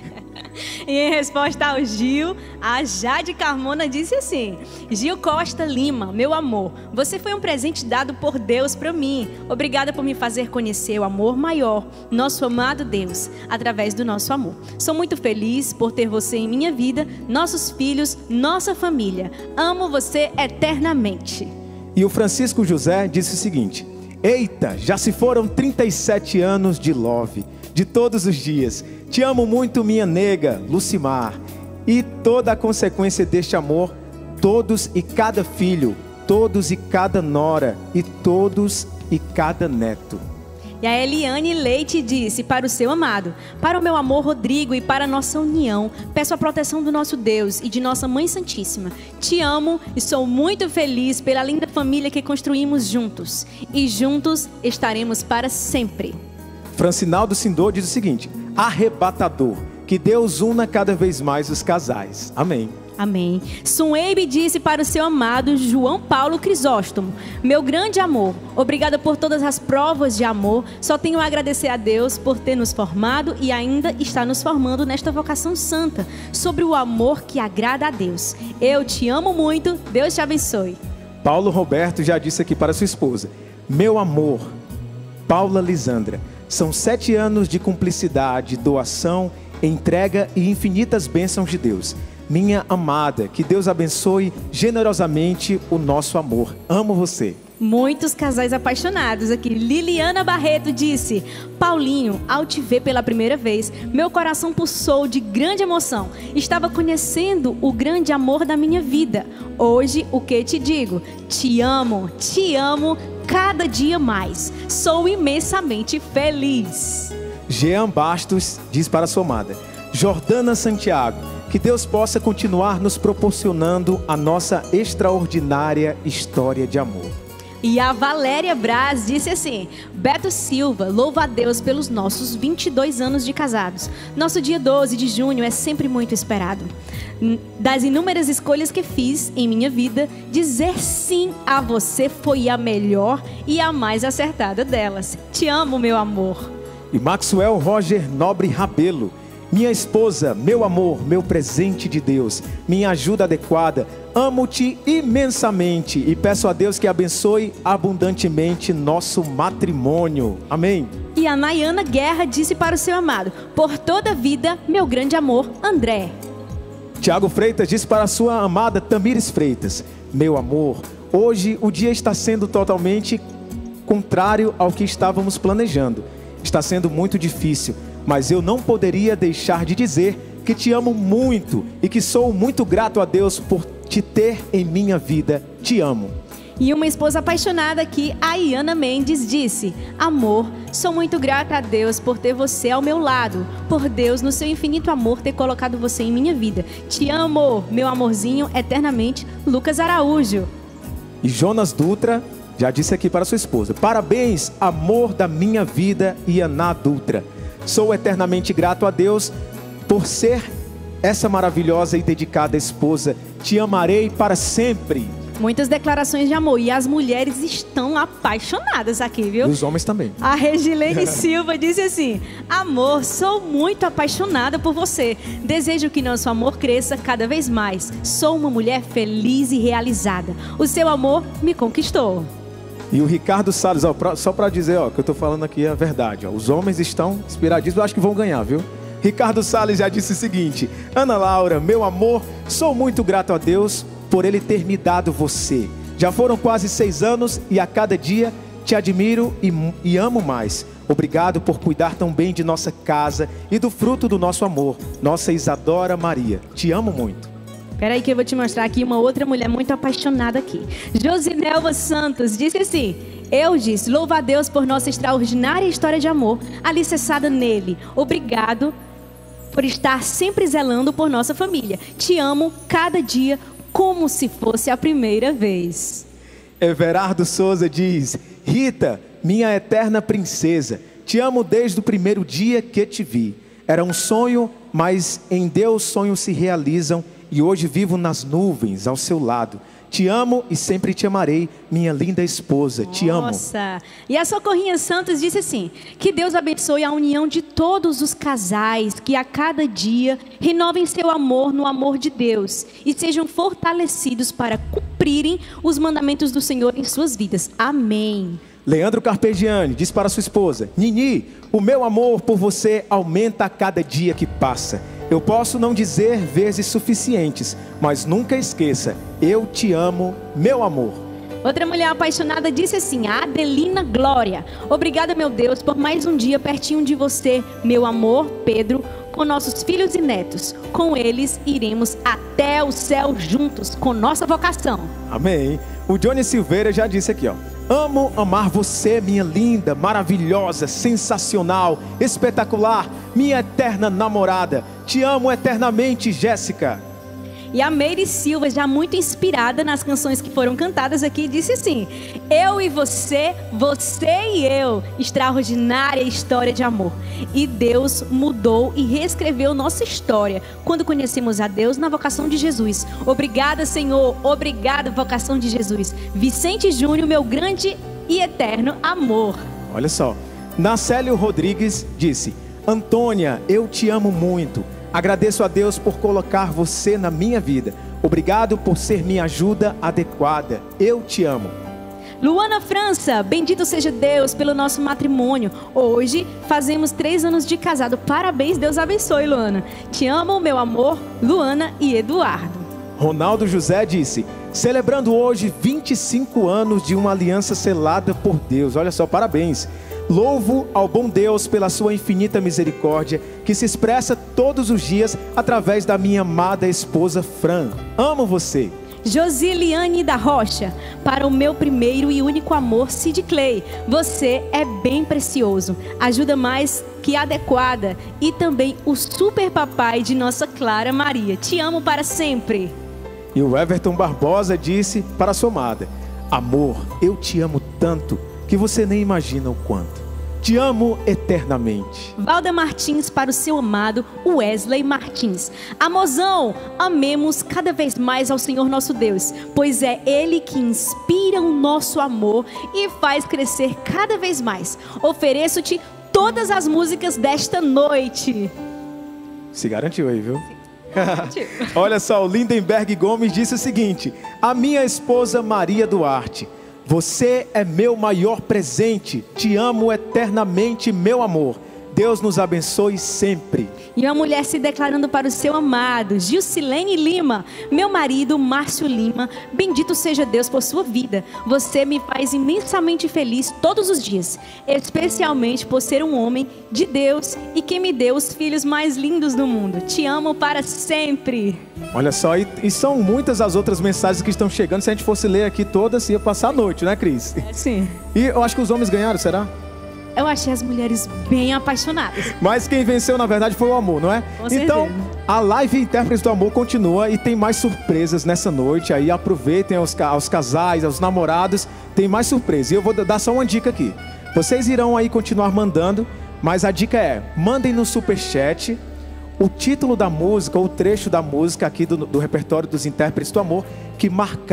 E em resposta ao Gil, a Jade Carmona disse assim: Gil Costa Lima, meu amor, você foi um presente dado por Deus para mim. Obrigada por me fazer conhecer o amor maior, nosso amado Deus, através do nosso amor. Sou muito feliz por ter você em minha vida, nossos filhos, nossa família. Amo você eternamente. E o Francisco José disse o seguinte: eita, já se foram 37 anos de love, de todos os dias. Te amo muito, minha nega, Lucimar. E toda a consequência deste amor, todos e cada filho, todos e cada nora, e todos e cada neto. E a Eliane Leite disse para o seu amado: para o meu amor Rodrigo e para a nossa união, peço a proteção do nosso Deus e de nossa Mãe Santíssima. Te amo e sou muito feliz pela linda família que construímos juntos. E juntos estaremos para sempre. Francinaldo Sindor diz o seguinte: arrebatador, que Deus una cada vez mais os casais. Amém. Amém. Sueibe disse para o seu amado João Paulo Crisóstomo: meu grande amor, obrigada por todas as provas de amor. Só tenho a agradecer a Deus por ter nos formado e ainda está nos formando nesta vocação santa, sobre o amor que agrada a Deus. Eu te amo muito, Deus te abençoe. Paulo Roberto já disse aqui para sua esposa: meu amor, Paula Lisandra, são 7 anos de cumplicidade, doação, entrega e infinitas bênçãos de Deus. Minha amada, que Deus abençoe generosamente o nosso amor. Amo você. Muitos casais apaixonados aqui. Liliana Barreto disse: Paulinho, ao te ver pela primeira vez, meu coração pulsou de grande emoção. Estava conhecendo o grande amor da minha vida. Hoje, o que te digo? Te amo cada dia mais. Sou imensamente feliz. Jean Bastos diz para sua amada: Jordana Santiago, que Deus possa continuar nos proporcionando a nossa extraordinária história de amor. E a Valéria Braz disse assim: Beto Silva, louva a Deus pelos nossos 22 anos de casados. Nosso dia 12 de junho é sempre muito esperado. Das inúmeras escolhas que fiz em minha vida, dizer sim a você foi a melhor e a mais acertada delas. Te amo, meu amor. E Maxwell Roger Nobre Rabelo: minha esposa, meu amor, meu presente de Deus, minha ajuda adequada, amo-te imensamente e peço a Deus que abençoe abundantemente nosso matrimônio. Amém. E a Nayana Guerra disse para o seu amado: por toda a vida, meu grande amor, André. Tiago Freitas disse para a sua amada Tamires Freitas: meu amor, hoje o dia está sendo totalmente contrário ao que estávamos planejando. Está sendo muito difícil, mas eu não poderia deixar de dizer que te amo muito e que sou muito grato a Deus por te ter em minha vida. Te amo. E uma esposa apaixonada aqui, a Iana Mendes, disse: amor, sou muito grata a Deus por ter você ao meu lado. Por Deus, no seu infinito amor, ter colocado você em minha vida. Te amo, meu amorzinho, eternamente, Lucas Araújo. E Jonas Dutra já disse aqui para sua esposa: parabéns, amor da minha vida, Iana Dutra. Sou eternamente grato a Deus por ser essa maravilhosa e dedicada esposa. Te amarei para sempre. Muitas declarações de amor. E as mulheres estão apaixonadas aqui, viu? E os homens também. A Regilene Silva disse assim: amor, sou muito apaixonada por você. Desejo que nosso amor cresça cada vez mais. Sou uma mulher feliz e realizada. O seu amor me conquistou. E o Ricardo Salles, ó, só para dizer, ó, que eu tô falando aqui a verdade, ó, os homens estão inspiradíssimos, eu acho que vão ganhar, viu? Ricardo Salles já disse o seguinte: Ana Laura, meu amor, sou muito grato a Deus por Ele ter me dado você. Já foram quase 6 anos e a cada dia te admiro e amo mais. Obrigado por cuidar tão bem de nossa casa e do fruto do nosso amor. Nossa Isadora Maria, te amo muito. Peraí que eu vou te mostrar aqui uma outra mulher muito apaixonada aqui. Josinelva Santos disse assim: eu disse, louvo a Deus por nossa extraordinária história de amor, alicerçada nele. Obrigado por estar sempre zelando por nossa família. Te amo cada dia como se fosse a primeira vez. Everardo Souza diz: Rita, minha eterna princesa, te amo desde o primeiro dia que te vi. Era um sonho, mas em Deus sonhos se realizam e hoje vivo nas nuvens ao seu lado. Te amo e sempre te amarei, minha linda esposa. Te amo. Nossa! E a Socorrinha Santos disse assim: que Deus abençoe a união de todos os casais, que a cada dia renovem seu amor no amor de Deus e sejam fortalecidos para cumprirem os mandamentos do Senhor em suas vidas. Amém. Leandro Carpegiani diz para sua esposa: Nini, o meu amor por você aumenta a cada dia que passa. Eu posso não dizer vezes suficientes, mas nunca esqueça, eu te amo, meu amor. Outra mulher apaixonada disse assim, a Adelina Glória: obrigada, meu Deus, por mais um dia pertinho de você, meu amor, Pedro, com nossos filhos e netos. Com eles iremos até o céu juntos, com nossa vocação. Amém. O Johnny Silveira já disse aqui, ó: amo amar você, minha linda, maravilhosa, sensacional, espetacular, minha eterna namorada. Te amo eternamente, Jéssica. E a Meire Silva, já muito inspirada nas canções que foram cantadas aqui, disse assim: eu e você, você e eu, extraordinária história de amor. E Deus mudou e reescreveu nossa história quando conhecemos a Deus na vocação de Jesus. Obrigada, Senhor, obrigada, vocação de Jesus. Vicente Júnior, meu grande e eterno amor. Olha só, Nacélio Rodrigues disse: Antônia, eu te amo muito. Agradeço a Deus por colocar você na minha vida. Obrigado por ser minha ajuda adequada. Eu te amo. Luana França, bendito seja Deus pelo nosso matrimônio. Hoje fazemos 3 anos de casado. Parabéns, Deus abençoe, Luana. Te amo, meu amor, Luana e Eduardo. Ronaldo José disse: celebrando hoje 25 anos de uma aliança selada por Deus. Olha só, parabéns. Louvo ao bom Deus pela sua infinita misericórdia, que se expressa todos os dias através da minha amada esposa Fran. Amo você. Josiliane da Rocha, para o meu primeiro e único amor, Sid Clay. Você é bem precioso, ajuda mais que adequada e também o super papai de nossa Clara Maria. Te amo para sempre. E o Everton Barbosa disse para sua amada: amor, eu te amo tanto que você nem imagina o quanto. Te amo eternamente. Valda Martins para o seu amado Wesley Martins. Amorzão, amemos cada vez mais ao Senhor nosso Deus, pois é Ele que inspira o nosso amor e faz crescer cada vez mais. Ofereço-te todas as músicas desta noite. Se garantiu aí, viu? Olha só, o Lindenberg Gomes disse o seguinte: a minha esposa Maria Duarte, você é meu maior presente. Te amo eternamente, meu amor. Deus nos abençoe sempre. E uma mulher se declarando para o seu amado, Gilcilene Lima: meu marido, Márcio Lima, bendito seja Deus por sua vida. Você me faz imensamente feliz todos os dias, especialmente por ser um homem de Deus e que me deu os filhos mais lindos do mundo. Te amo para sempre. Olha só, e são muitas as outras mensagens que estão chegando. Se a gente fosse ler aqui todas, ia passar a noite, né, Cris? Sim. E eu acho que os homens ganharam, será? Eu achei as mulheres bem apaixonadas. Mas quem venceu, na verdade, foi o amor, não é? Com certeza. Então, a live Intérpretes do Amor continua e tem mais surpresas nessa noite. Aí aproveitem aos casais, aos namorados, tem mais surpresas. E eu vou dar só uma dica aqui. Vocês irão aí continuar mandando, mas a dica é: mandem no superchat o título da música, ou o trecho da música aqui do repertório dos Intérpretes do Amor, que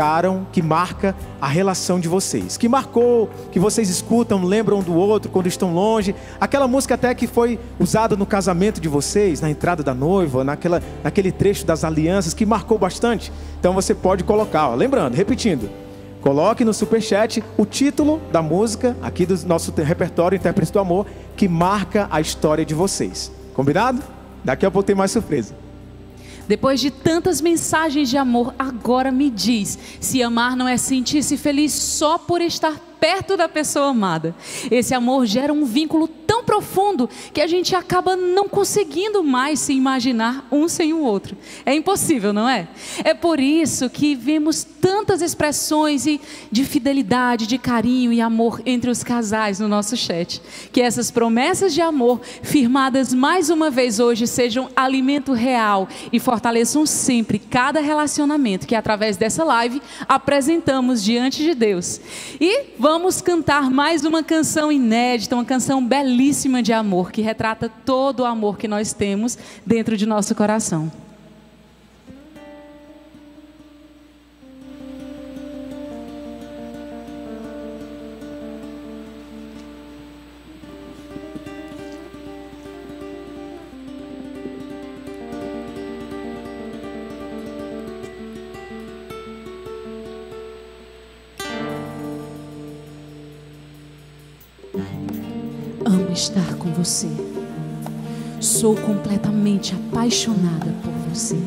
marca a relação de vocês, que marcou, que vocês escutam, lembram um do outro quando estão longe, aquela música até que foi usada no casamento de vocês, na entrada da noiva, naquele trecho das alianças, que marcou bastante. Então você pode colocar, ó, lembrando, repetindo, coloque no superchat o título da música aqui do nosso repertório Intérpretes do Amor, que marca a história de vocês. Combinado? Daqui a pouco tem mais surpresa. Depois de tantas mensagens de amor, agora me diz se amar não é sentir-se feliz só por estar perto da pessoa amada. Esse amor gera um vínculo tão profundo que a gente acaba não conseguindo mais se imaginar um sem o outro. É impossível, não é? É por isso que vemos tantas expressões de fidelidade, de carinho e amor entre os casais no nosso chat. Que essas promessas de amor, firmadas mais uma vez hoje, sejam alimento real e fortaleçam sempre cada relacionamento que através dessa live apresentamos diante de Deus. E vamos cantar mais uma canção inédita, uma canção belíssima de amor, que retrata todo o amor que nós temos dentro de nosso coração. Amo estar com você. Sou completamente apaixonada por você.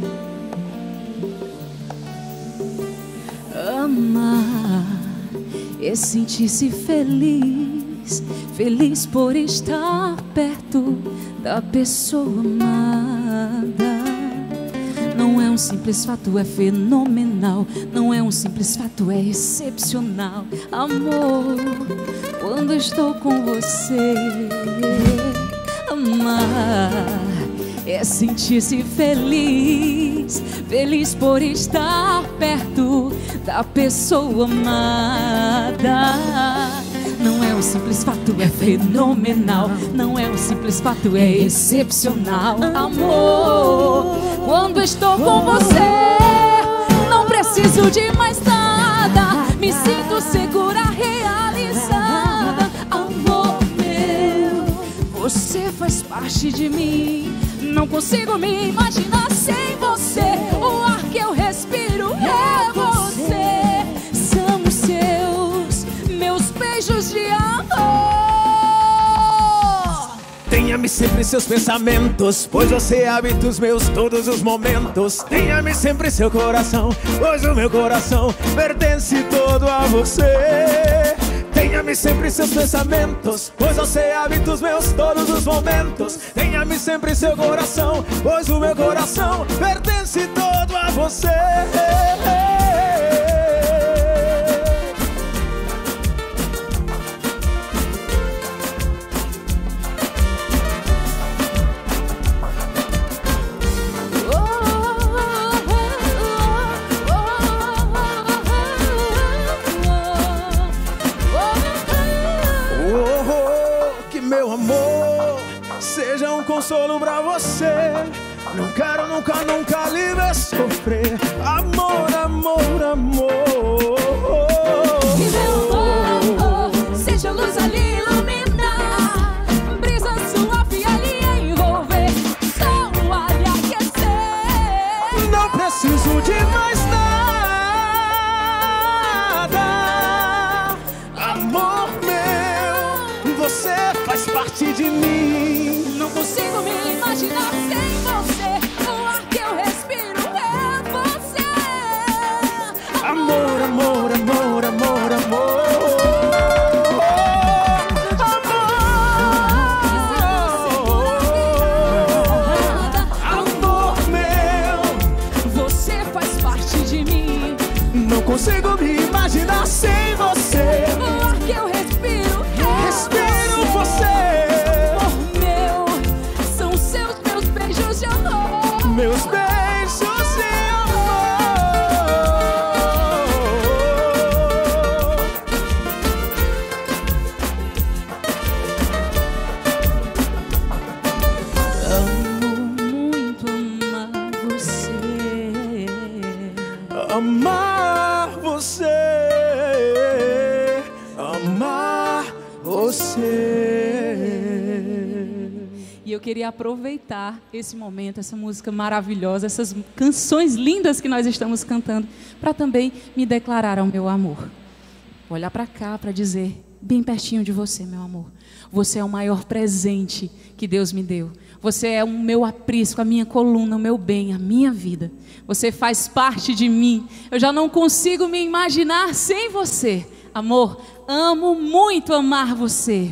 Amar é sentir-se feliz, feliz por estar perto da pessoa amada. Não é um simples fato, é fenomenal. Não é um simples fato, é excepcional. Amor, quando estou com você. Amar é sentir-se feliz, feliz por estar perto da pessoa amada. Não é um simples fato, é fenomenal. Não é um simples fato, é excepcional. Amor, quando estou com você, não preciso de mais nada. Me sinto segura, realizada. Amor meu, você faz parte de mim. Não consigo me imaginar sem você. O ar que eu respiro é você. São os seus, meus beijos de amor. Tenha-me sempre em seus pensamentos, pois você habita os meus todos os momentos. Tenha-me sempre em seu coração, pois o meu coração pertence todo a você. Tenha-me sempre em seus pensamentos, pois você habita os meus todos os momentos. Tenha-me sempre em seu coração, pois o meu coração pertence todo a você. Meu amor, seja um consolo pra você. Não quero nunca, nunca lhe ver sofrer. Amor, amor, amor. E meu amor, seja luz a lhe iluminar, brisa suave a lhe envolver, sol a lhe aquecer. Não preciso de mais nada. Amor meu, você faz parte de mim. E eu queria aproveitar esse momento, essa música maravilhosa, essas canções lindas que nós estamos cantando, para também me declarar ao meu amor. Vou olhar para cá para dizer, bem pertinho de você, meu amor. Você é o maior presente que Deus me deu. Você é o meu aprisco, a minha coluna, o meu bem, a minha vida. Você faz parte de mim. Eu já não consigo me imaginar sem você. Amor, amo muito amar você.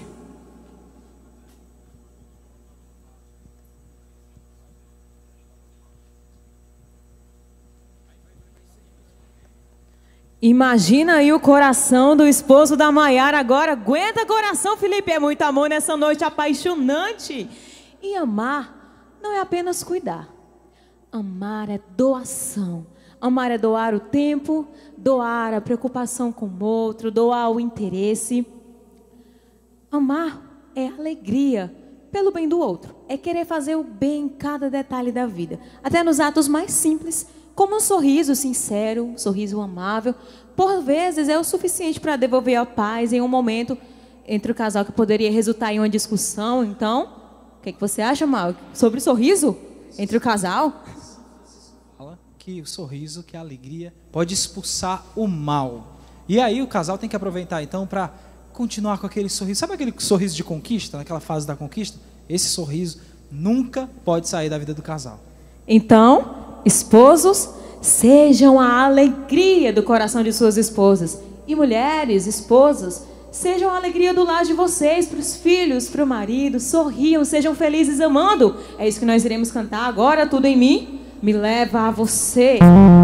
Imagina aí o coração do esposo da Maiara agora. Aguenta coração, Felipe. É muito amor nessa noite apaixonante. E amar não é apenas cuidar. Amar é doação. Amar é doar o tempo, doar a preocupação com o outro, doar o interesse. Amar é alegria pelo bem do outro. É querer fazer o bem em cada detalhe da vida. Até nos atos mais simples, como um sorriso sincero, um sorriso amável, por vezes é o suficiente para devolver a paz em um momento entre o casal que poderia resultar em uma discussão. Então, o que você acha, Mal, sobre o sorriso entre o casal? Fala que o sorriso, que a alegria pode expulsar o mal. E aí o casal tem que aproveitar então para continuar com aquele sorriso. Sabe aquele sorriso de conquista, naquela fase da conquista? Esse sorriso nunca pode sair da vida do casal. Então, esposos, sejam a alegria do coração de suas esposas. E mulheres, esposas, sejam a alegria do lar de vocês, para os filhos, para o marido. Sorriam, sejam felizes amando. É isso que nós iremos cantar agora. Tudo em mim me leva a você.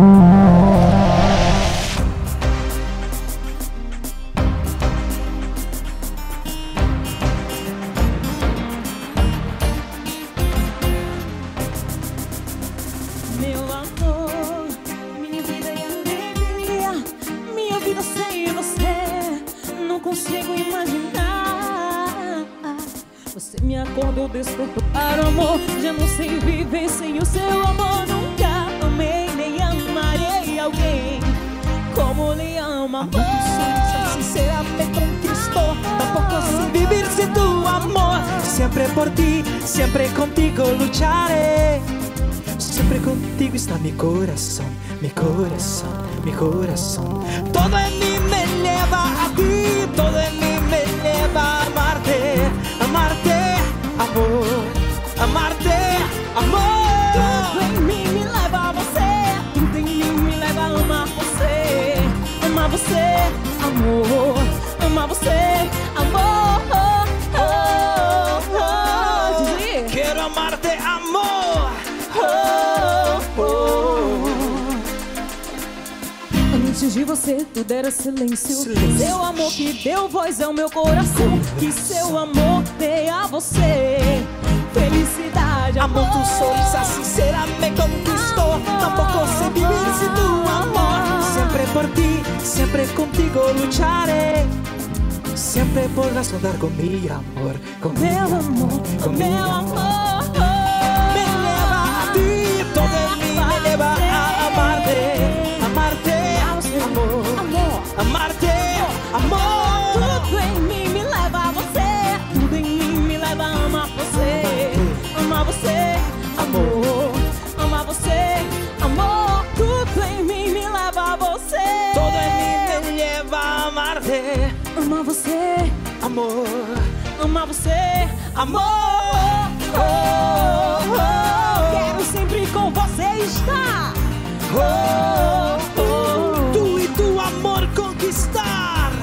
Acordou, despertou para o amor. Já não sei viver sem o seu amor. Nunca amei nem amarei alguém como lhe ama. Amor, sincera me conquistou. Tampoco sé vivir sin tu amor. Siempre por ti, siempre contigo lucharé. Siempre contigo está mi corazón, mi corazón, mi corazón. Todo en mí me lleva a ti, todo en mí me lleva a amarte, amarte. Amor, amarte, amor. Tudo em mim me leva a você. Tudo em mim me leva a amar você. Amar você, amor. Amar você, amor. Quero amar-te, amor. Antes de você tudo era silêncio. Seu amor que deu voz ao meu coração. Que seu amor dê a você felicidade, amor. Tu sonrisa sincera me conquistou. Tampoco sé vivir sin tu amor. Siempre por ti, siempre contigo lucharé. Siempre podrás contar con mi amor, con meu amor, com meu amor. Me leva a ti, todo en mí me leva a amarte, amarte. Amor, amor, amarte, amor. Tudo em mim me leva a você. Tudo em mim me leva a amar você. Amar você, amor. Amar você, amor. Tudo em mim me leva a você. Todo em mim me leva a amar-te. Amar você, amor. Amar você, amor. Quero sempre com você estar. Tu e tu amor conquistar.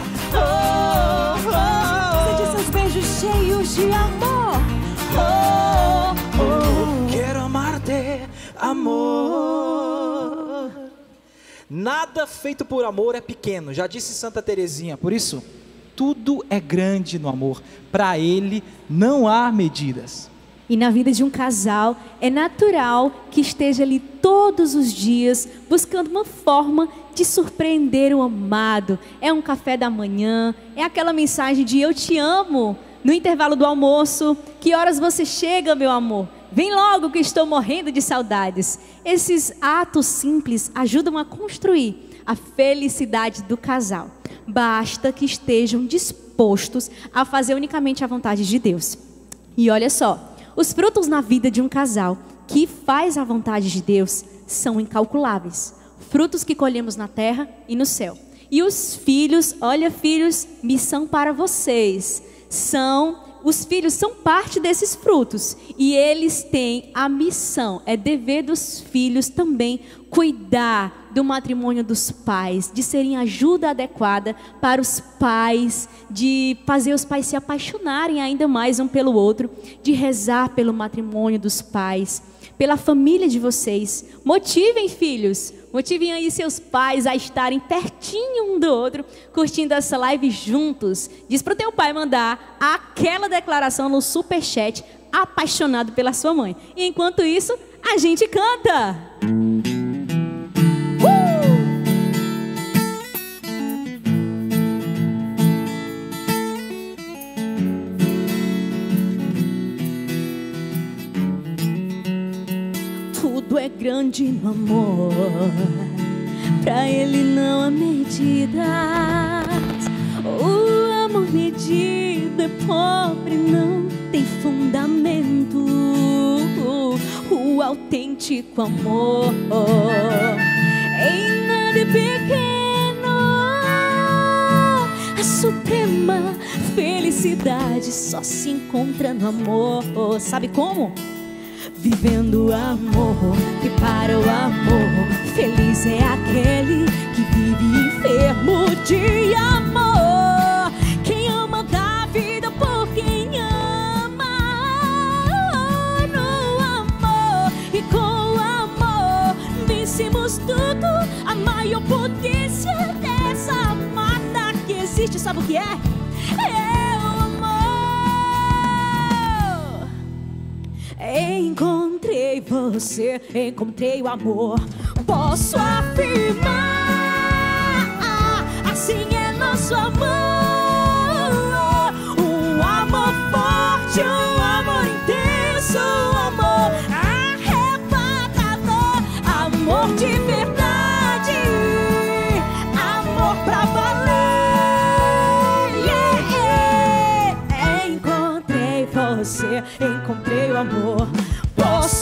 Sente seus beijos cheios de amor. Quero amar-te, amor. Nada feito por amor é pequeno, já disse Santa Teresinha. Por isso, tudo é grande no amor. Para ele não há medidas. E na vida de um casal, é natural que esteja ali todos os dias, buscando uma forma de surpreender o amado. É um café da manhã, é aquela mensagem de eu te amo, no intervalo do almoço. Que horas você chega, meu amor? Vem logo que estou morrendo de saudades. Esses atos simples ajudam a construir a felicidade do casal. basta que estejam dispostos a fazer unicamente a vontade de Deus. E olha só, os frutos na vida de um casal que faz a vontade de Deus são incalculáveis. Frutos que colhemos na terra e no céu. E os filhos, olha filhos, missão para vocês. Os filhos são parte desses frutos. E eles têm a missão, é dever dos filhos também cuidar do matrimônio dos pais, de serem ajuda adequada para os pais, de fazer os pais se apaixonarem ainda mais um pelo outro, de rezar pelo matrimônio dos pais, pela família de vocês. Motivem, filhos, motivem aí seus pais a estarem pertinho um do outro, curtindo essa live juntos. Diz para o teu pai mandar aquela declaração no superchat, apaixonado pela sua mãe. E enquanto isso, a gente canta. Tudo é grande no amor, pra ele não há medidas. O amor medido é pobre, não tem fundamento. O autêntico amor em nada é pequeno. A suprema felicidade só se encontra no amor. Sabe como? Vivendo o amor, e para o amor, feliz é aquele que vive enfermo de amor. Quem ama dá vida por quem ama. No amor e com o amor vencemos tudo. A maior potência dessa amada que existe, sabe o que é? Encontrei você, encontrei o amor. Posso afirmar, assim é nosso amor. Um amor forte, um amor intenso, um amor arrebatador, amor de verdade, amor pra valer. Encontrei você, encontrei o amor. Posso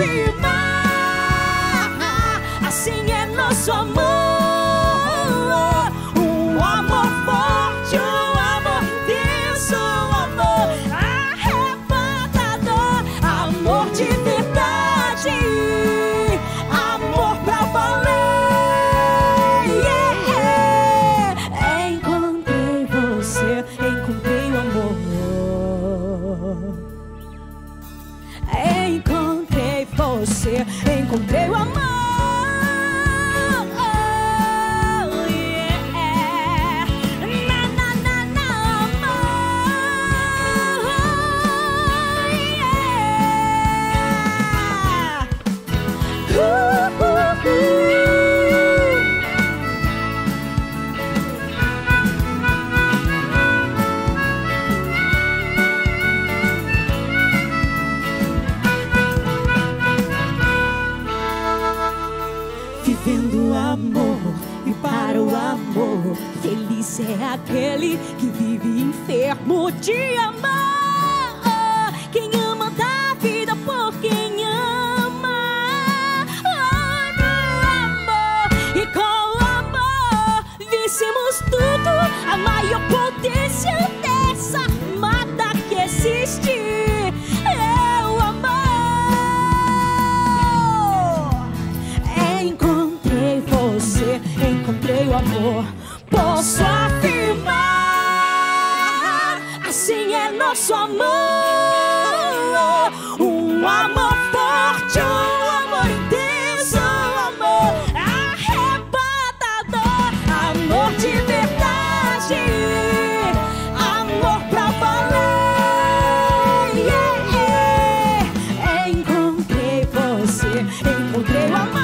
afirmar, assim é nosso amor. Um amor forte, um amor intenso, um amor arrebatador, amor de verdade, amor pra valer. Encontrei você, encontrei o amor. Encontrei você, encontrei o amor. Vivendo o amor e para o amor, feliz é aquele que vive enfermo de amor. Quem ama dá vida por quem ama. No amor e com o amor vencemos tudo. A maior potência dessa armada que existe é o amor. Encontrei você, encontrei o amor. Posso afirmar, assim é nosso amor. Um amor forte, um amor intenso, um amor arrebatador, amor de verdade, amor pra valer. Encontrei você, encontrei o amor.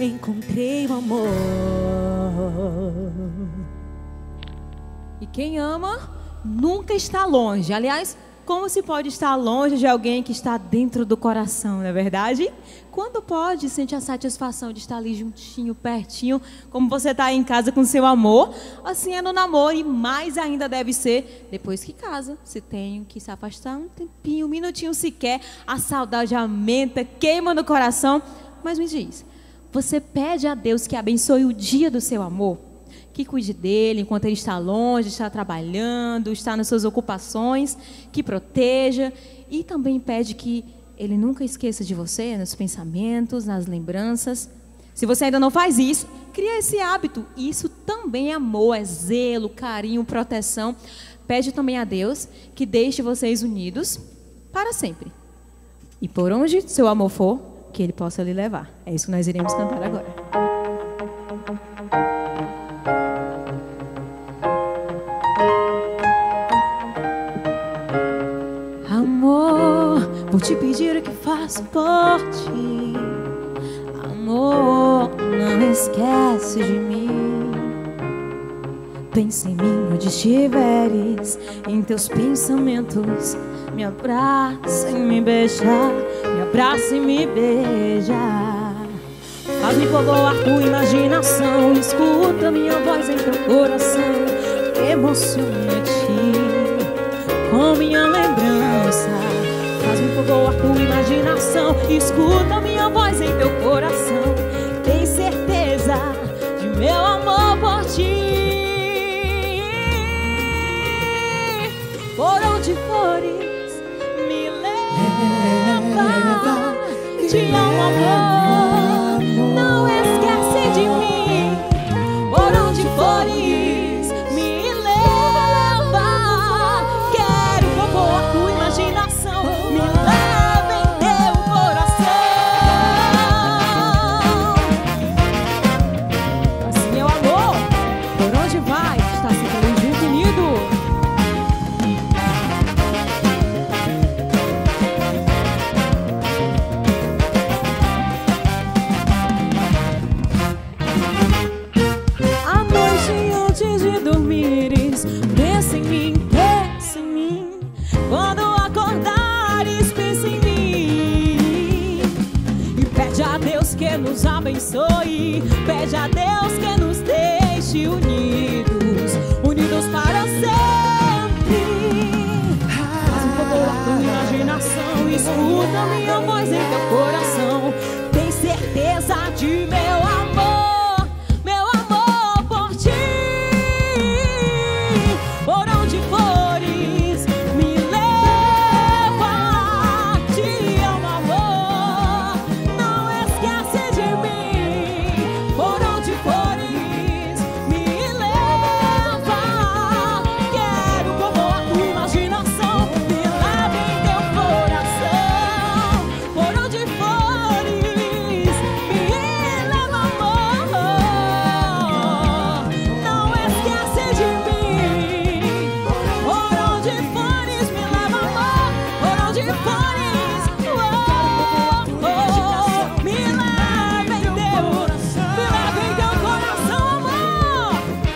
encontrei o amor. E quem ama nunca está longe. Aliás, como se pode estar longe de alguém que está dentro do coração, não é verdade? Quando pode sentir a satisfação de estar ali juntinho, pertinho, como você está aí em casa com seu amor, assim é no namoro, e mais ainda deve ser depois que casa. Se tem que se afastar um tempinho, um minutinho sequer, a saudade aumenta, queima no coração. Mas me diz, você pede a Deus que abençoe o dia do seu amor? Que cuide dele enquanto ele está longe, está trabalhando, está nas suas ocupações, que proteja, e também pede que ele nunca esqueça de você, nos pensamentos, nas lembranças. Se você ainda não faz isso, cria esse hábito. Isso também é amor, é zelo, carinho, proteção. Pede também a Deus que deixe vocês unidos para sempre. E por onde seu amor for, que ele possa lhe levar. É isso que nós iremos cantar agora. Vou te pedir o que faço por ti. Amor, não esquece de mim. Pensa em mim onde estiveres, em teus pensamentos. Me abraça e me beija, me abraça e me beija. Faz-me povoar tua imaginação, escuta minha voz em teu coração. Emociona-te com minha lembrança. Faz-me povoar tua imaginação, escuta minha voz em teu coração. Tem certeza de meu amor por ti. Por onde fores, me leva. Te amo, amor, não esquece de mim. Por onde fores, me leva. Quero povoar tua imaginação. Me leva em teu coração. Assim, meu amor, por onde vai? Está sempre junto, unido. À noite, antes de dormires, pensa em mim, pensa em mim. Quando acordares, pensa em mim. E pede a Deus que nos abençoe. Pede a Deus que nos deixe unidos, unidos para sempre. Faz um pouco da tua imaginação, escuta minha voz em teu coração. Tem certeza de meu amor por ti. Por onde fores, me leva. Te amo, amor, não esquece de mim. Por onde fores, me leva. Quero povoar tua imaginação. Me leva em teu coração. Por onde fores, me leva, amor, não esquece de mim. Por onde fores, me leva, amor. Por onde fores, me leva em teu coração, amor.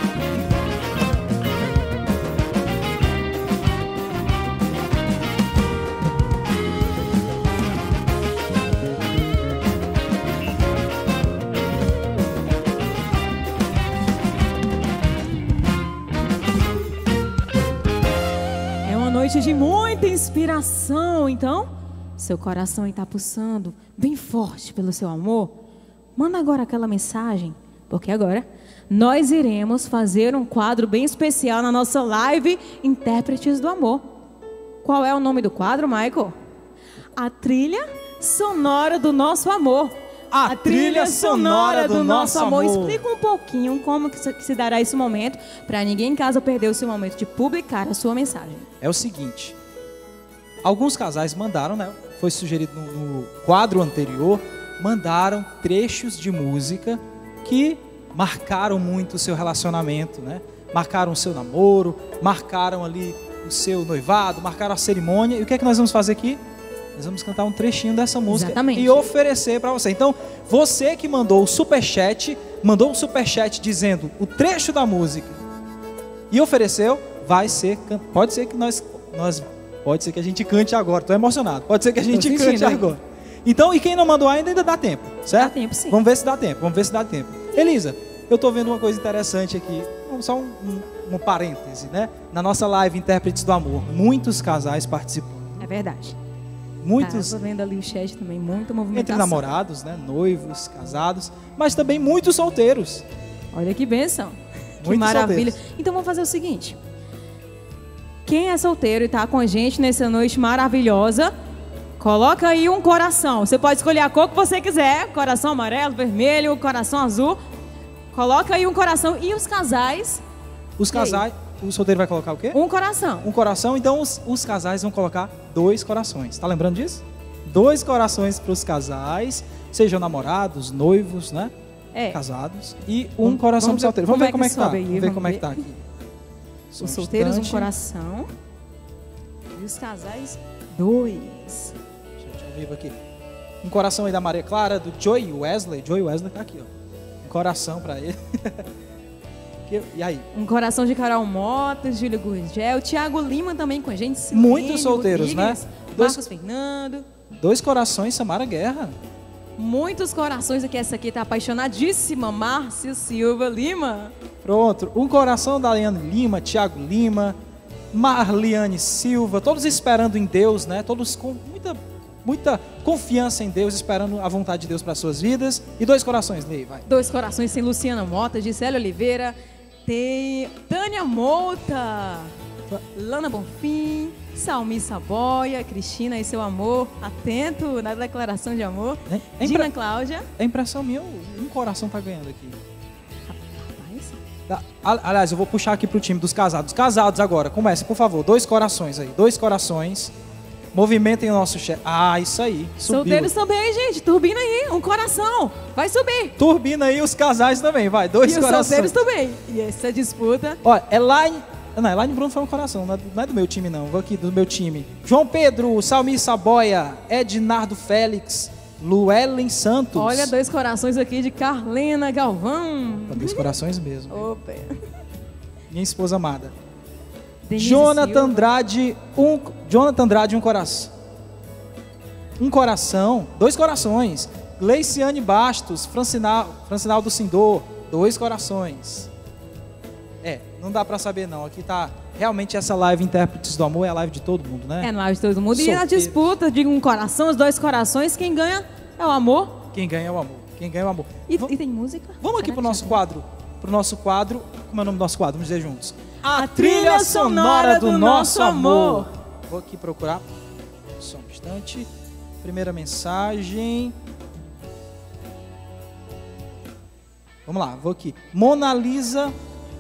É uma noite de muita inspiração, então, seu coração está pulsando bem forte pelo seu amor. Manda agora aquela mensagem, porque agora nós iremos fazer um quadro bem especial na nossa live Intérpretes do Amor. Qual é o nome do quadro, Michael? A trilha sonora do nosso amor. A trilha sonora do nosso amor. Explica um pouquinho como que se dará esse momento, para ninguém em casa perder o seu momento de publicar a sua mensagem. É o seguinte, alguns casais mandaram, né? Foi sugerido no quadro anterior, mandaram trechos de música que marcaram muito o seu relacionamento, né? Marcaram o seu namoro, marcaram ali o seu noivado, marcaram a cerimônia. E o que é que nós vamos fazer aqui? Nós vamos cantar um trechinho dessa música. Exatamente. E oferecer para você. Então, você que mandou um superchat dizendo o trecho da música e ofereceu, pode ser que pode ser que a gente cante agora. Estou emocionado. Pode ser que a gente cante agora. Então, e quem não mandou ainda dá tempo, certo? Dá tempo, sim. Vamos ver se dá tempo. Elisa, eu estou vendo uma coisa interessante aqui. Só um parêntese, né? Na nossa live Intérpretes do Amor, muitos casais participando. É verdade. Muitos. Tô vendo ali o chat também, muita movimentação. Entre namorados, né? Noivos, casados, mas também muitos solteiros. Olha que bênção. Que Muitos maravilha. solteiros. Então vamos fazer o seguinte. Quem é solteiro e está com a gente nessa noite maravilhosa, coloca aí um coração. Você pode escolher a cor que você quiser. Coração amarelo, vermelho, coração azul. Coloca aí um coração. E os casais? Os casais, o solteiro vai colocar o quê? Um coração. Um coração, então os casais vão colocar 2 corações. Tá lembrando disso? 2 corações para os casais, sejam namorados, noivos, né? Casados. E um coração para o solteiro. Vamos ver como é que tá. Vamos ver como é que tá aqui. Os solteiros, um coração. E os casais, 2. Deixa eu ver aqui. Um coração aí da Maria Clara, do Joey Wesley. Joey Wesley tá aqui, ó. Um coração para ele. E aí? Um coração de Carol Mota, Júlio Gurgel, Thiago Lima também com a gente. Muitos solteiros, Rodrigues, né? Marcos Fernando. 2 corações, Samara Guerra. Muitos corações aqui. Essa aqui tá apaixonadíssima, Márcio Silva Lima. Pronto. Um coração da Liane Lima, Thiago Lima, Marliane Silva. Todos esperando em Deus, né? Todos com muita confiança em Deus, esperando a vontade de Deus para suas vidas. E 2 corações, Ney, vai. 2 corações sem Luciana Mota, Gisele Oliveira. Tem Tânia Mouta, Lana Bonfim, Salmi Saboia, Cristina e seu amor, atento na declaração de amor. Dina Cláudia. É impressão minha, um coração tá ganhando aqui. Rapaz. Aliás, eu vou puxar aqui pro time dos casados. Casados agora, comece, por favor. 2 corações aí, 2 corações. Movimentem o nosso chat. Ah, isso aí. Subiu. Solteiros também, gente. Turbina aí, um coração. Vai subir. Turbina aí os casais também, vai. 2 corações. E os solteiros também. E essa disputa. Olha, Elaine Bruno foi um coração, não é do meu time não. Vou aqui do meu time. João Pedro, Salmi Saboia, Ednardo Félix, Luellen Santos. Olha, 2 corações aqui de Carlena Galvão. 2 corações mesmo. Opa. Minha esposa amada. Denise Jonathan Silva. Andrade, um coração. Um coração, 2 corações. Gleiciane Bastos, Francinaldo Sindor, 2 corações. Não dá pra saber não. Aqui tá realmente essa live Intérpretes do Amor, é a live de todo mundo, né? É a live de todo mundo. Solteiros. E a disputa de um coração, os 2 corações, quem ganha é o amor. Quem ganha é o amor. Quem ganha é o amor. E tem música? Vamos aqui pro nosso quadro. Como é o nome do nosso quadro? Vamos dizer juntos. A trilha sonora do nosso amor. Vou aqui procurar. Só um instante. Primeira mensagem. Vamos lá, vou aqui. Mona Lisa.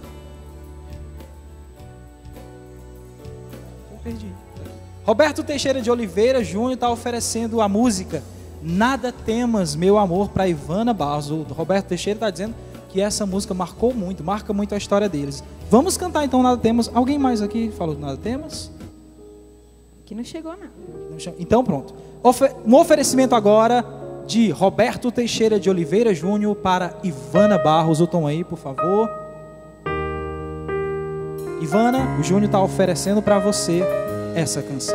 Eu perdi. Roberto Teixeira de Oliveira Júnior está oferecendo a música Nada Temas, Meu Amor, para Ivana Barros. O Roberto Teixeira está dizendo que essa música marca muito a história deles. Vamos cantar então Nada Temas. Alguém mais aqui falou Nada Temas? Que não chegou nada. Então pronto. Um oferecimento agora de Roberto Teixeira de Oliveira Júnior para Ivana Barros. O tom aí, por favor. Ivana, o Júnior está oferecendo para você essa canção.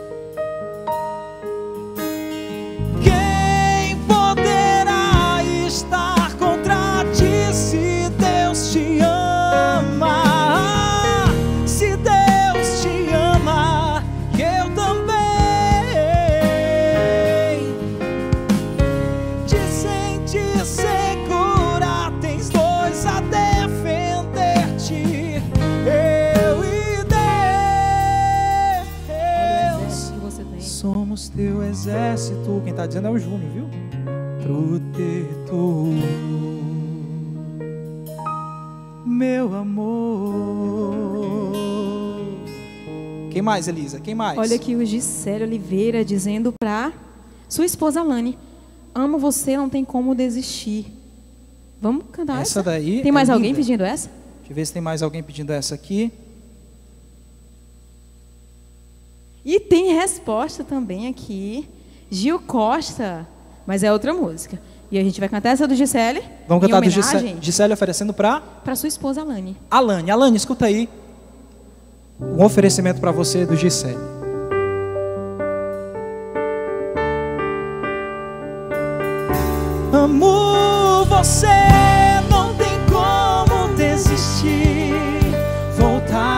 Quem poderá estar contra ti se Deus te ama? Se Deus te ama, eu também. Te sente segura, tens 2 a defender-te. Eu e Deus. Somos teu exército. Quem está dizendo é o Júnior, viu? Protetor, meu amor. Quem mais, Elisa? Quem mais? Olha aqui o Gisele Oliveira dizendo pra sua esposa Alane: amo você, não tem como desistir. Vamos cantar essa? Essa daí. Tem mais alguém pedindo essa? Deixa eu ver se tem mais alguém pedindo essa aqui. E tem resposta também aqui Gil Costa, mas é outra música. E a gente vai cantar essa do Gisele. Vamos cantar do homenagem Gisele oferecendo para sua esposa, Alane. Alane. Alane, escuta aí. Um oferecimento para você do Gisele. Amo você, não tem como desistir, voltar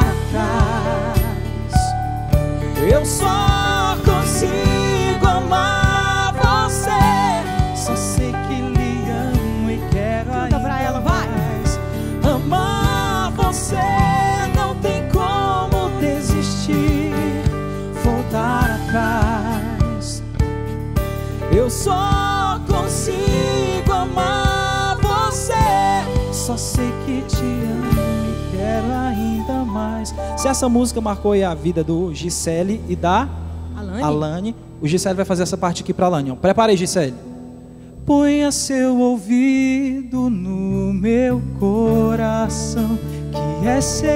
atrás. Eu só consigo amar você, só sei que lhe amo e quero ainda pra ela, vai. Amar você, não tem como desistir, voltar atrás. Eu só consigo amar você, só sei que te amo e quero ainda mais. Se essa música marcou aí a vida do Gisele e da Alane, o Gisele vai fazer essa parte aqui para Alane. Prepara aí, Gisele. Ponha seu ouvido no meu coração, que é seu.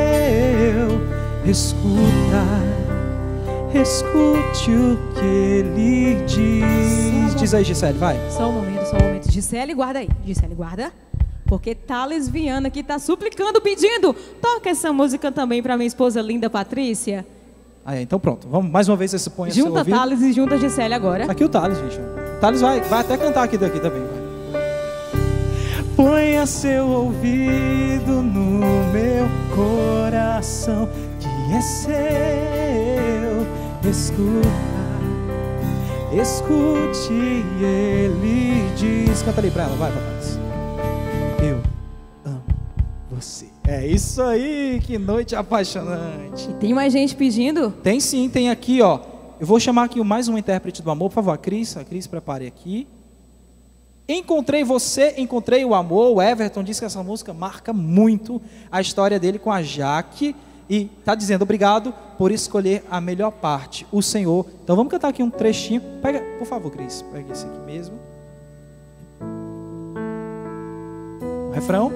Escute o que ele diz. Diz aí, Gisele, vai. Só um momento, só um momento. Gisele, guarda aí. Gisele, guarda. Porque Thales Viana aqui tá suplicando, pedindo. Toca essa música também para minha esposa linda, Patrícia. Ah, então pronto. Vamos mais uma vez, você põe seu ouvido. Junta Thales e junta Gisele agora. Aqui o Thales, gente. O Thales vai até cantar aqui daqui também. Vai. Ponha seu ouvido no meu coração, que é seu. Escute, ele diz. Canta ali pra ela, vai, papai. Eu amo você. É isso aí, que noite apaixonante. E tem mais gente pedindo? Tem sim, tem aqui, ó. Eu vou chamar aqui mais um intérprete do amor, por favor, a Cris, prepare aqui. Encontrei você, encontrei o amor. O Everton disse que essa música marca muito a história dele com a Jaque. E está dizendo obrigado por escolher a melhor parte, o Senhor. Então vamos cantar aqui um trechinho. Pega, por favor, Cris, pega esse aqui mesmo. O refrão.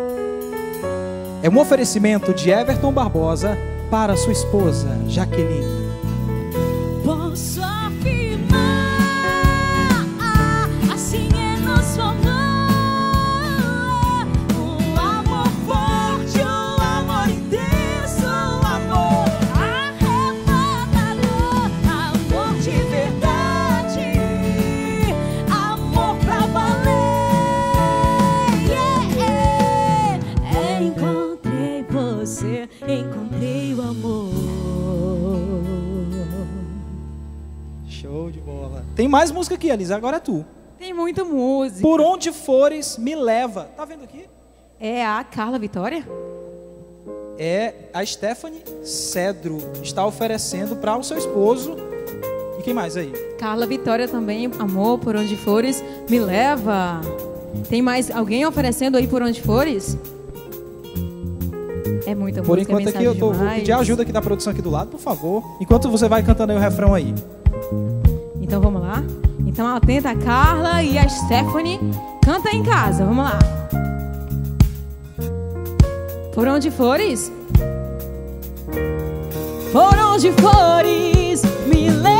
É um oferecimento de Everton Barbosa para sua esposa, Jaqueline. Posso afirmar, assim é nosso amor. Um amor forte, um amor intenso, um amor arrebatador, amor de verdade, amor pra valer. Encontrei você, encontrei o amor. Show de bola. Tem mais música aqui, Elisa, agora é tu. Tem muita música. Por onde fores, me leva. Tá vendo aqui? É a Carla Vitória? É a Stephanie Cedro. Está oferecendo para o seu esposo. E quem mais aí? Carla Vitória também. Amor, por onde fores, me leva. Tem mais alguém oferecendo aí por onde fores? É muita Por música, enquanto aqui eu vou pedir ajuda aqui da produção aqui do lado, por favor. Enquanto você vai cantando aí o refrão aí. Então vamos lá. Então atenta a Carla e a Stephanie. Canta em casa, vamos lá. Por onde fores? Por onde fores, me leva.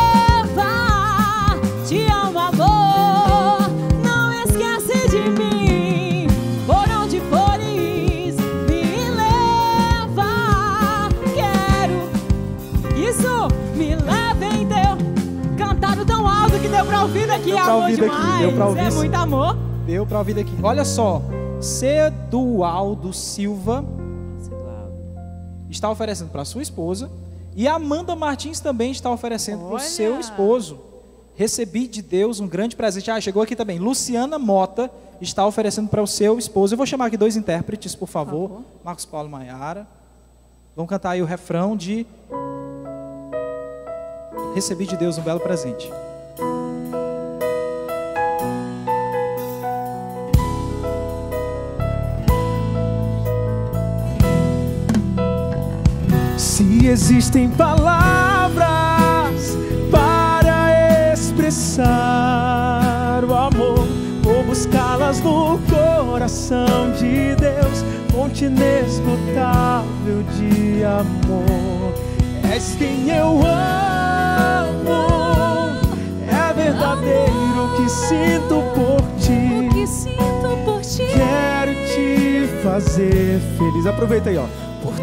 Te amo, amor, não esquece de mim. Por onde fores, me leva. Quero, isso, me leva em teu. Cantaram tão alto que deu pra ouvir daqui, amor demais. Deu pra ouvir, é muito amor. Deu pra ouvir daqui. Olha só, Cedualdo Silva está oferecendo para sua esposa e Amanda Martins também está oferecendo para o seu esposo. Recebi de Deus um grande presente. Ah, chegou aqui também. Luciana Mota está oferecendo para o seu esposo. Eu vou chamar aqui dois intérpretes, por favor. Marcos Paulo e Maiara. Vamos cantar aí o refrão de Recebi de Deus um belo presente. Se existem palavras para expressar o amor, vou buscá-las no coração de Deus, fonte inesgotável de amor. És quem eu amo, verdadeiro que sinto por ti. O que sinto por ti. Quero te fazer feliz. Aproveita aí, ó. Por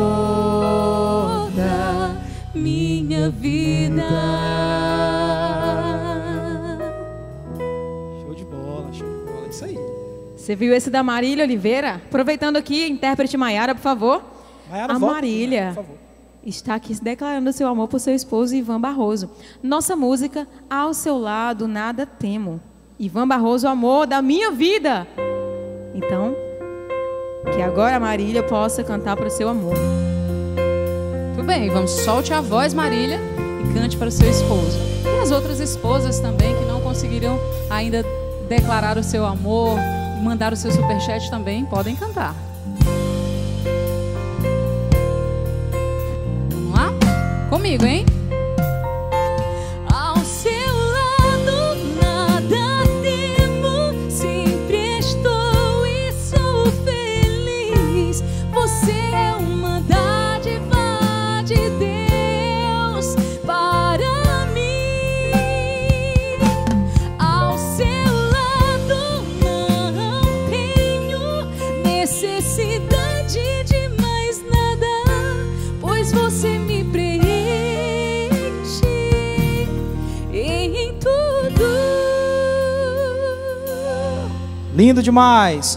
toda minha vida. Show de bola, é isso aí. Você viu esse da Marília Oliveira? Aproveitando aqui, intérprete Maiara, por favor. Maiara, a volta, Marília por favor. está aqui declarando seu amor por seu esposo Ivan Barroso. Nossa música, Ao Seu Lado Nada Temo. Ivan Barroso, o amor da minha vida. Então, que agora a Marília possa cantar para o seu amor. Tudo bem, vamos, solte a voz, Marília, e cante para o seu esposo. E as outras esposas também que não conseguiram ainda declarar o seu amor, mandar o seu superchat também, podem cantar. Vamos lá? Comigo, hein? Ao seu lado nada temo, sempre estou e sou feliz. Você é uma dádiva de Deus para mim. Ao seu lado não tenho necessidade de mais nada, pois você me preenche em tudo. Lindo demais.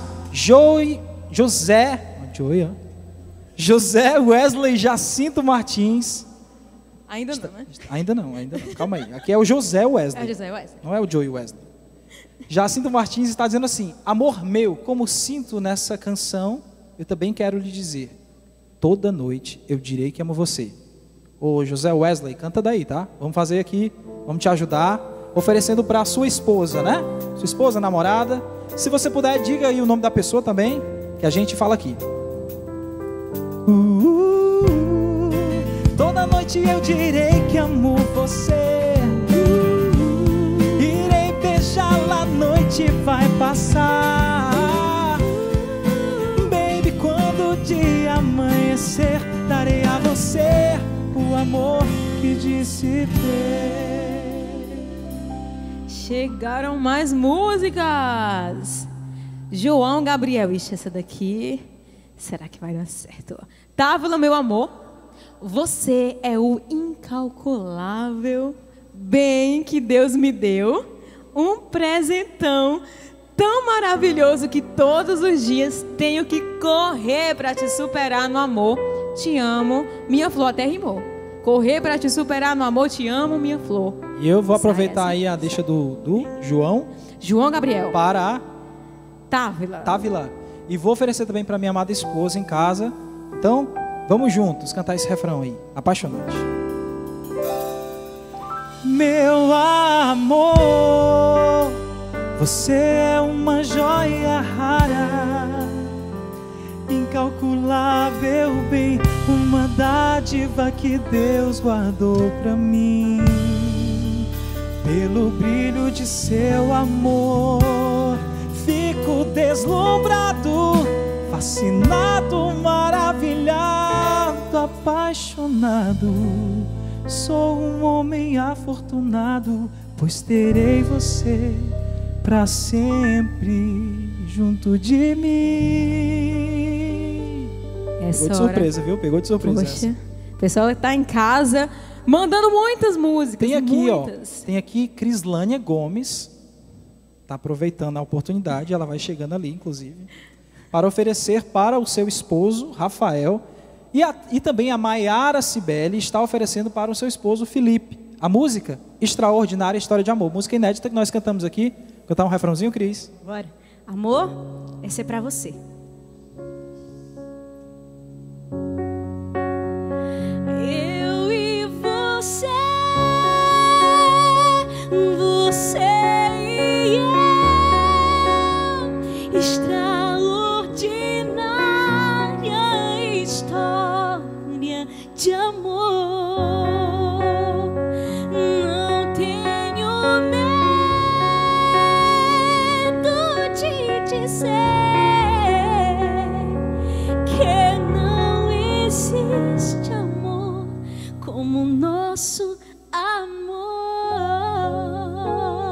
José Wesley Jacinto Martins. Ainda não, né? Ainda não. Calma aí. Aqui é o José Wesley. É o José Wesley. Não é o Joey Wesley. Jacinto Martins está dizendo assim: amor meu, como sinto nessa canção, eu também quero lhe dizer. Toda noite eu direi que amo você. Ô José Wesley, canta daí, tá? Vamos fazer aqui, vamos te ajudar, oferecendo para a sua esposa, né? Sua esposa, namorada. Se você puder, diga aí o nome da pessoa também, que a gente fala aqui. Toda noite eu direi que amo você. Irei beijá-la, a noite vai passar. Baby, quando o dia amanhecer, darei a você o amor que disse ter. Chegaram mais músicas. João Gabriel, ixi, essa daqui, será que vai dar certo? Távila, meu amor, você é o incalculável bem que Deus me deu, um presentão tão maravilhoso que todos os dias tenho que correr para te superar no amor. Te amo, minha flor, até rimou. Correr para te superar no amor, te amo, minha flor. E eu vou aproveitar aí a deixa do João Gabriel para a Távila. E vou oferecer também para minha amada esposa em casa. Então, vamos juntos cantar esse refrão aí, apaixonante. Meu amor, você é uma joia rara, incalculável bem, uma dádiva que Deus guardou pra mim. Pelo brilho de seu amor, fico deslumbrado, fascinado, maravilhado, apaixonado. Sou um homem afortunado, pois terei você pra sempre junto de mim. Essa Pegou de surpresa, viu? Pegou de surpresa. Poxa, o pessoal está em casa mandando muitas músicas. Tem aqui, muitas. Tem aqui Crislânia Gomes. Está aproveitando a oportunidade, ela vai chegando ali, inclusive, para oferecer para o seu esposo, Rafael, e também a Maiara Cibele está oferecendo para o seu esposo, Felipe, a música Extraordinária História de Amor, música inédita que nós cantamos aqui. Cantar um refrãozinho, Cris? Bora. Amor, esse é pra você. Eu e você, você e eu, extraordinária história de amor. Não tenho medo de dizer que não existe amor como o nosso amor.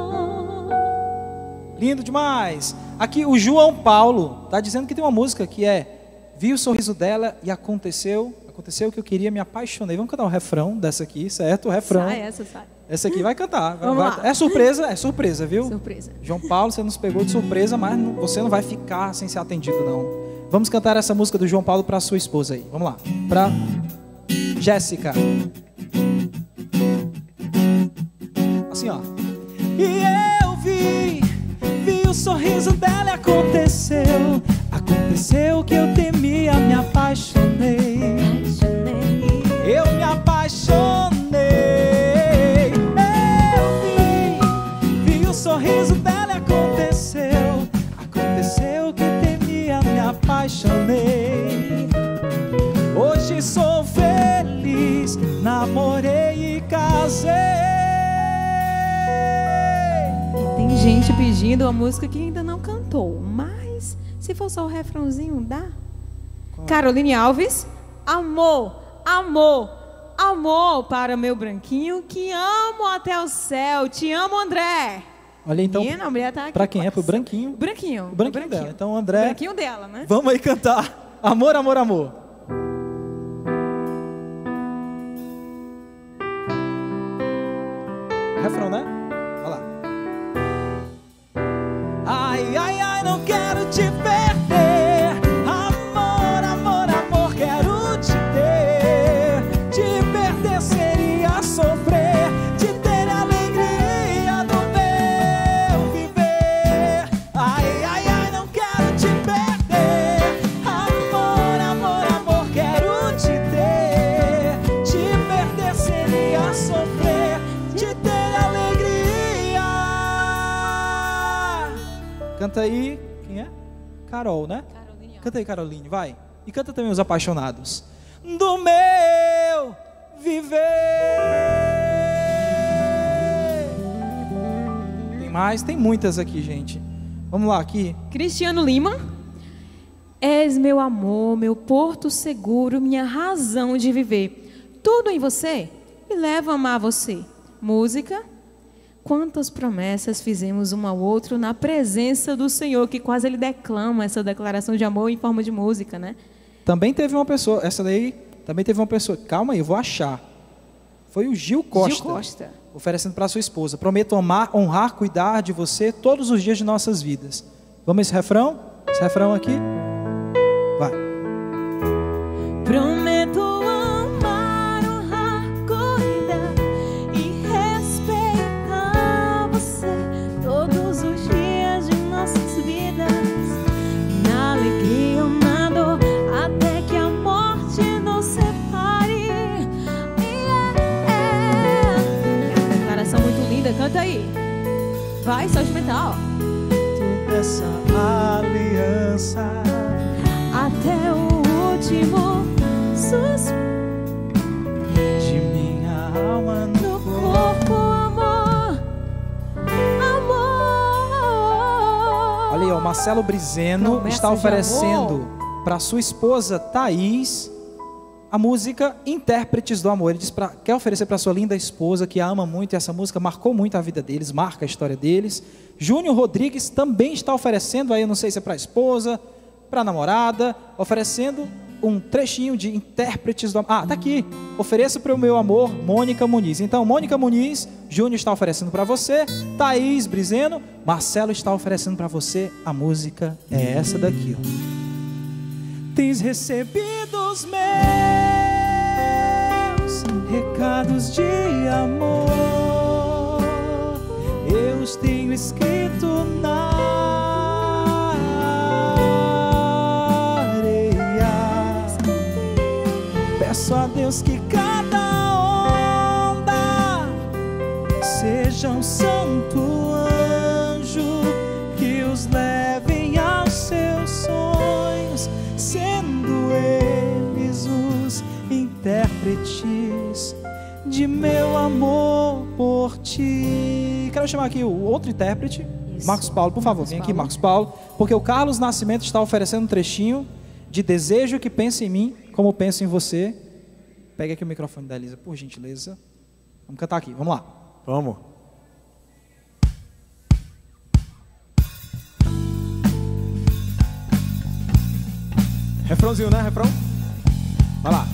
Lindo demais. Aqui o João Paulo está dizendo que tem uma música que é Vi o sorriso dela e aconteceu o que eu queria, me apaixonei. Vamos cantar o refrão dessa aqui, certo? O refrão. Sai, essa sai. Essa aqui vai cantar. Vamos lá. É surpresa, viu? Surpresa. João Paulo, você nos pegou de surpresa, mas você não vai ficar sem ser atendido, não. Vamos cantar essa música do João Paulo para sua esposa aí. Vamos lá. Para Jéssica. Assim, ó. E eu vi o sorriso dela e aconteceu o que eu temia, me apaixonei. Eu me apaixonei. Eu vi o sorriso dela e aconteceu o que eu temia, me apaixonei. Hoje sou feliz, namorei e casei. Tem gente pedindo uma música que ainda não cantou, mas se for só o refrãozinho, dá? Qual? Caroline Alves, amor, amor, amor para meu branquinho, que amo até o céu, te amo, André. Olha, então, menina, a mulher tá aqui, para quem é? Pro branquinho? Branquinho. O branquinho dela. Então, André, o branquinho dela, né? Vamos aí cantar Amor, Amor, Amor. Refrão, né? Vai lá. Ai, ai, ai, não quero te perder. Amor, amor, amor, quero te ter. Te perder seria sofrer. Te ter a alegria do meu viver. Ai, ai, ai, não quero te perder. Amor, amor, amor, quero te ter. Te perder seria sofrer. Te ter alegria. Canta aí, quem é? Carol, né? Caroline. Canta aí, Caroline, vai. E canta também Os Apaixonados. Do meu viver. Tem mais? Tem muitas aqui, gente. Vamos lá, aqui. Cristiano Lima. És meu amor, meu porto seguro, minha razão de viver. Tudo em você me leva a amar você. Música. Quantas promessas fizemos um ao outro na presença do Senhor, que quase ele declama essa declaração de amor em forma de música, né? Também teve uma pessoa, essa daí, também teve uma pessoa, calma aí, eu vou achar. Foi o Gil Costa. Gil Costa. Oferecendo para sua esposa. Prometo amar, honrar, cuidar de você todos os dias de nossas vidas. Vamos esse refrão? Esse refrão aqui? Vai. Prometo amar, honrar, cuidar e respeitar você todos os dias de nossas vidas, na alegria ou na dor, até que a morte nos separe. É uma declaração muito linda, canta aí. Vai, só instrumental. Toda essa aliança Até o último suspiro de minha alma no corpo, amor, amor. Olha aí, ó, Marcelo Brizeno Promessa está de oferecendo para sua esposa Thaís a música Intérpretes do Amor. Ele diz quer oferecer para sua linda esposa, que a ama muito, e essa música marcou muito a vida deles, marca a história deles. Júnior Rodrigues também está oferecendo, aí eu não sei se é para a esposa, para a namorada, oferecendo um trechinho de Intérpretes do Amor. Ah, tá aqui. Ofereço para o meu amor, Mônica Muniz. Então, Mônica Muniz, Júnior está oferecendo para você, Thaís Brizeno, Marcelo está oferecendo para você. A música é essa daqui, ó. tens recebido os meus recados de amor. Eu os tenho escrito na areia. Peço a Deus que cada onda seja um santo anjo que os levem aos seus sonhos, sendo eles os intérpretes de meu amor por ti. Quero chamar aqui o outro intérprete, Marcos Paulo, por favor, vem aqui, Marcos Paulo, porque o Carlos Nascimento está oferecendo um trechinho de Desejo que pensa em mim, como penso em você. Pega aqui o microfone da Elisa, por gentileza. Vamos cantar aqui, vamos lá. Vamos. Refrãozinho, né? Refrão? Vai lá.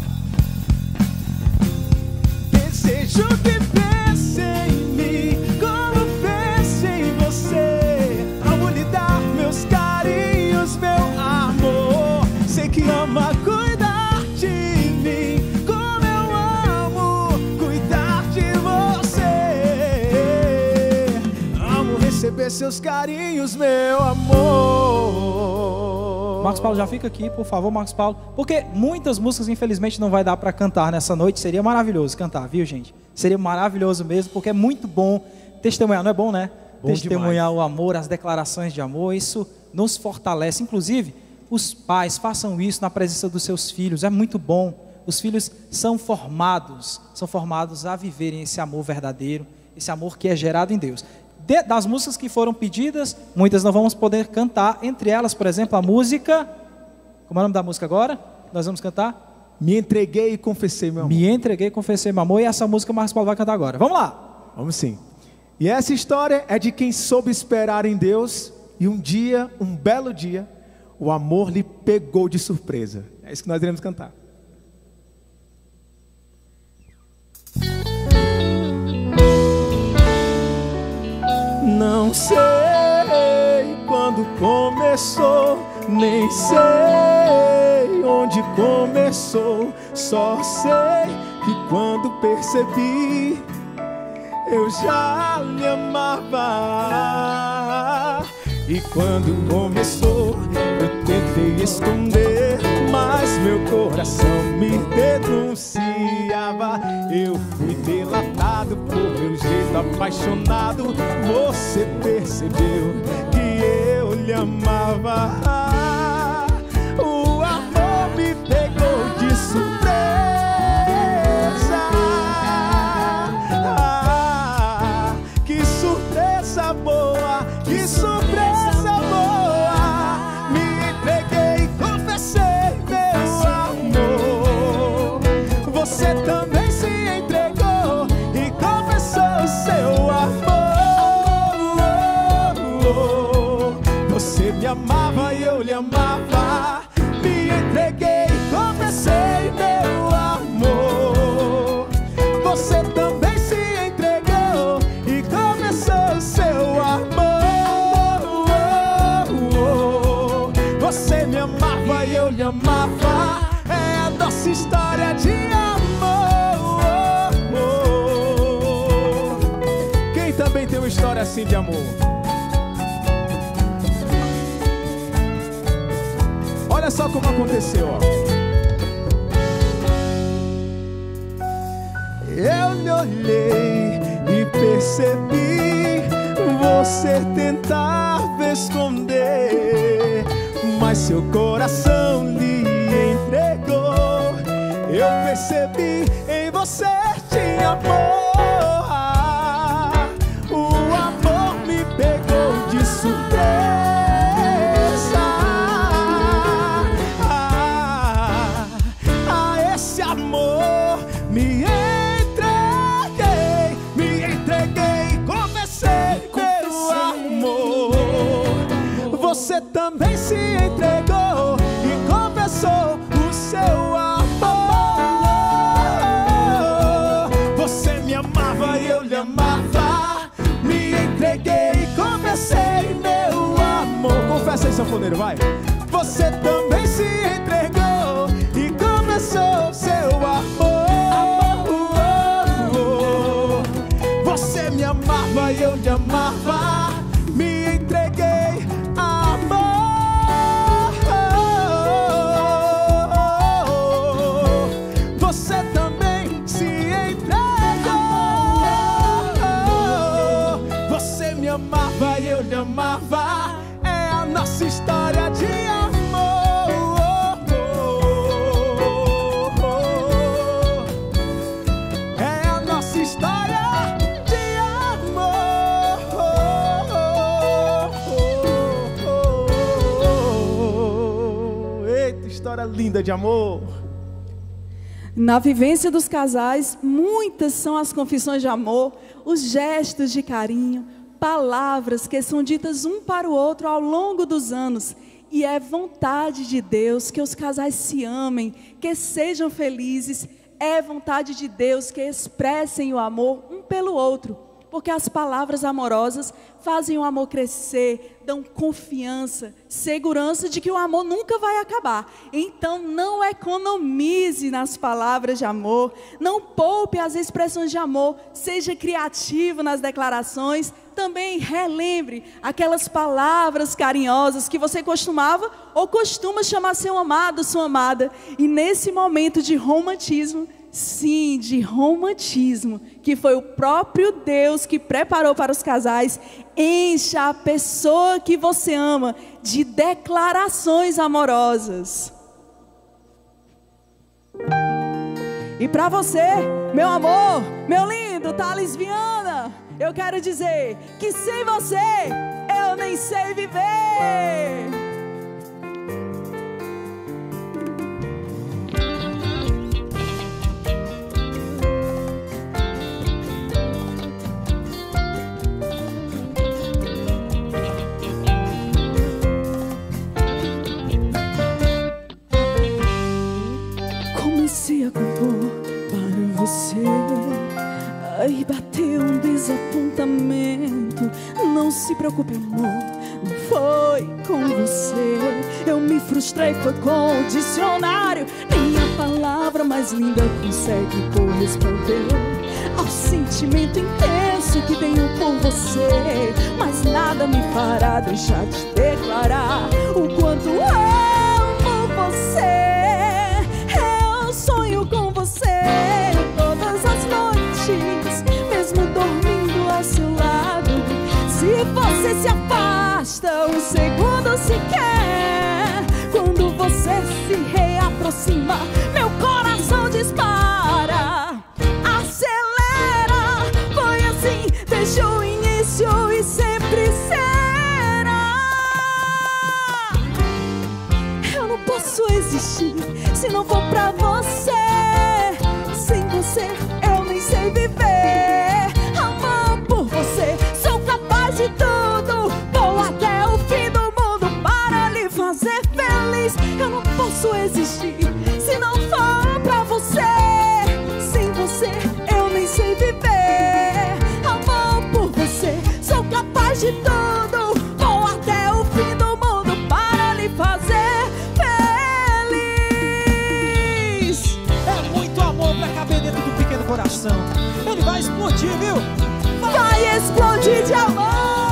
Desejo que pense em mim como pense em você. Amo lhe dar meus carinhos, meu amor. Sei que ama cuidar de mim como eu amo cuidar de você. Amo receber seus carinhos, meu amor. Marcos Paulo, já fica aqui, por favor, Marcos Paulo. Porque muitas músicas, infelizmente, não vai dar para cantar nessa noite. Seria maravilhoso cantar, viu, gente? Seria maravilhoso mesmo, porque é muito bom testemunhar. Não é bom, né? Bom testemunhar demais. o amor, as declarações de amor. Isso nos fortalece. Inclusive, os pais façam isso na presença dos seus filhos. É muito bom. Os filhos são formados a viverem esse amor verdadeiro, esse amor que é gerado em Deus. Das músicas que foram pedidas, muitas não vamos poder cantar, entre elas, por exemplo, a música, como é o nome da música agora? Nós vamos cantar? Me entreguei e confessei meu amor. Me entreguei e confessei meu amor, e essa música o Marcos Paulo vai cantar agora. Vamos lá! Vamos sim. E essa história é de quem soube esperar em Deus, e um dia, um belo dia, o amor lhe pegou de surpresa. É isso que nós iremos cantar. Não sei quando começou, nem sei onde começou. Só sei que quando percebi, eu já lhe amava. E quando começou, eu tentei esconder, mas meu coração me denunciava. Eu fui delatado por meu jeito apaixonado. Você percebeu que eu lhe amava. O amor me pegou de surpresa. Que surpresa boa, que surpresa boa. Me entreguei e confessei meu amor. Você também se entregou e confessou seu amor. Você me amava e eu lhe amava. Me entreguei e confessei meu amor. Você também se entregou e confessou seu amor. Você me amava e eu lhe amava. É a nossa história de amor. Quem também tem uma história assim de amor? Olha só como aconteceu, ó. Eu lhe olhei e percebi você tentava esconder, mas seu coração lhe entregou. Eu percebi em você tinha amor. O amor me pegou de surpresa. A esse amor me entreguei, confessei meu amor. Você também se entregou e confessou o seu amor. Você me amava e eu lhe amava. Me entreguei e confessei meu amor. Confessa aí, sanfoneiro, vai. Você também se entregou e confessou seu amor. Você me amava e eu lhe amava. Me entreguei, amor. Você também se entregou. Você me amava e eu lhe amava. É a nossa história de amor. É a nossa história de amor. Eita, história linda de amor. Na vivência dos casais, muitas são as confissões de amor, os gestos de carinho, palavras que são ditas um para o outro ao longo dos anos. E é vontade de Deus que os casais se amem, que sejam felizes. É vontade de Deus que expressem o amor um pelo outro. Porque as palavras amorosas fazem o amor crescer, dão confiança, segurança de que o amor nunca vai acabar. Então não economize nas palavras de amor, não poupe as expressões de amor, seja criativo nas declarações. Também relembre aquelas palavras carinhosas que você costumava ou costuma chamar seu amado, sua amada. E nesse momento de romantismo, sim, de romantismo, que foi o próprio Deus que preparou para os casais, encha a pessoa que você ama de declarações amorosas. E para você, meu amor, meu lindo Thales Viana, eu quero dizer que sem você eu nem sei viver. Comecei a compor para você, aí bateu um desapontamento. Não se preocupe, amor, não foi com você. Eu me frustrei, foi com o dicionário. Nem a palavra mais linda consegue corresponder ao sentimento intenso que tenho por você. Mas nada me fará deixar de declarar o quanto eu amo você. Eu sonho com você todas as noites, mesmo dormindo ao seu lado. Se você se afasta um segundo sequer, quando você se reaproxima, meu coração dispara, acelera. Foi assim desde o início e sempre será. Eu não posso existir se não for pra você. Sem você eu nem sei viver. Amor por você, sou capaz de tudo. Vou até o fim do mundo para lhe fazer feliz. Eu não posso existir se não for pra você. Sem você eu nem sei viver. Amor por você, sou capaz de tudo. Vou até o fim do mundo para lhe fazer feliz. É muito amor pra caber dentro do pequeno coração. Ele vai explodir, viu? Vai explodir de amor.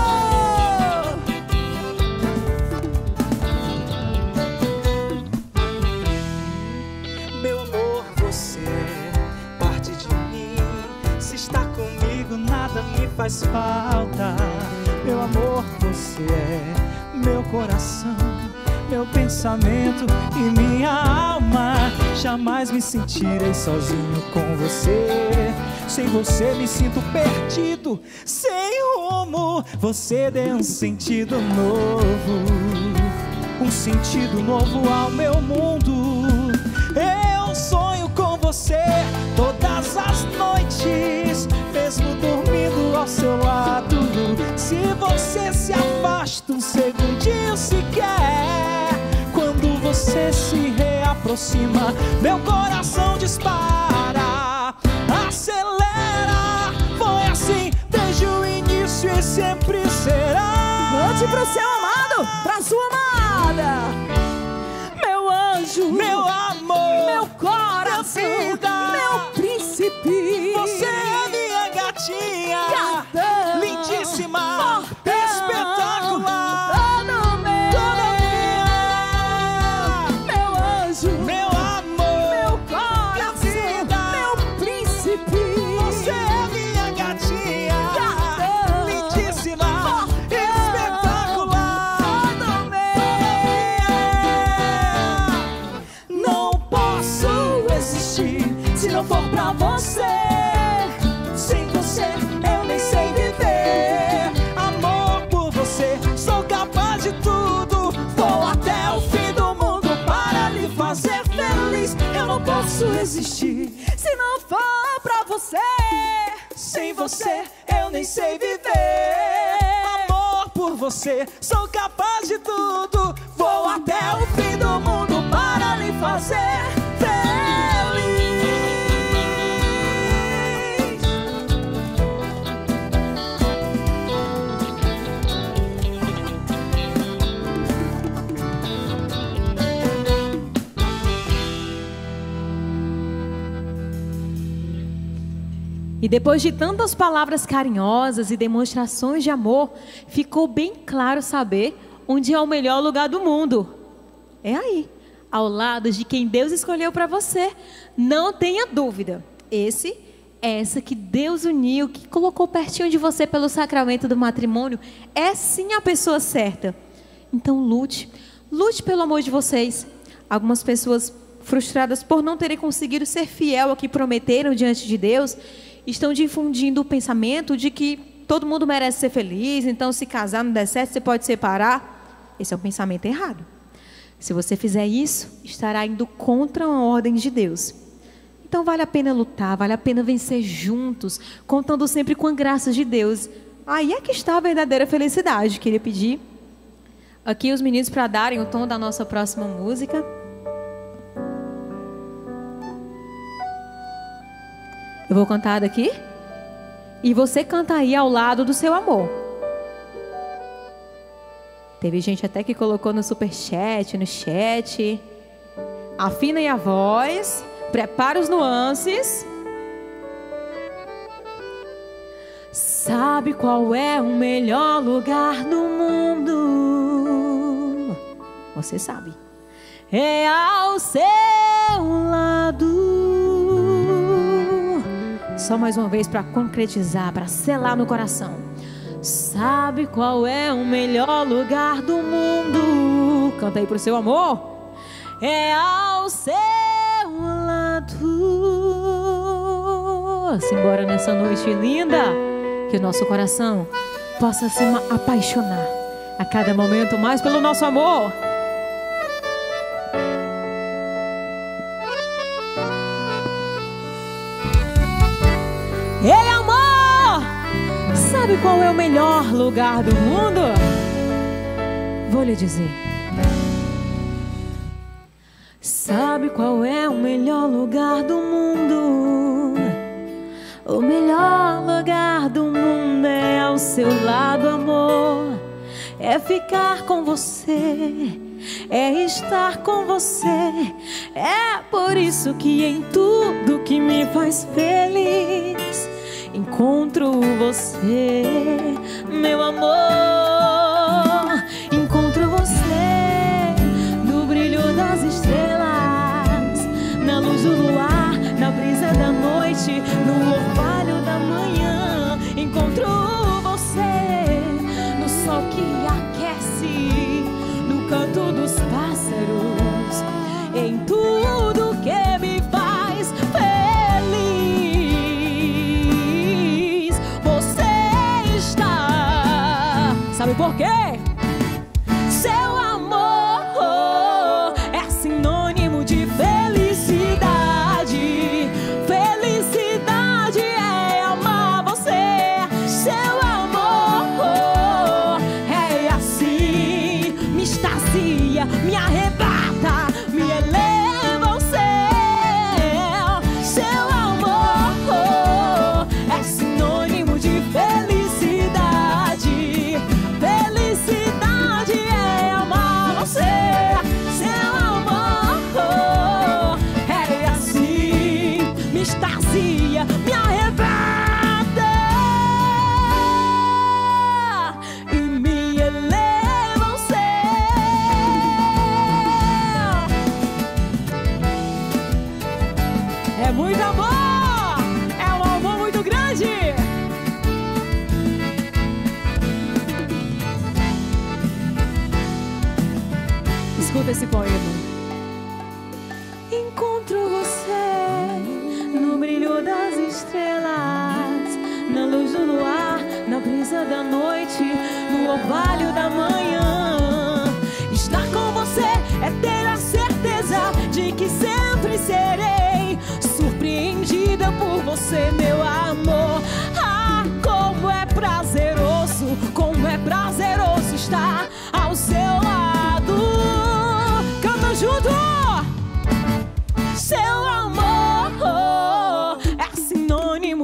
Meu amor, você é parte de mim. Se está comigo, nada me faz falta. Meu amor, você é meu coração, meu pensamento e minha alma. Jamais me sentirei sozinho com você. Sem você me sinto perdido, sem rumo. Você deu um sentido novo, um sentido novo ao meu mundo. Eu sonho com você todas as noites, mesmo dormindo ao seu lado. Se você se afasta um segundinho sequer, quando você se reaproxima, meu coração dispara, acelera. Foi assim desde o início e sempre será. Mande pro seu amado, pra sua amada. Meu anjo, meu amor, meu coração, minha vida, meu príncipe. Você é minha gatinha, gatão, lindíssima, fortão, espetacular, toda minha. Meu anjo, meu amor, meu coração, minha vida, meu príncipe. Você é minha gatinha, gatão, lindíssima, fortão, espetacular, toda minha. Não posso existir se não for pra você. sem você eu nem sei viver. Amor por você, sou capaz de tudo. Vou até o fim do mundo para lhe fazer feliz. Eu não posso existir se não for pra você. sem você, eu nem sei viver. Amor por você, sou capaz de tudo. Vou Vou até o fim do mundo para lhe fazer E depois de tantas palavras carinhosas e demonstrações de amor, ficou bem claro saber onde é o melhor lugar do mundo. É aí, ao lado de quem Deus escolheu para você. Não tenha dúvida. Essa que Deus uniu, que colocou pertinho de você pelo sacramento do matrimônio, é sim a pessoa certa. Então lute pelo amor de vocês. Algumas pessoas frustradas por não terem conseguido ser fiel ao que prometeram diante de Deus, estão difundindo o pensamento de que todo mundo merece ser feliz, então se casar não der certo, você pode separar. Esse é um pensamento errado. Se você fizer isso, estará indo contra a ordem de Deus. Então vale a pena lutar, vale a pena vencer juntos, contando sempre com a graça de Deus. Aí é que está a verdadeira felicidade. Queria pedir aqui os meninos para darem o tom da nossa próxima música. Eu vou cantar daqui e você canta aí ao lado do seu amor. Teve gente até que colocou no superchat, no chat. Afina aí a voz, prepara os nuances. Sabe qual é o melhor lugar do mundo? Você sabe. É ao seu lado. Só mais uma vez para concretizar, para selar no coração. Sabe qual é o melhor lugar do mundo? Canta aí pro seu amor. É ao seu lado. Simbora nessa noite linda, que o nosso coração possa se apaixonar a cada momento mais pelo nosso amor. Ei, amor! Sabe qual é o melhor lugar do mundo? Vou lhe dizer. Sabe qual é o melhor lugar do mundo? O melhor lugar do mundo é ao seu lado, amor. É ficar com você, é estar com você. É por isso que em tudo que me faz feliz encontro você, meu amor. Encontro você no brilho das estrelas, na luz do luar, na brisa da noite, no orvalho da manhã. Encontro você no sol que aquece, no canto dos pássaros, em tudo que me faz feliz. Você está. Sabe por quê? Seu amor é sinônimo de felicidade. Felicidade é amar você. Seu amor é assim, me extasia, me arrebata, me eleva ao céu. Seu amor é sinônimo de felicidade. Felicidade é amar você. Seu amor é assim, me extasia, me arrebata e me eleva ao céu. É muito amor, é um amor muito grande. Escuta esse poema. Encontro você no brilho das estrelas, na luz do luar, na brisa da noite, no orvalho da manhã. Estar com você é ter a certeza de que sempre serei surpreendida por você, meu amor. Ah, como é prazeroso estar ao seu lado.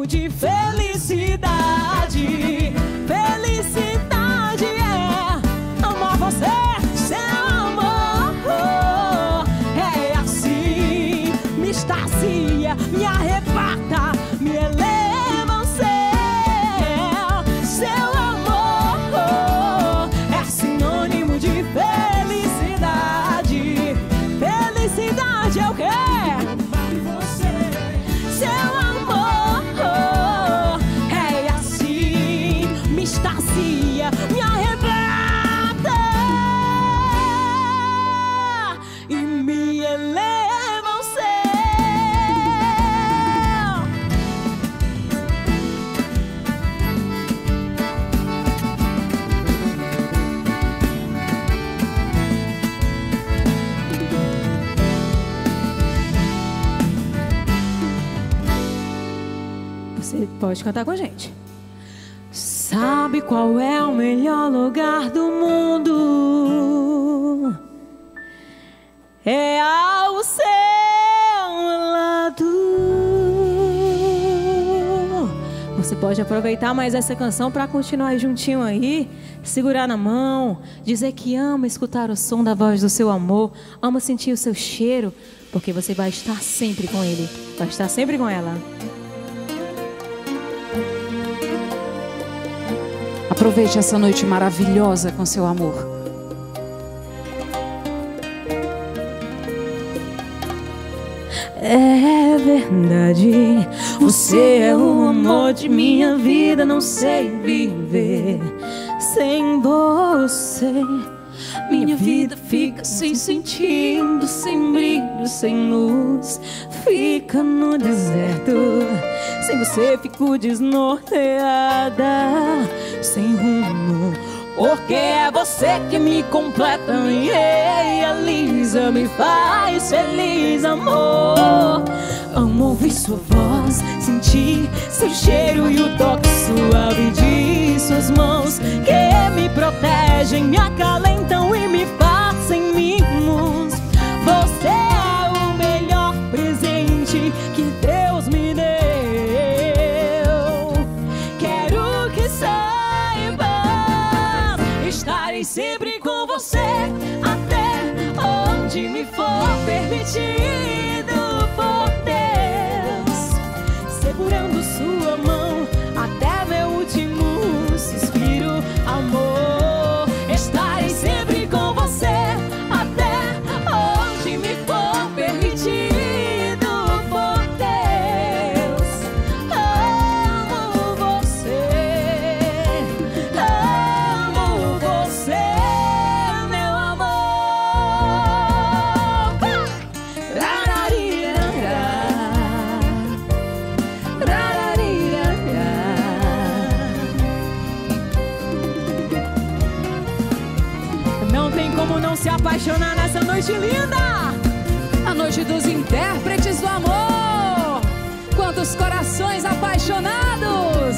sinônimo de felicidade. Felicidade é amar você, seu amor. É assim, me extasia, me arrebata, me eleva ao céu. Seu amor é sinônimo de felicidade. Felicidade é o quê? Seu amor é assim, me extasia, me arrebata e me eleva ao céu. Você pode cantar com a gente. Sabe qual é o melhor lugar do mundo? É ao seu lado. Você pode aproveitar mais essa canção para continuar juntinho aí, segurar na mão, dizer que ama escutar o som da voz do seu amor, ama sentir o seu cheiro, porque você vai estar sempre com ele, vai estar sempre com ela. Aproveite essa noite maravilhosa com seu amor. É verdade, você é o amor de minha vida. Não sei viver sem você. Minha vida fica sem sentido, sem brilho, sem luz. Fica no deserto. Sem você fico desnorteada, sem rumo. Porque é você que me completa, me realiza, me faz feliz, amor. Amo ouvir sua voz, sentir seu cheiro e o toque suave de suas mãos, que me protegem, me acalentam e me fazem mimos. Você é o melhor presente que Deus me deu. Quero que saibas, estarei sempre com você, até onde me for permitido por Deus, segurando sua mão até meu último suspiro, amor. Estarei sempre com você, até onde me for permitido por Deus. Amo você, meu amor. Não tem como não se apaixonar nessa noite linda, A noite dos intérpretes do amor. Quantos corações apaixonados.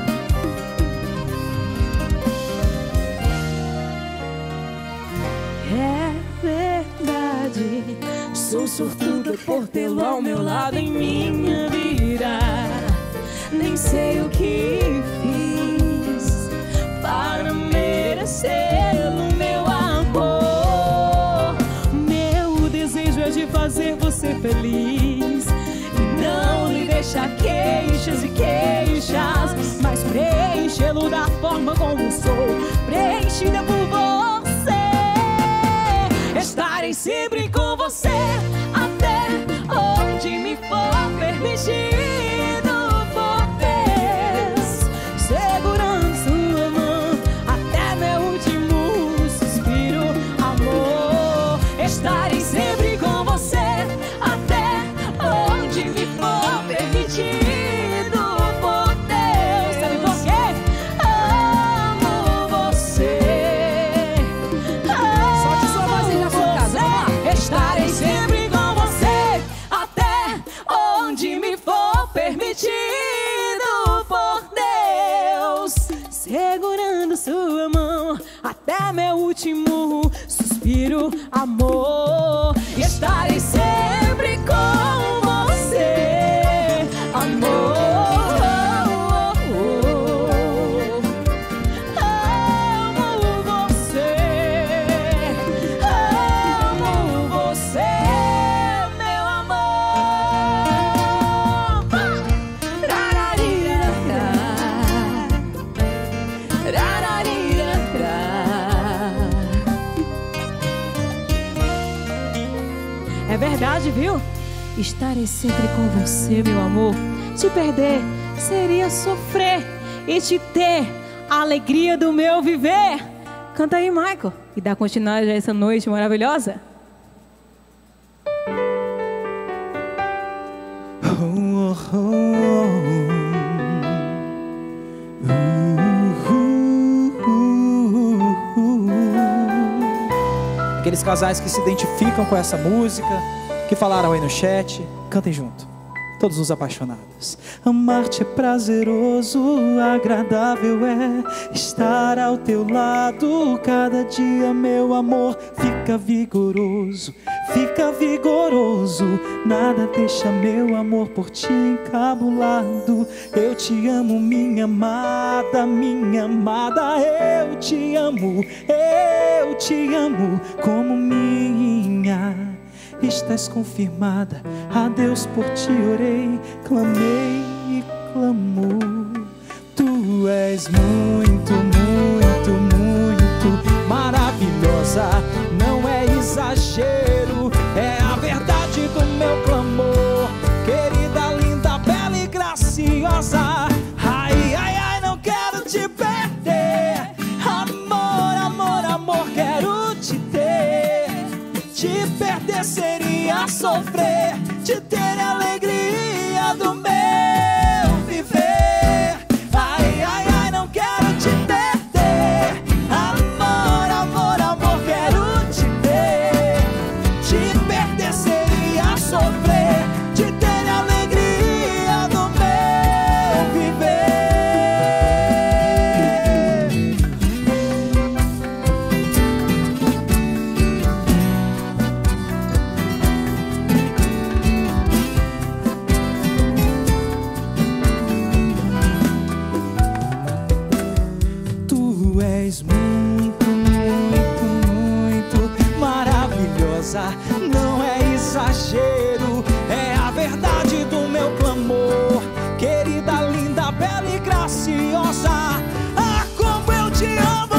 É verdade, sou sortuda por tê-lo ao meu lado em minha vida. Nem sei o que fiz para merecê-lo, meu amor. Meu desejo é de fazer você feliz e não lhe deixar queixas e queixas, mas preenchê-lo da forma como sou, preenchida por você. Estarei sempre com você, até onde me for permitido por Deus, segurando sua mão até meu último suspiro, amor. Estarei sempre com você, até onde me for permitido por Deus. Sabe por quê? Amo você. Solte sua voz aí na sua casa, vamos lá. Estarei sempre com você, até onde me for permitido por Deus, segurando sua mão até meu último suspiro, amor. Estarei sempre com você, amor. verdade, viu? Estarei sempre com você, meu amor. Te perder seria sofrer, e te ter a alegria do meu viver. Canta aí, Michael, e dá continuidade a essa noite maravilhosa. Aqueles casais que se identificam com essa música, que falaram aí no chat, cantem junto. Todos os apaixonados. Amar-te é prazeroso, agradável é estar ao teu lado. Cada dia, meu amor, fica vigoroso, fica vigoroso. Nada deixa meu amor por ti encabulado. Eu te amo, minha amada, eu te amo como minha. Estás confirmada, a Deus por ti orei, clamei e clamou. Tu és muito, muito, muito maravilhosa, não é exagero, é a verdade do meu clamor. Querida, linda, bela e graciosa, ai, ai, ai, não quero te perder. Amor, amor, amor, quero te ter. Te perder seria sofrer, te ter a alegria do meu viver. Ai, ai, ai, não quero te perder. Amor, amor, amor, quero te ter. Te perder seria sofrer, te ter a alegria do meu viver. Muito, muito, muito maravilhosa, não é exagero, é a verdade do meu clamor. Querida, linda, bela e graciosa, ah, como eu te amo.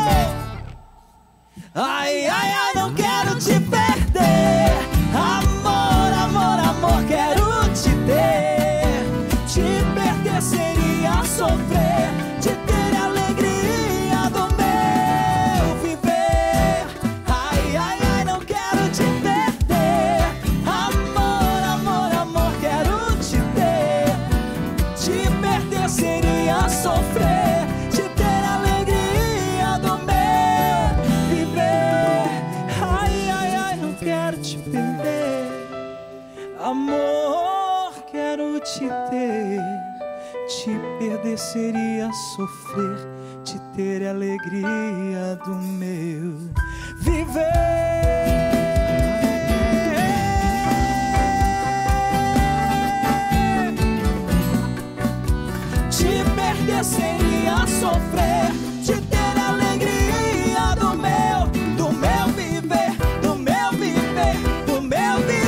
Ai, ai, ai, não quero te perder. Amor, amor, amor, quero te ter. Te perder seria sofrer, te ter a alegria do meu viver. Ai, ai, ai, não quero te perder. Amor, amor, amor, quero te ter. Te perder seria sofrer, te ter a alegria do meu viver. Ai, ai, ai, não quero te perder. Amor, quero te ter. Te perder seria sofrer, te ter a alegria do meu viver. Te perder seria sofrer, te ter a alegria do meu viver, do meu viver, do meu viver.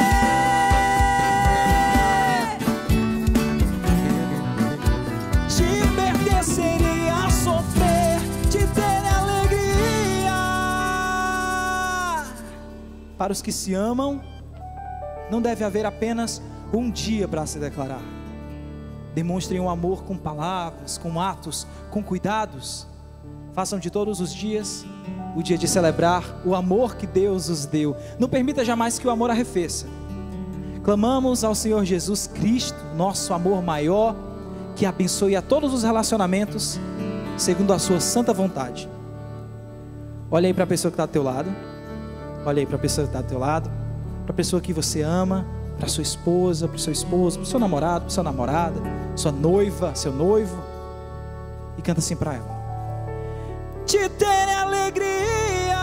Seria sofrer, te ter alegria. Para os que se amam, não deve haver apenas um dia para se declarar. Demonstrem um amor com palavras, com atos, com cuidados. Façam de todos os dias o dia de celebrar o amor que Deus os deu. Não permita jamais que o amor arrefeça. Clamamos ao Senhor Jesus Cristo, nosso amor maior, que abençoe a todos os relacionamentos segundo a sua santa vontade. Olha aí para a pessoa que está do teu lado. Olha aí para a pessoa que está do teu lado. Para a pessoa que você ama. Para sua esposa, para o seu esposo, para o seu namorado, para a sua namorada, sua noiva, seu noivo. E canta assim para ela: te ter alegria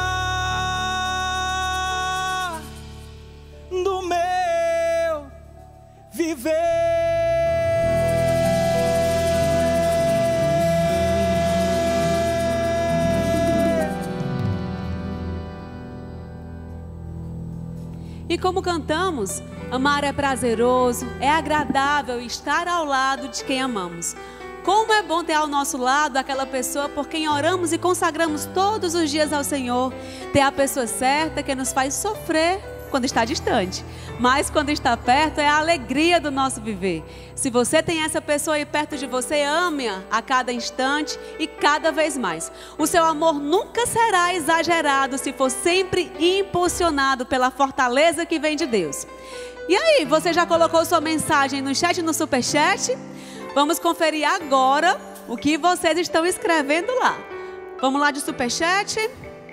do meu viver. E como cantamos, amar é prazeroso, é agradável estar ao lado de quem amamos. Como é bom ter ao nosso lado aquela pessoa por quem oramos e consagramos todos os dias ao Senhor. Ter a pessoa certa que nos faz sofrer quando está distante, mas quando está perto é a alegria do nosso viver. Se você tem essa pessoa aí perto de você, ame-a a cada instante e cada vez mais. O seu amor nunca será exagerado se for sempre impulsionado pela fortaleza que vem de Deus. E aí, você já colocou sua mensagem no chat, no superchat? Vamos conferir agora o que vocês estão escrevendo lá. Vamos lá de superchat.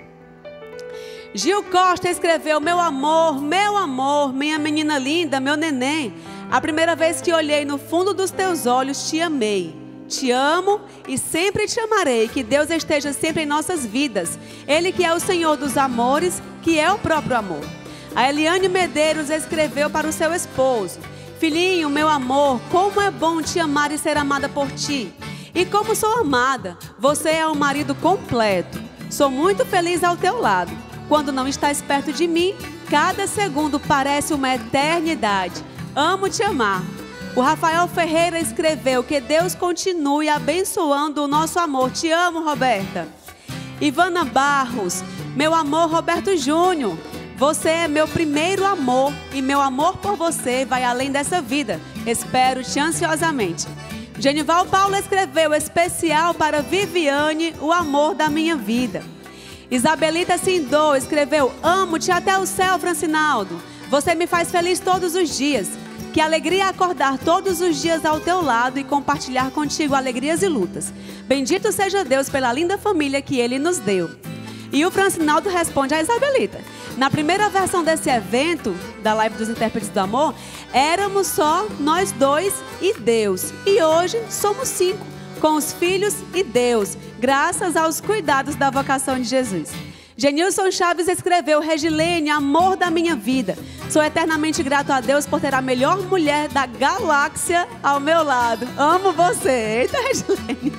Gil Costa escreveu: meu amor, minha menina linda, meu neném. A primeira vez que olhei no fundo dos teus olhos, te amei. Te amo e sempre te amarei. Que Deus esteja sempre em nossas vidas. Ele que é o Senhor dos amores, que é o próprio amor. A Eliane Medeiros escreveu para o seu esposo: filhinho, meu amor, como é bom te amar e ser amada por ti. E como sou amada, você é um marido completo. Sou muito feliz ao teu lado. Quando não estás perto de mim, cada segundo parece uma eternidade. Amo te amar. O Rafael Ferreira escreveu: que Deus continue abençoando o nosso amor. Te amo, Roberta. Ivana Barros: meu amor, Roberto Júnior. Você é meu primeiro amor e meu amor por você vai além dessa vida. Espero-te ansiosamente. Genival Paulo escreveu: especial para Viviane, o amor da minha vida. Isabelita Sindô escreveu: amo-te até o céu, Francinaldo. Você me faz feliz todos os dias. Que alegria acordar todos os dias ao teu lado e compartilhar contigo alegrias e lutas. Bendito seja Deus pela linda família que Ele nos deu. E o Francinaldo responde a Isabelita: na primeira versão desse evento, da Live dos Intérpretes do Amor, éramos só nós dois e Deus. E hoje somos 5, com os filhos e Deus, graças aos cuidados da vocação de Jesus. Genilson Chaves escreveu: Regilene, amor da minha vida. Sou eternamente grato a Deus por ter a melhor mulher da galáxia ao meu lado. Amo você. Eita, Regilene.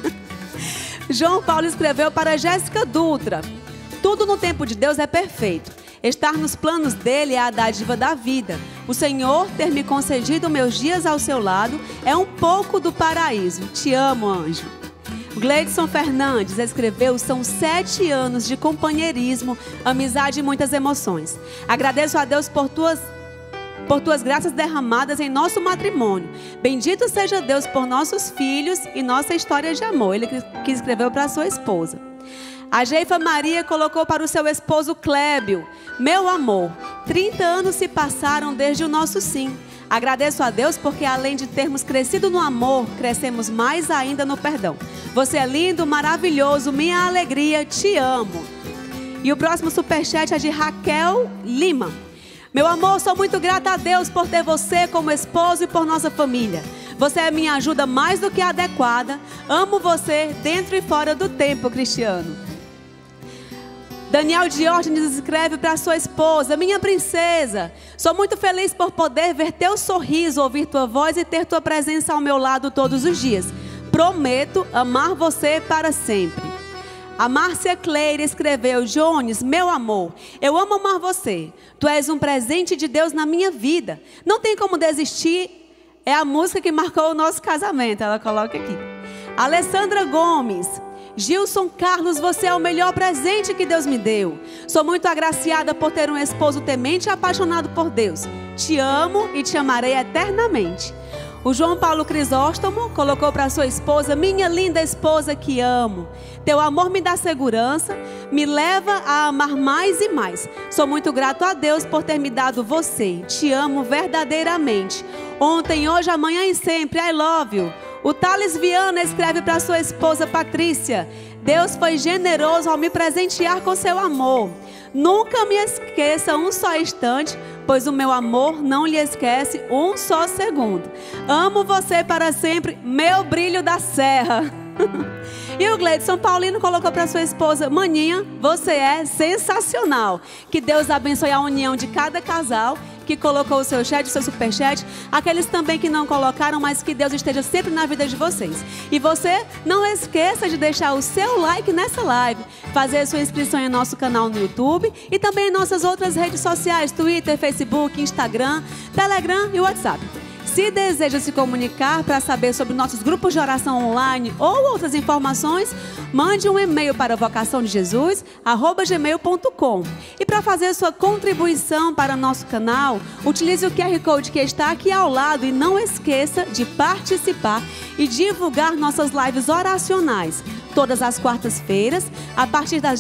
João Paulo escreveu para Jéssica Dutra: tudo no tempo de Deus é perfeito. Estar nos planos dele é a dádiva da vida. O Senhor ter me concedido meus dias ao seu lado é um pouco do paraíso. Te amo, anjo. Gleidson Fernandes escreveu: são 7 anos de companheirismo, amizade e muitas emoções. Agradeço a Deus por tuas graças derramadas em nosso matrimônio. Bendito seja Deus por nossos filhos e nossa história de amor. Ele que escreveu para sua esposa. A Geifa Maria colocou para o seu esposo Clébio: meu amor, 30 anos se passaram desde o nosso sim. Agradeço a Deus porque além de termos crescido no amor, crescemos mais ainda no perdão. Você é lindo, maravilhoso, minha alegria, te amo. E o próximo superchat é de Raquel Lima: meu amor, sou muito grata a Deus por ter você como esposo e por nossa família. Você é minha ajuda mais do que adequada. Amo você dentro e fora do tempo, Cristiano. Daniel Diógenes escreve para sua esposa: minha princesa, sou muito feliz por poder ver teu sorriso, ouvir tua voz e ter tua presença ao meu lado todos os dias. Prometo amar você para sempre. A Márcia Cleire escreveu: Jones, meu amor, eu amo amar você. Tu és um presente de Deus na minha vida. Não tem como desistir. É a música que marcou o nosso casamento. Ela coloca aqui. Alessandra Gomes: Gilson Carlos, você é o melhor presente que Deus me deu. Sou muito agraciada por ter um esposo temente e apaixonado por Deus. Te amo e te amarei eternamente. O João Paulo Crisóstomo colocou para sua esposa: minha linda esposa que amo. Teu amor me dá segurança, me leva a amar mais e mais. Sou muito grato a Deus por ter me dado você. Te amo verdadeiramente. Ontem, hoje, amanhã e sempre. I love you. O Thales Viana escreve para sua esposa Patrícia: Deus foi generoso ao me presentear com seu amor. Nunca me esqueça um só instante, pois o meu amor não lhe esquece um só segundo. Amo você para sempre, meu brilho da serra. E o Gleidson Paulino colocou para sua esposa: maninha, você é sensacional. Que Deus abençoe a união de cada casal que colocou o seu chat, o seu superchat. Aqueles também que não colocaram, mas que Deus esteja sempre na vida de vocês. E você não esqueça de deixar o seu like nessa live, fazer sua inscrição em nosso canal no YouTube e também em nossas outras redes sociais: Twitter, Facebook, Instagram, Telegram e WhatsApp. se deseja se comunicar para saber sobre nossos grupos de oração online ou outras informações, mande um e-mail para vocaçãodejesus@gmail.com. E para fazer sua contribuição para o nosso canal, utilize o QR Code que está aqui ao lado e não esqueça de participar e divulgar nossas lives oracionais. Todas as quartas-feiras, a partir das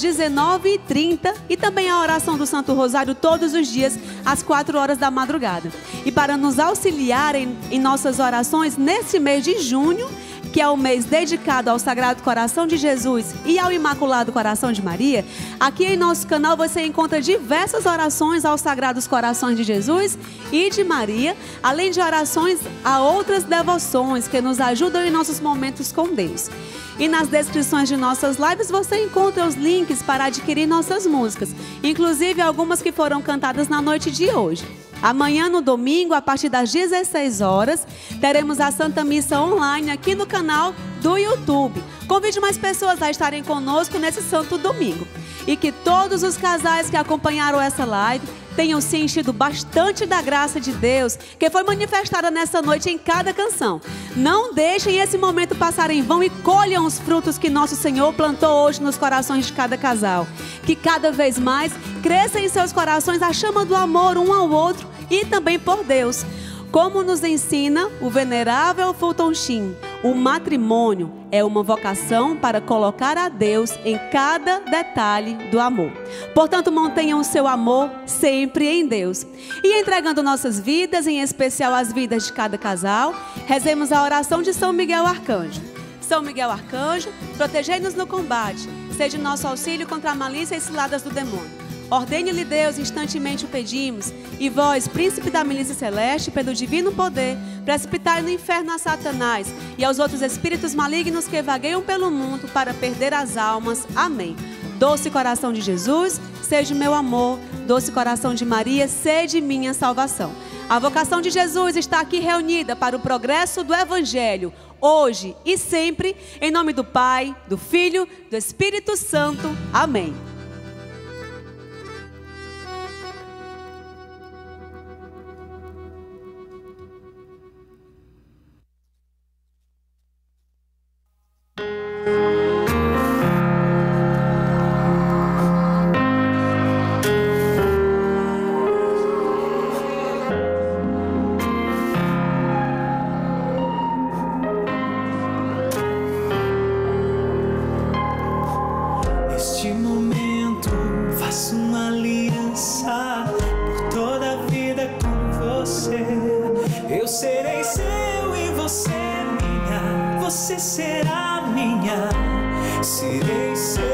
19h30, e também a oração do Santo Rosário todos os dias, às 4 horas da madrugada. E para nos auxiliar em nossas orações, nesse mês de junho, que é o mês dedicado ao Sagrado Coração de Jesus e ao Imaculado Coração de Maria, aqui em nosso canal você encontra diversas orações aos Sagrados Corações de Jesus e de Maria, além de orações a outras devoções que nos ajudam em nossos momentos com Deus. E nas descrições de nossas lives você encontra os links para adquirir nossas músicas, inclusive algumas que foram cantadas na noite de hoje. Amanhã, no domingo, a partir das 16 horas, teremos a Santa Missa online aqui no canal do YouTube. Convide mais pessoas a estarem conosco nesse santo domingo. E que todos os casais que acompanharam essa live tenham se enchido bastante da graça de Deus, que foi manifestada nessa noite em cada canção. Não deixem esse momento passar em vão e colham os frutos que nosso Senhor plantou hoje nos corações de cada casal. Que cada vez mais cresça em seus corações a chama do amor um ao outro e também por Deus. Como nos ensina o venerável Fulton Sheen, o matrimônio é uma vocação para colocar a Deus em cada detalhe do amor. Portanto, mantenham o seu amor sempre em Deus. E entregando nossas vidas, em especial as vidas de cada casal, rezemos a oração de São Miguel Arcanjo. São Miguel Arcanjo, protegei-nos no combate, seja nosso auxílio contra a malícia e ciladas do demônio. Ordene-lhe Deus, instantemente o pedimos, e vós, príncipe da milícia celeste, pelo divino poder, precipitai no inferno a Satanás e aos outros espíritos malignos que vagueiam pelo mundo para perder as almas. Amém. Doce coração de Jesus, seja meu amor. Doce coração de Maria, sede minha salvação. A vocação de Jesus está aqui reunida para o progresso do Evangelho, hoje e sempre, em nome do Pai, do Filho, do Espírito Santo. Amém. Você será minha, serei seu.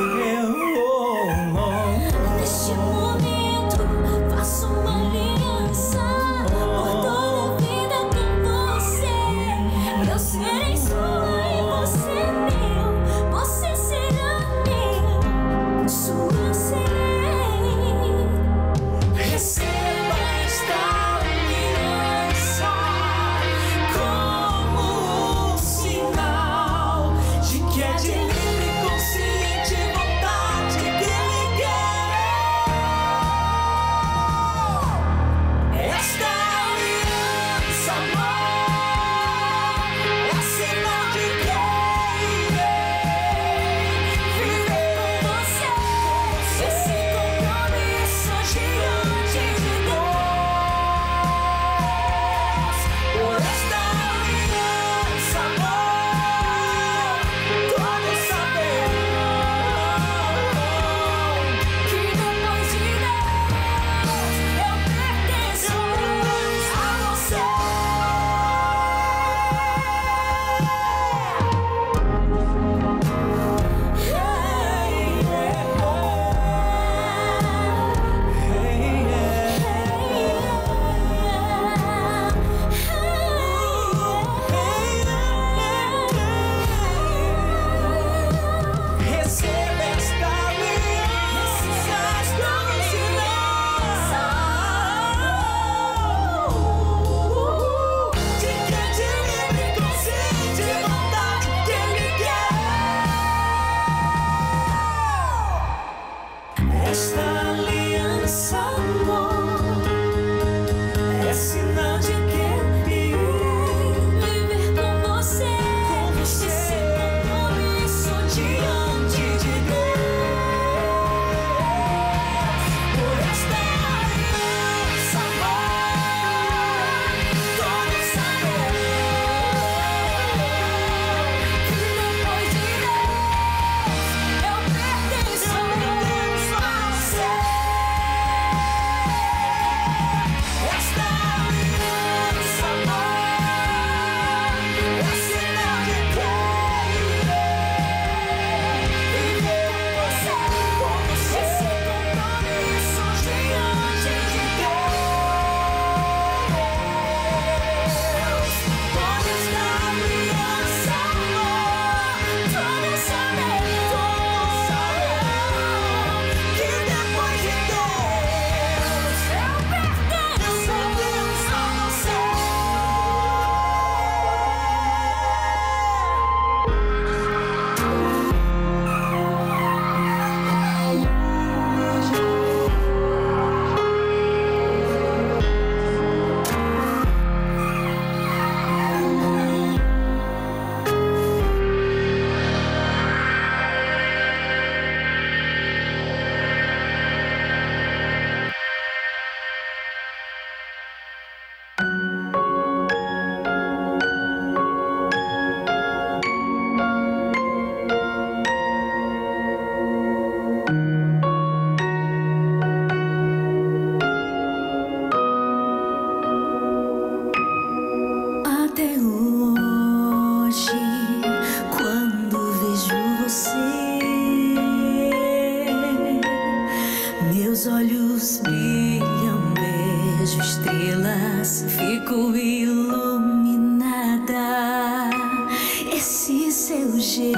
Neste momento faço uma aliança por toda a vida com você. Eu serei sua e você meu. Você será meu, sua serei. Receba esta aliança como um sinal de que é de livre consciente Esse seu jeito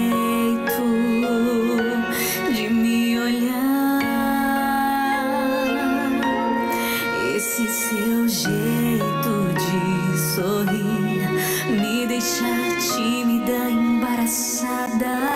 de me olhar, esse seu jeito de sorrir me deixa tímida, embaraçada.